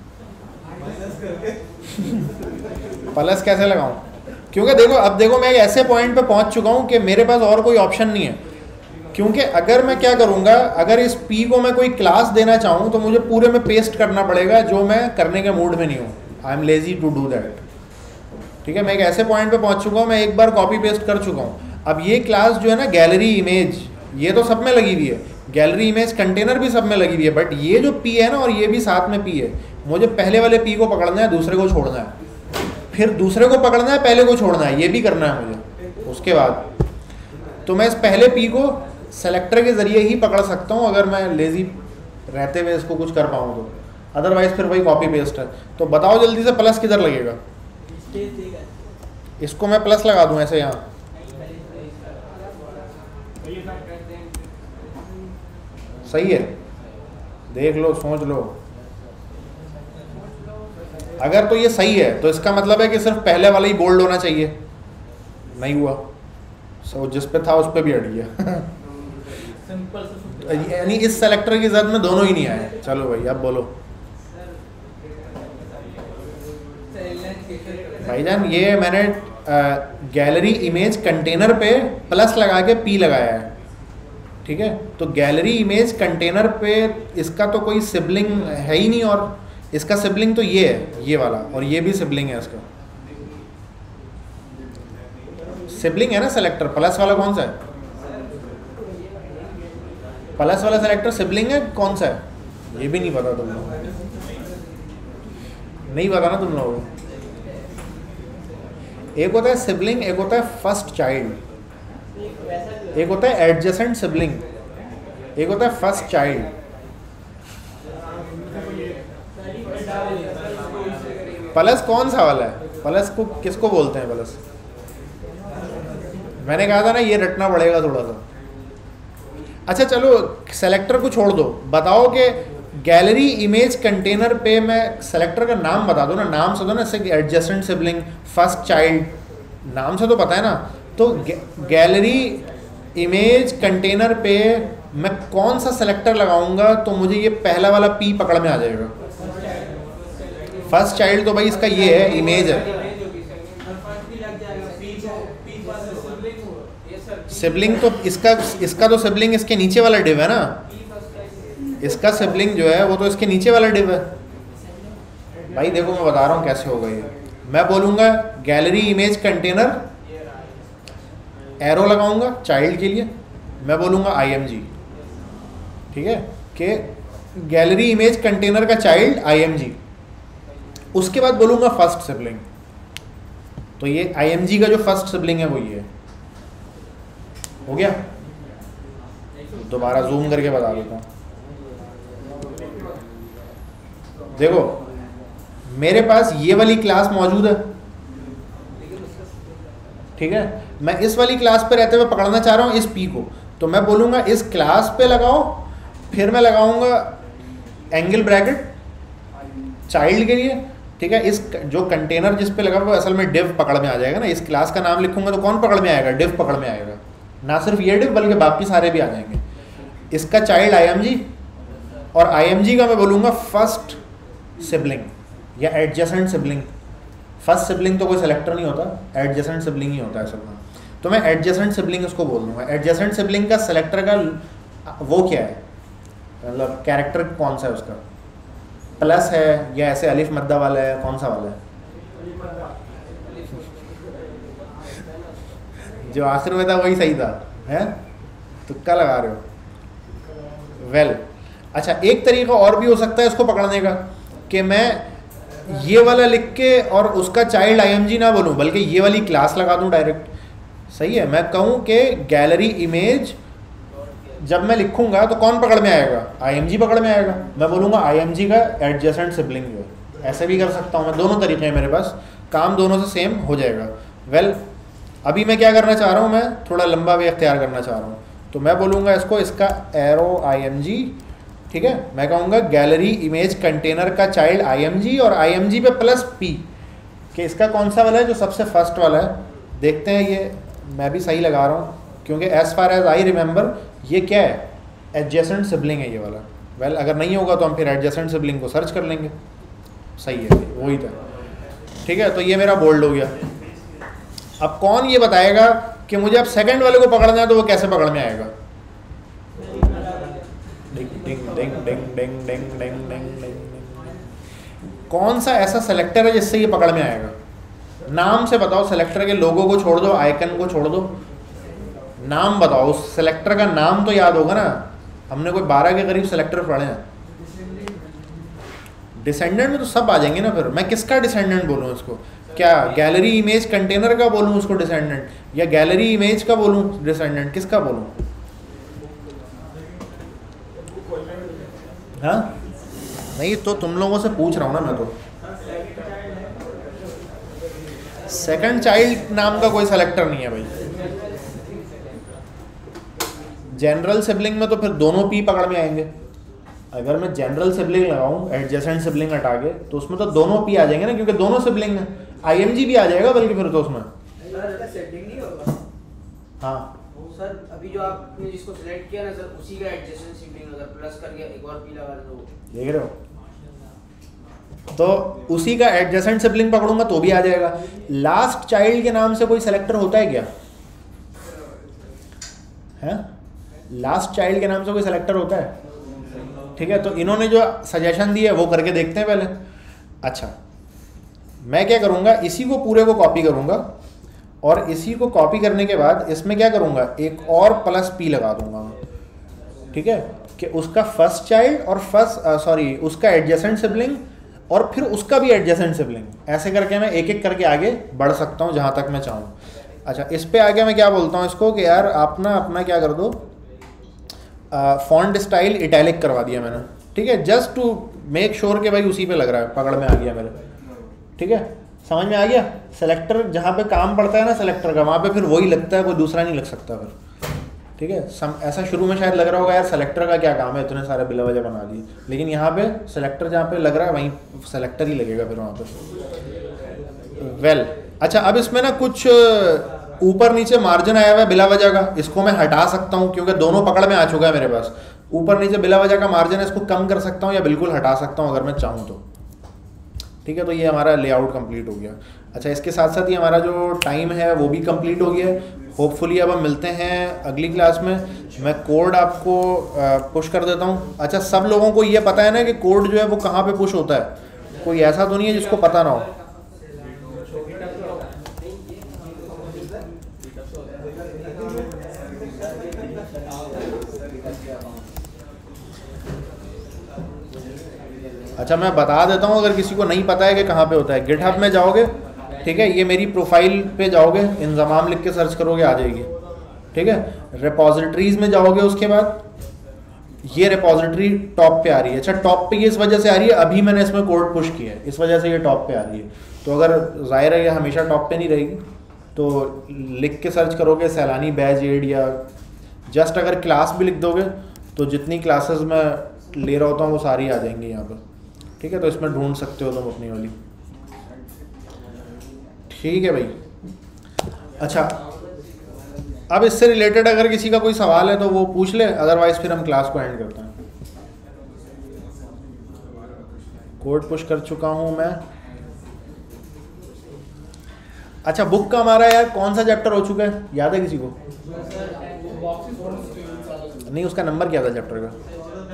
प्लस कैसे लगाऊं? क्योंकि देखो अब देखो मैं ऐसे पॉइंट पे पहुंच चुका हूं कि मेरे पास और कोई ऑप्शन नहीं है, क्योंकि अगर मैं क्या करूंगा, अगर इस P को मैं कोई क्लास देना चाहूं तो मुझे पूरे में पेस्ट करना पड़ेगा, जो मैं करने के मूड में नहीं हूं। I am lazy to do that, ठीक है। मैं एक ऐसे पॉइंट पे पहुंच चुका हूं, मैं एक बार कॉपी पेस्ट कर चुका हूं। अब ये क्लास जो है ना गैलरी इमेज, ये तो सब में लगी हुई है, गैलरी इमेज कंटेनर भी सब में लगी हुई है, बट ये जो P है ना और ये भी साथ में P है, मुझे पहले वाले P को पकड़ना है, दूसरे को छोड़ना है, फिर दूसरे को पकड़ना है, पहले को छोड़ना है, ये भी करना है मुझे। उसके बाद तो मैं इस पहले P को सेलेक्टर के जरिए ही पकड़ सकता हूँ, अगर मैं लेजी रहते हुए इसको कुछ कर पाऊँ तो, अदरवाइज फिर वही कॉपी पेस्ट है। तो बताओ जल्दी से प्लस किधर लगेगा? इसको मैं प्लस लगा दूं ऐसे यहाँ, सही है? देख लो, सोच लो। अगर तो ये सही है तो इसका मतलब है कि सिर्फ पहले वाला ही बोल्ड होना चाहिए, नहीं हुआ, सो जिस पे था उस पे भी हट गया। यानी इस सेलेक्टर की जरूरत में दोनों ही नहीं आए। चलो भाई अब बोलो भाईजान, ये मैंने गैलरी इमेज कंटेनर पे प्लस लगा के P लगाया है, ठीक है। तो गैलरी इमेज कंटेनर पे इसका तो कोई सिबलिंग है ही नहीं, और इसका सिबलिंग तो ये है, ये वाला, और ये भी सिबलिंग है इसका, सिबलिंग है ना सेलेक्टर। प्लस वाला कौन सा है? प्लस वाला सेलेक्टर सिबलिंग है, कौन सा है? ये भी नहीं पता तुम लोग, नहीं पता ना तुम लोग। एक होता है सिबलिंग, एक होता है फर्स्ट चाइल्ड, एक होता है एडजेसेंट सिबलिंग, एक होता है फर्स्ट चाइल्ड। प्लस कौन सा वाला है? प्लस को किसको बोलते हैं प्लस? मैंने कहा था ना ये रटना पड़ेगा थोड़ा सा। अच्छा चलो सेलेक्टर को छोड़ दो, बताओ कि गैलरी इमेज कंटेनर पे मैं सेलेक्टर का नाम बता दो ना, नाम से दो ना, जैसे एडजेसेंट सिबलिंग, फर्स्ट चाइल्ड, नाम से तो पता है ना। तो गैलरी इमेज कंटेनर पे मैं कौन सा सेलेक्टर लगाऊंगा तो मुझे ये पहला वाला P पकड़ में आ जाएगा? फर्स्ट चाइल्ड तो भाई इसका ये है, इमेज है। सिबलिंग तो इसका इसका तो सिबलिंग इसके नीचे वाला डिव है ना, इसका सिबलिंग जो है वो तो इसके नीचे वाला डिव है। भाई देखो मैं बता रहा हूँ कैसे होगा ये। मैं बोलूँगा गैलरी इमेज कंटेनर, एरो लगाऊंगा चाइल्ड के लिए, मैं बोलूँगा आई एम जी, ठीक है, कि गैलरी इमेज कंटेनर का चाइल्ड आई एम जी। उसके बाद बोलूँगा फर्स्ट सिबलिंग, तो ये आई एम जी का जो फर्स्ट सिबलिंग है वो ये है। हो गया? दोबारा जूम करके बता देता हूँ। देखो मेरे पास ये वाली क्लास मौजूद है, ठीक है। मैं इस वाली क्लास पे रहते हुए पकड़ना चाह रहा हूँ इस P को, तो मैं बोलूँगा इस क्लास पे लगाओ, फिर मैं लगाऊंगा एंगल ब्रैकेट चाइल्ड के लिए, ठीक है। इस जो कंटेनर जिस पे लगा वो असल में डिव पकड़ में आ जाएगा ना, इस क्लास का नाम लिखूंगा तो कौन पकड़ में आएगा? डिव पकड़ में आएगा। ना सिर्फ ये डिव बल्कि बाकी सारे भी आ जाएंगे। इसका चाइल्ड आई एम जी, और आई एम जी का मैं बोलूँगा फर्स्ट सिबलिंग या एडजेसेंट सिबलिंग। फर्स्ट सिबलिंग तो कोई सेलेक्टर नहीं होता, एडजेसेंट सिबलिंग ही होता है असल में। तो मैं एडजेसेंट सिबलिंग उसको बोल दूँगा। एडजेसेंट सिबलिंग का सेलेक्टर का वो क्या है, मतलब कैरेक्टर कौन सा है उसका? प्लस है या ऐसे अलिफ मद्दा वाला है, कौन सा वाला है? जो आखिर में था वही सही था, है? तुक्का लगा रहे हो। वेल well, अच्छा एक तरीका और भी हो सकता है इसको पकड़ने का, कि मैं ये वाला लिख के और उसका चाइल्ड आई एम जी ना बोलूँ, बल्कि ये वाली क्लास लगा दूँ डायरेक्ट। सही है, मैं कहूँ कि गैलरी इमेज जब मैं लिखूंगा तो कौन पकड़ में आएगा, आईएमजी पकड़ में आएगा। मैं बोलूँगा आईएमजी का एडजेसेंट सिबलिंग जो है, ऐसे भी कर सकता हूँ मैं, दोनों तरीके हैं मेरे पास, काम दोनों से सेम हो जाएगा। वेल well, अभी मैं क्या करना चाह रहा हूँ, मैं थोड़ा लंबा वे अख्तियार करना चाह रहा हूँ, तो मैं बोलूँगा इसको, इसका एरो आईएमजी, ठीक है। मैं कहूँगा गैलरी इमेज कंटेनर का चाइल्ड आईएमजी और आईएमजी पे प्लस पी, कि इसका कौन सा वाला है जो सबसे फर्स्ट वाला है। देखते हैं ये मैं भी सही लगा रहा हूँ, क्योंकि as far as I remember ये क्या है, एडजेसेंट सिबलिंग है ये वाला। वेल well, अगर नहीं होगा तो हम फिर एडजेसेंट सिबलिंग को सर्च कर लेंगे। सही है, वही था, ठीक है। तो ये मेरा बोल्ड हो गया। अब कौन ये बताएगा कि मुझे अब सेकंड वाले को पकड़ना है तो वो कैसे पकड़ में आएगा। डिंग डिंग डिंग डिंग डिंग डिंग डिंग डिंग डिंग। कौन सा ऐसा सेलेक्टर है जिससे ये पकड़ में आएगा, नाम से बताओ। सेलेक्टर के लोगो को छोड़ दो, आइकन को छोड़ दो, नाम बताओ। उस सेलेक्टर का नाम तो याद होगा ना, हमने कोई बारह के करीब सेलेक्टर पढ़े हैं। डिसेंडेंट में तो सब आ जाएंगे ना। फिर मैं किसका डिसेंडेंट बोलूँ इसको, क्या गैलरी इमेज कंटेनर का बोलूँ उसको डिसेंडेंट, या गैलरी इमेज का बोलूँ डिसेंडेंट, किसका बोलूँ? हाँ नहीं तो तुम लोगों से पूछ रहा हूँ ना मैं तो। सेकंड चाइल्ड नाम का कोई सेलेक्टर नहीं है भाई। जनरल सिबलिंग में तो फिर दोनों पी पकड़ में आएंगे। अगर मैं जनरल सिबलिंग लगाऊं एडजेसेंट सिबलिंग हटा के, तो उसमें तो दोनों पी आ जाएंगे ना, क्योंकि दोनों सिबलिंग है। आईएमजी भी आ जाएगा बल्कि फिर तो उसमें। सर सेटिंग नहीं होगा। हाँ सर अभी जो आपने जिसको सिलेक्ट किया ना सर, उसी का एडजेसेंट सिबलिंग अगर प्लस करके एक और पी लगा दो, देख रहे हो, तो उसी का एडजेसेंट सिबलिंग पकड़ूंगा तो भी आ जाएगा। लास्ट चाइल्ड के नाम से कोई सेलेक्टर होता है क्या है? लास्ट चाइल्ड के नाम से कोई सेलेक्टर होता है? ठीक है, तो इन्होंने जो सजेशन दी है वो करके देखते हैं पहले। अच्छा, मैं क्या करूंगा, इसी को पूरे को कॉपी करूंगा और इसी को कॉपी करने के बाद इसमें क्या करूंगा, एक और प्लस पी लगा दूंगा। ठीक है, कि उसका फर्स्ट चाइल्ड और फर्स्ट सॉरी उसका एडजेसेंट सिबलिंग और फिर उसका भी एडजेसेंट सिबलिंग, ऐसे करके मैं एक एक करके आगे बढ़ सकता हूँ जहाँ तक मैं चाहूँ। अच्छा, इस पे आगे मैं क्या बोलता हूँ इसको कि यार आप ना अपना क्या कर दो, फॉन्ट स्टाइल इटैलिक करवा दिया मैंने। ठीक है, जस्ट टू मेक श्योर कि भाई उसी पे लग रहा है, पकड़ में आ गया मेरे। ठीक है, समझ में आ गया। सेलेक्टर जहाँ पे काम पड़ता है ना सेलेक्टर का, वहाँ पे फिर वही लगता है, कोई दूसरा नहीं लग सकता फिर। ठीक है, सम ऐसा शुरू में शायद लग रहा होगा यार सेलेक्टर का क्या काम है, इतने सारे बिला वजह बना दिए, लेकिन यहाँ पे सेलेक्टर जहाँ पे लग रहा है वहीं सेलेक्टर ही लगेगा फिर वहाँ पे। वेल well, अच्छा, अब इसमें ना कुछ ऊपर नीचे मार्जिन आया हुआ है बिला वजह का, इसको मैं हटा सकता हूँ क्योंकि दोनों पकड़ में आ चुका है मेरे पास। ऊपर नीचे बिला वजह का मार्जिन है, इसको कम कर सकता हूँ या बिल्कुल हटा सकता हूँ अगर मैं चाहूँ तो। ठीक है, तो ये हमारा लेआउट कंप्लीट हो गया। अच्छा, इसके साथ साथ ही हमारा जो टाइम है वो भी कंप्लीट हो गया है। होपफुली अब हम मिलते हैं अगली क्लास में। मैं कोड आपको पुश कर देता हूँ। अच्छा, सब लोगों को ये पता है ना कि कोड जो है वो कहाँ पे पुश होता है? कोई ऐसा तो नहीं है जिसको पता ना हो? अच्छा, मैं बता देता हूँ अगर किसी को नहीं पता है कि कहाँ पे होता है। गिटहब में जाओगे, ठीक है, ये मेरी प्रोफाइल पे जाओगे, इंजमाम लिख के सर्च करोगे आ जाएगी। ठीक है, रिपोजिटरीज में जाओगे, उसके बाद ये रिपोजिटरी टॉप पे आ रही है। अच्छा, टॉप पे ये इस वजह से आ रही है, अभी मैंने इसमें कोड पुश किया है, इस वजह से ये टॉप पे आ रही है। तो अगर जाहिर है ये हमेशा टॉप पे नहीं रहेगी, तो लिख के सर्च करोगे सैलानी बैच एड, या जस्ट अगर क्लास भी लिख दोगे तो जितनी क्लासेस मैं ले रहा होता हूँ वो सारी आ जाएंगी यहाँ पर। ठीक है, तो इसमें ढूंढ सकते हो तुम अपनी वाली। ठीक है भाई। अच्छा, अब इससे रिलेटेड अगर किसी का कोई सवाल है तो वो पूछ ले, अदरवाइज फिर हम क्लास को एंड करते हैं। कोड पुश कर चुका हूं मैं। अच्छा, बुक का हमारा यार कौन सा चैप्टर हो चुका है, याद है किसी को? नहीं, उसका नंबर क्या था चैप्टर का?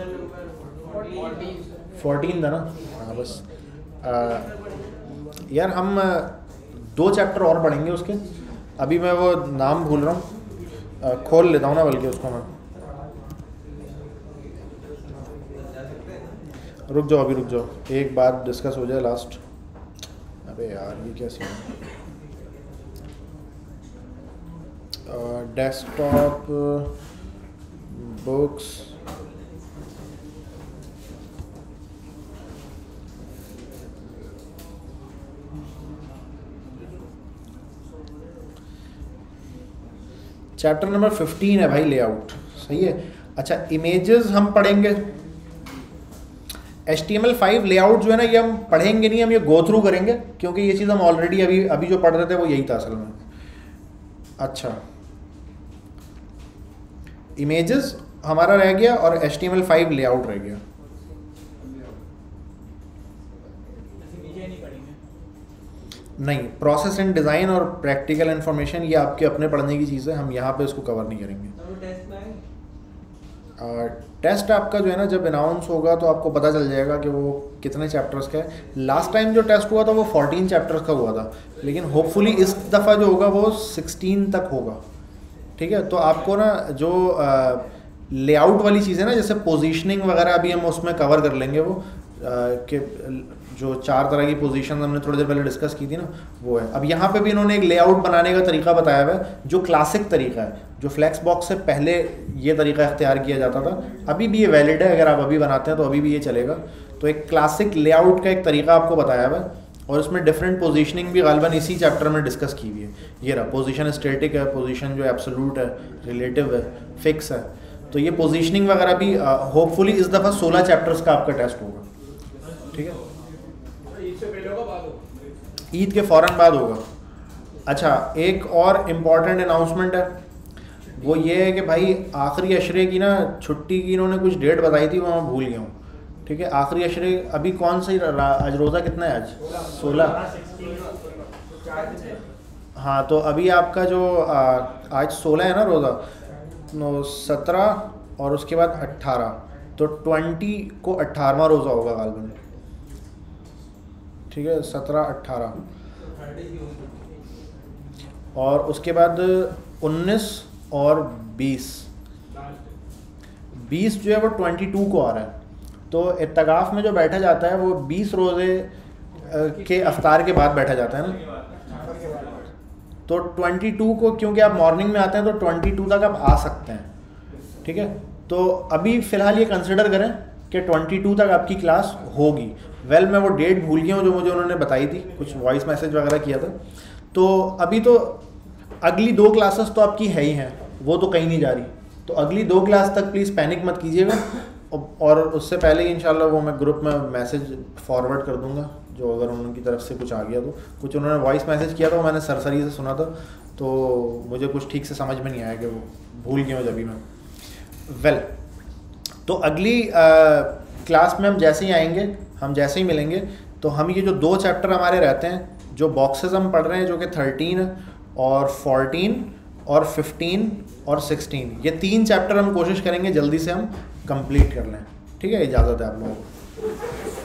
फोर्टीन था ना? हाँ बस आ, यार हम दो चैप्टर और पढ़ेंगे उसके, अभी मैं वो नाम भूल रहा हूँ, खोल लेता हूँ ना बल्कि उसको मैं। रुक जाओ, अभी रुक जाओ, एक बात डिस्कस हो जाए लास्ट। अबे यार ये क्या सीन है? Desktop books chapter number fifteen है भाई, लेआउट। सही है। अच्छा, इमेजेस हम पढ़ेंगे। H T M L five layout जो है ना, ये हम पढ़ेंगे नहीं, हम ये गो थ्रू करेंगे, क्योंकि ये चीज़ हम ऑलरेडी अभी अभी जो पढ़ रहे थे वो यही था असल में। अच्छा, इमेजेस हमारा रह गया और H T M L five layout रह गया। नहीं, प्रोसेस एंड डिज़ाइन और प्रैक्टिकल इन्फॉर्मेशन ये आपके अपने पढ़ने की चीज़ है, हम यहाँ पे इसको कवर नहीं करेंगे। टेस्ट आपका जो है ना, जब अनाउंस होगा तो आपको पता चल जाएगा कि वो कितने चैप्टर्स का है। लास्ट टाइम जो टेस्ट हुआ था वो फोर्टीन चैप्टर्स का हुआ था, लेकिन होपफुली इस दफ़ा जो होगा वो सिक्सटीन तक होगा। ठीक है, तो आपको ना जो लेआउट वाली चीज़ है ना, जैसे पोजीशनिंग वगैरह अभी हम उसमें कवर कर लेंगे, वो कि जो चार तरह की पोजीशन हमने थोड़ी देर पहले डिस्कस की थी ना, वो है। अब यहाँ पे भी इन्होंने एक लेआउट बनाने का तरीका बताया हुआ है, जो क्लासिक तरीका है, जो फ्लेक्स बॉक्स से पहले ये तरीका इख्तियार किया जाता था। अभी भी ये वैलिड है, अगर आप अभी बनाते हैं तो अभी भी ये चलेगा। तो एक क्लासिक लेआउट का एक तरीका आपको बताया हुआ है, और उसमें डिफरेंट पोजीशनिंग भी गालिबन इसी चैप्टर में डिस्कस की हुई है। ये रहा, पोजीशन स्टैटिक है, पोजीशन जो एब्सोल्यूट है, रिलेटिव है, फिक्स है। तो ये पोजीशनिंग वगैरह भी होपफुली इस दफ़ा सोलह चैप्टर्स का आपका टेस्ट होगा। ठीक है, ईद के फ़ौरन बाद होगा। अच्छा, एक और इम्पॉर्टेंट अनाउंसमेंट है, वो ये है कि भाई आखिरी अशरे की ना छुट्टी की इन्होंने कुछ डेट बताई थी, वो मैं भूल गया हूँ। ठीक है, आखिरी अशरे अभी कौन सी, आज रोज़ा कितना है? आज सोलह। हाँ, तो अभी आपका जो आ, आज सोलह है ना रोज़ा, नो सत्रह और उसके बाद अट्ठारह, तो ट्वेंटी को अट्ठारहवां रोज़ा होगा गालिबन। ठीक है, सत्रह अट्ठारह, और उसके बाद उन्नीस और बीस। बीस जो है वो बाईस को आ रहा है। तो इत्तकाफ़ में जो बैठा जाता है वो बीस रोज़े के अफ्तार के बाद बैठा जाता है ना, तो बाईस को, क्योंकि आप मॉर्निंग में आते हैं तो बाईस तक आप आ सकते हैं। ठीक है, तो अभी फ़िलहाल ये कंसिडर करें कि बाईस तक आपकी क्लास होगी। वेल well, मैं वो डेट भूल गया हूँ जो मुझे उन्होंने बताई थी, कुछ वॉइस मैसेज वगैरह किया था। तो अभी तो अगली दो क्लासेस तो आपकी है ही हैं, वो तो कहीं नहीं जा रही। तो अगली दो क्लास तक प्लीज़ पैनिक मत कीजिएगा, और उससे पहले ही इंशाल्लाह वो मैं ग्रुप में मैसेज फॉरवर्ड कर दूंगा, जो अगर उनकी तरफ से कुछ आ गया तो। कुछ उन्होंने वॉइस मैसेज किया था, वो मैंने सरसरी से सुना था, तो मुझे कुछ ठीक से समझ में नहीं आया कि वो भूल गया हूँ जब भी मैं। वेल well, तो अगली क्लास में हम जैसे ही आएंगे, हम जैसे ही मिलेंगे, तो हम ये जो दो चैप्टर हमारे रहते हैं, जो बॉक्सेस हम पढ़ रहे हैं, जो कि थर्टीन और फोर्टीन और फिफ्टीन और सिक्सटीन, ये तीन चैप्टर हम कोशिश करेंगे जल्दी से हम कंप्लीट कर लें। ठीक है, इजाज़त है आप लोगों को।